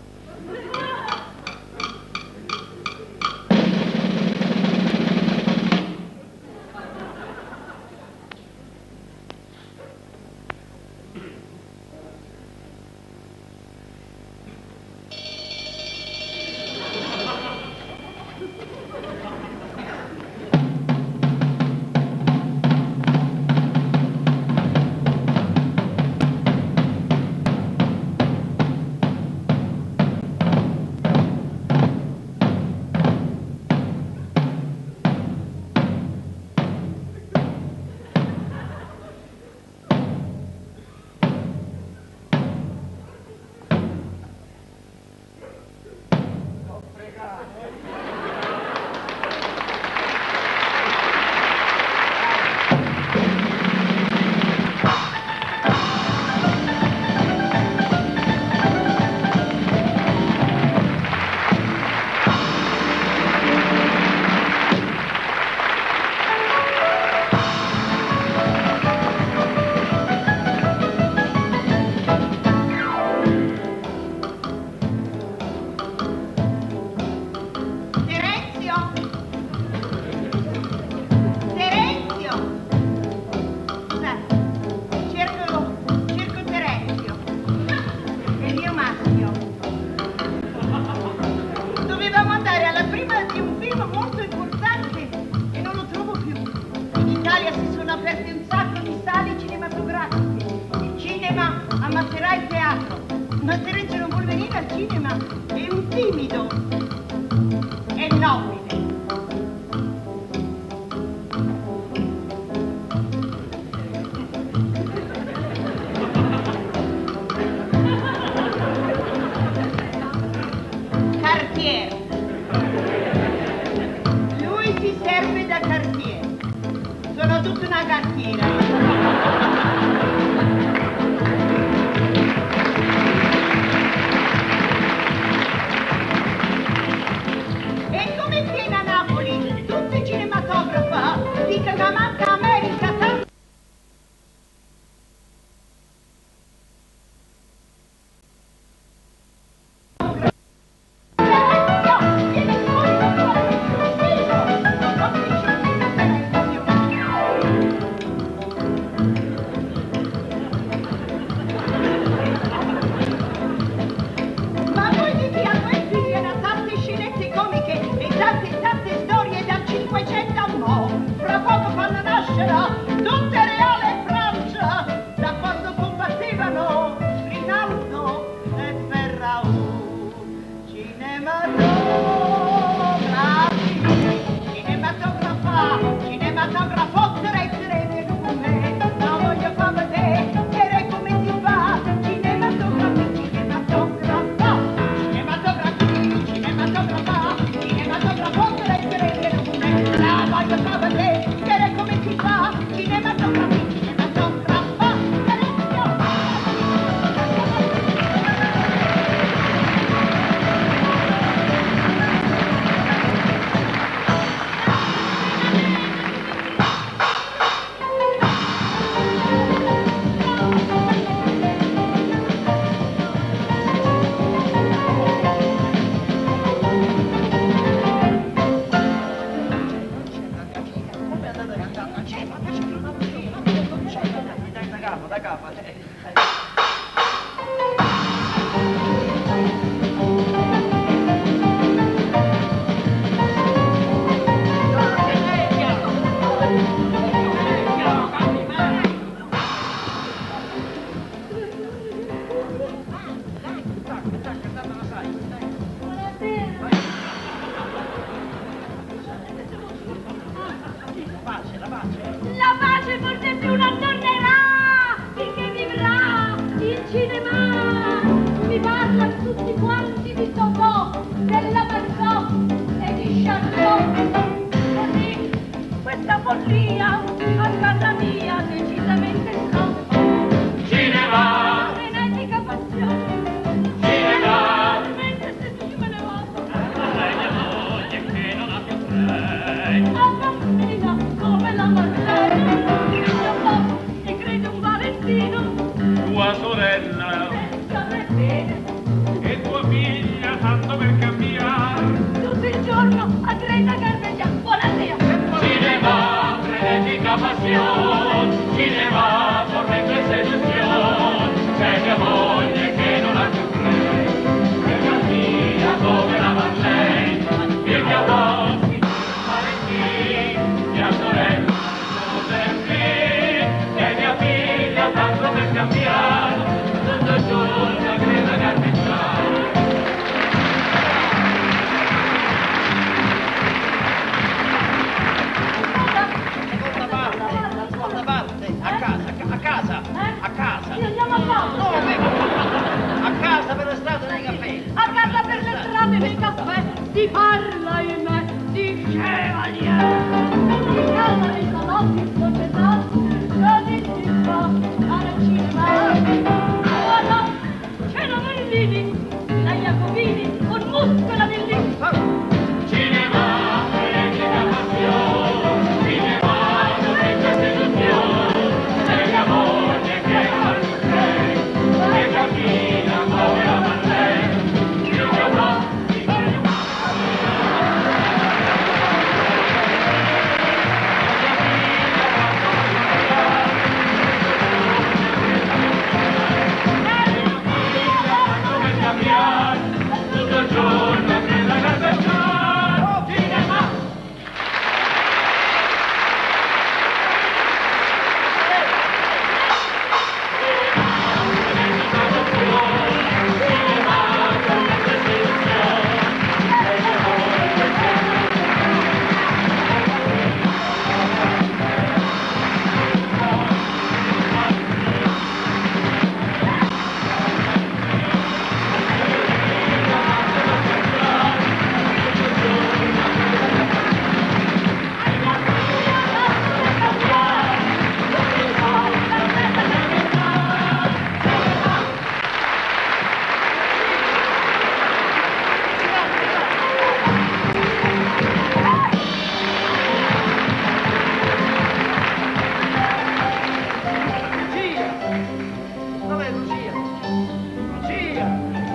cinema, tormento e seduzione, c'è mia moglie che non ha più re, che mia figlia come la Marlene, e mia Rossi, Valentini, mia sorella, Giuseppe, e mia figlia tanto per cambiare, tutto il giorno creda carpeggiare. A casa, a casa, a casa. Sì, andiamo a casa. Dove? A casa per le strade nei caffè. A casa per le strade nei caffè si parla in me di chevalier. Si chiama nei salotti societati, così si fa al cinema. Ora c'è la Merlini, la Jacobini, con muscola del lì. Cinema, politica passione, cinema, tormento e seduzione, c'è mia moglie che non più sei, che cammina come la Marlene, io mio Rossi, come cambiare, tutto il giorno nella carpeggiare, cinema. Dov'è Lucia? Lucia!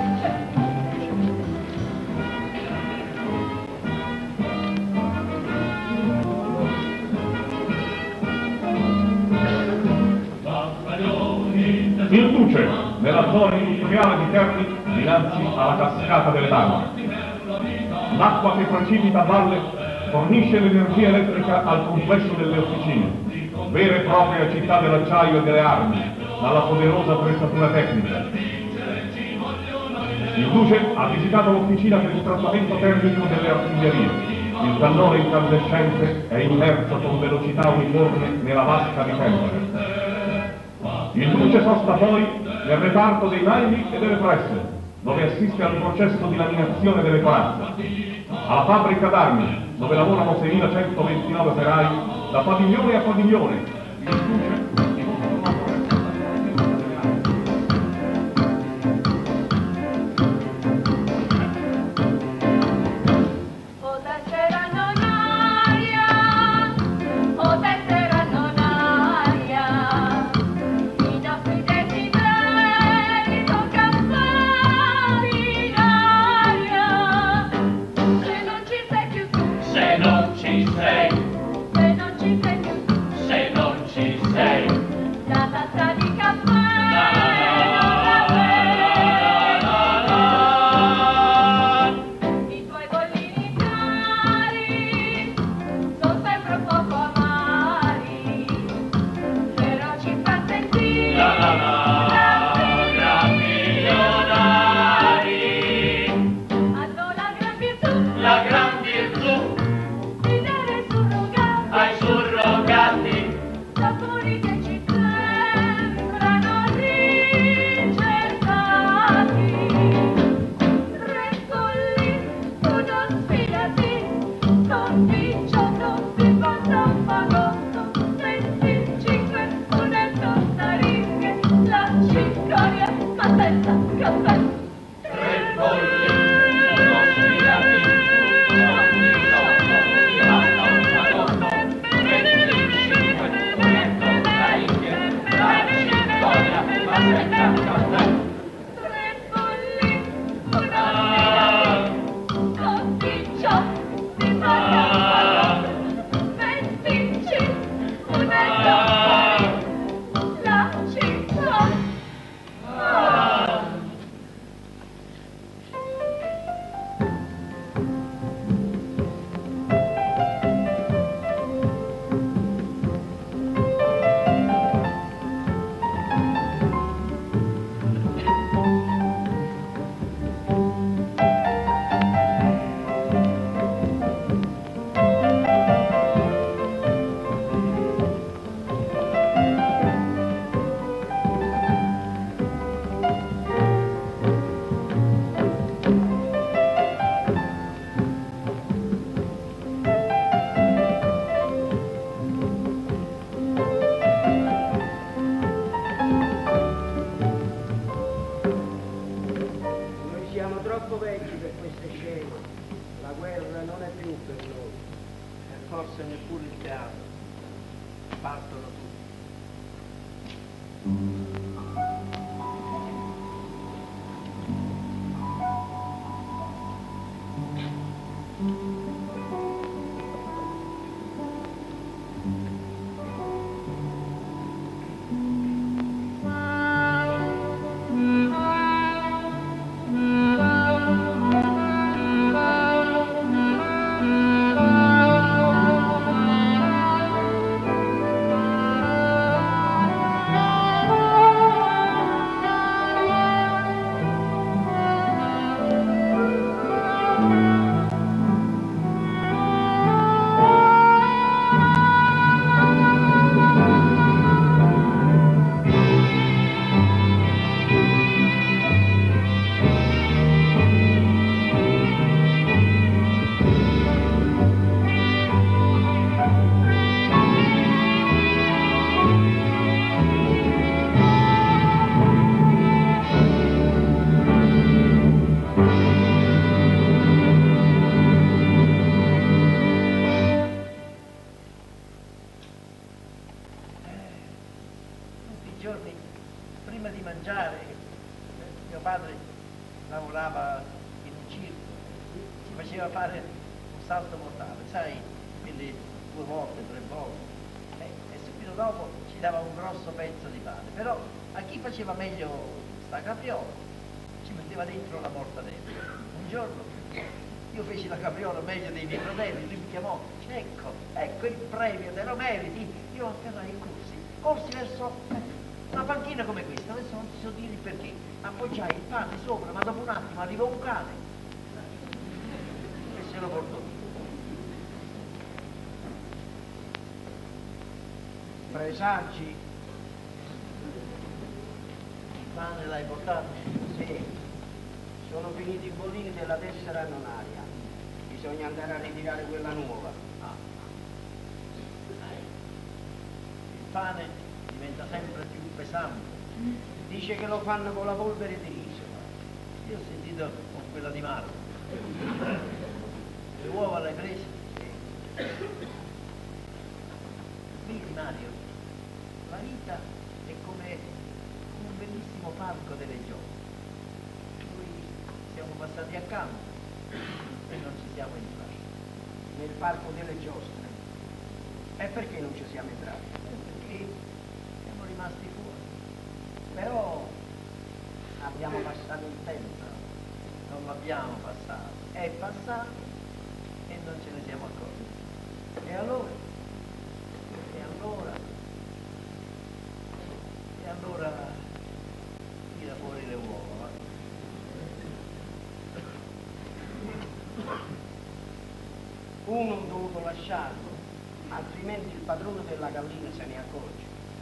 Il Duce, nella zona industriale di Terni, dinanzi alla cascata delle Tavole. L'acqua che precipita a valle fornisce l'energia elettrica al complesso delle officine, vera e propria città dell'acciaio e delle armi, dalla poderosa attrezzatura tecnica. Il Duce ha visitato l'officina per il trattamento termico delle artiglierie. Il cannone incandescente è immerso con velocità uniforme nella vasca di tempera. Il Duce sosta poi nel reparto dei naili e delle presse, dove assiste al processo di laminazione delle corazze. Alla fabbrica d'armi, dove lavorano seimilacentoventinove operai, da padiglione a padiglione. Il Duce Se non ci sei, se non ci sei più, se non ci sei, La tazza di caffè. I tuoi bollini cari sono sempre un poco amari, però ci fa sentire la la la, gran milionari. hanno la gran virtù La gran virtù di dare surrogati ai surrogati, sapori che ci sembrano ricercati. Resto lì, tu non sfidati, convincio tutti quanto un fagotto, venticinque, un'etto taricche, la cicoria, ma senza caffè. tre polli, uno sfidati, ogni giorno si basta un fagotto, venticinque, un'etto taricche, la cicoria, ma senza caffè. Tre polli, una convincio di fare un fagotto, venticinque, un'etto questi giorni, prima di mangiare, mio padre lavorava in un circo, ci faceva fare un salto mortale, sai, quindi due volte, tre volte, e, e subito dopo ci dava un grosso pezzo di pane, però a chi faceva meglio sta capriola ci metteva dentro la mortadella. Un giorno io feci la capriola meglio dei miei fratelli, lui mi chiamò, dice, ecco, ecco il premio, te lo meriti. Io afferrai i corsi, corsi verso una panchina come questa, adesso non ti so dire il perché, appoggiai il pane sopra, ma dopo un attimo arrivò un cane e se lo portò via. Presagi, Il pane l'hai portato? sì, sono finiti i bolini della tessera nonaria. Bisogna andare a ritirare quella nuova. Ah. Il pane diventa sempre più pesante. Dice che lo fanno con la polvere di riso. Io ho sentito con quella di Marco. Le uova le hai prese? Vedi Mario, la vita è come un bellissimo parco delle gioie. Noi siamo passati accanto e non ci siamo entrati. Nel parco delle giostre. E perché non ci siamo entrati? Perché siamo rimasti fuori. Però abbiamo passato il tempo. Non l'abbiamo passato. È passato e non ce ne siamo accorti. E allora? E allora? E allora tira fuori le uova. Uno ho dovuto lasciarlo, altrimenti il padrone della gallina se ne accorge.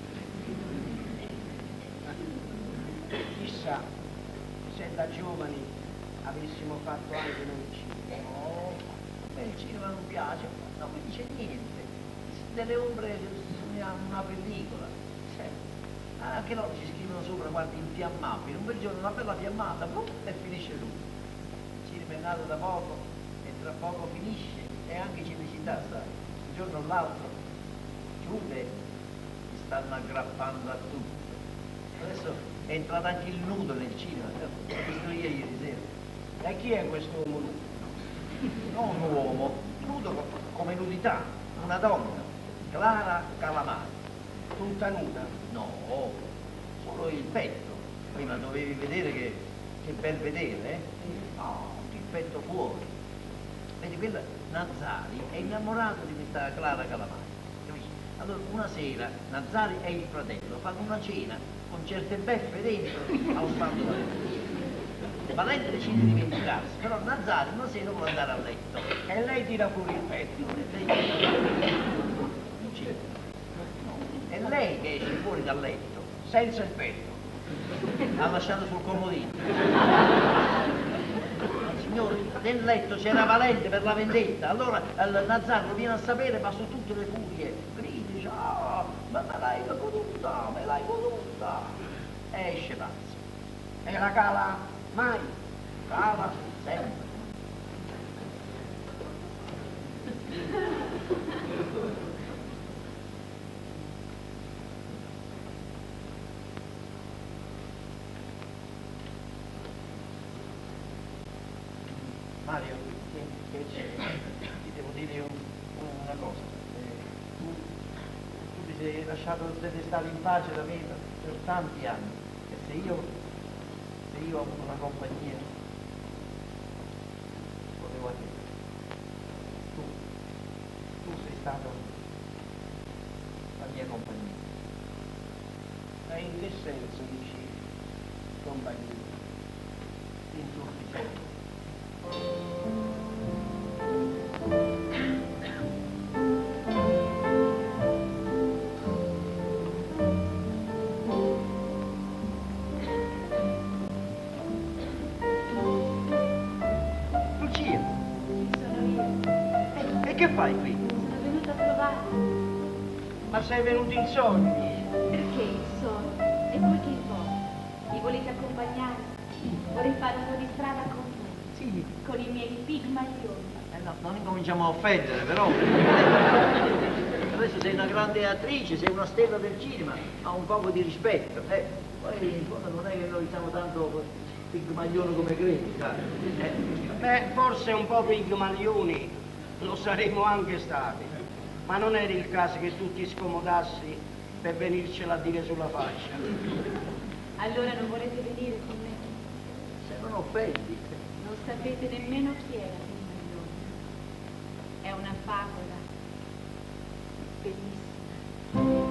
Chissà se da giovani avessimo fatto anche noi il cinema. No, a me il cinema non piace, non mi dice niente. Delle ombre sogna una pellicola. Cioè, anche loro ci scrivono sopra quanti infiammabili. Un bel giorno una bella fiammata, boom, e finisce tutto. Il cinema è nato da poco e tra poco finisce. E anche Cinecittà, sai, un giorno o l'altro chiude, si stanno aggrappando a tutto. Adesso è entrato anche il nudo nel cinema, l'ho visto io ieri sera. E chi è questo uomo nudo? Non un uomo, nudo co- come nudità, una donna, Clara Calamari. Tutta nuda? No, solo il petto. Prima dovevi vedere che, che bel vedere, eh? No, il petto fuori. Vedi, quella Nazzari è innamorato di questa Clara Calamari, capisci? Allora una sera Nazzari e il fratello fanno una cena con certe beffe dentro a un bando Valente. Valente decide di vendicarsi, però Nazzari una sera vuole andare a letto E lei tira fuori il petto. e lei è lei che esce fuori dal letto Senza il petto. l'ha lasciato sul comodino. Signori, nel letto c'era Valente per la vendetta, allora il Nazzaro viene a sapere, ma su tutte le furie, grida, dice, ah, ma me l'hai voluta, me l'hai voluta, e esce pazzo. E la cala mai? Cala sempre. Mario, che, che c'è? Ti devo dire un- una cosa. Eh, tu, tu ti sei lasciato te ne stare in pace da me per, per tanti anni. E se io, se io ho avuto una compagnia, potevo a te. Tu, tu sei stato la mia compagnia. E in che senso dici compagnia? In tutti i sensi. Lucia, Sono io. e, e che fai qui? Sono venuta a trovarti. Ma sei venuto in sogni? Perché il sogno? E voi che vuoi? Mi volete accompagnare? Vorrei fare un po' di strada con voi. Sì. Con i miei pigmalioni. Eh no, non incominciamo a offendere, però. Adesso sei una grande attrice, sei una stella del cinema, ha un poco di rispetto. Eh, poi in fondo non è che noi siamo tanto pigmaglioni come credi, sai? Eh. Beh, forse un po' pigmaglioni lo saremmo anche stati, ma non era il caso che tu ti scomodassi per venircela a dire sulla faccia. Allora non volete venire con me? Se non offendi. Non sapete nemmeno chi era Pigmalione. È una favola bellissima.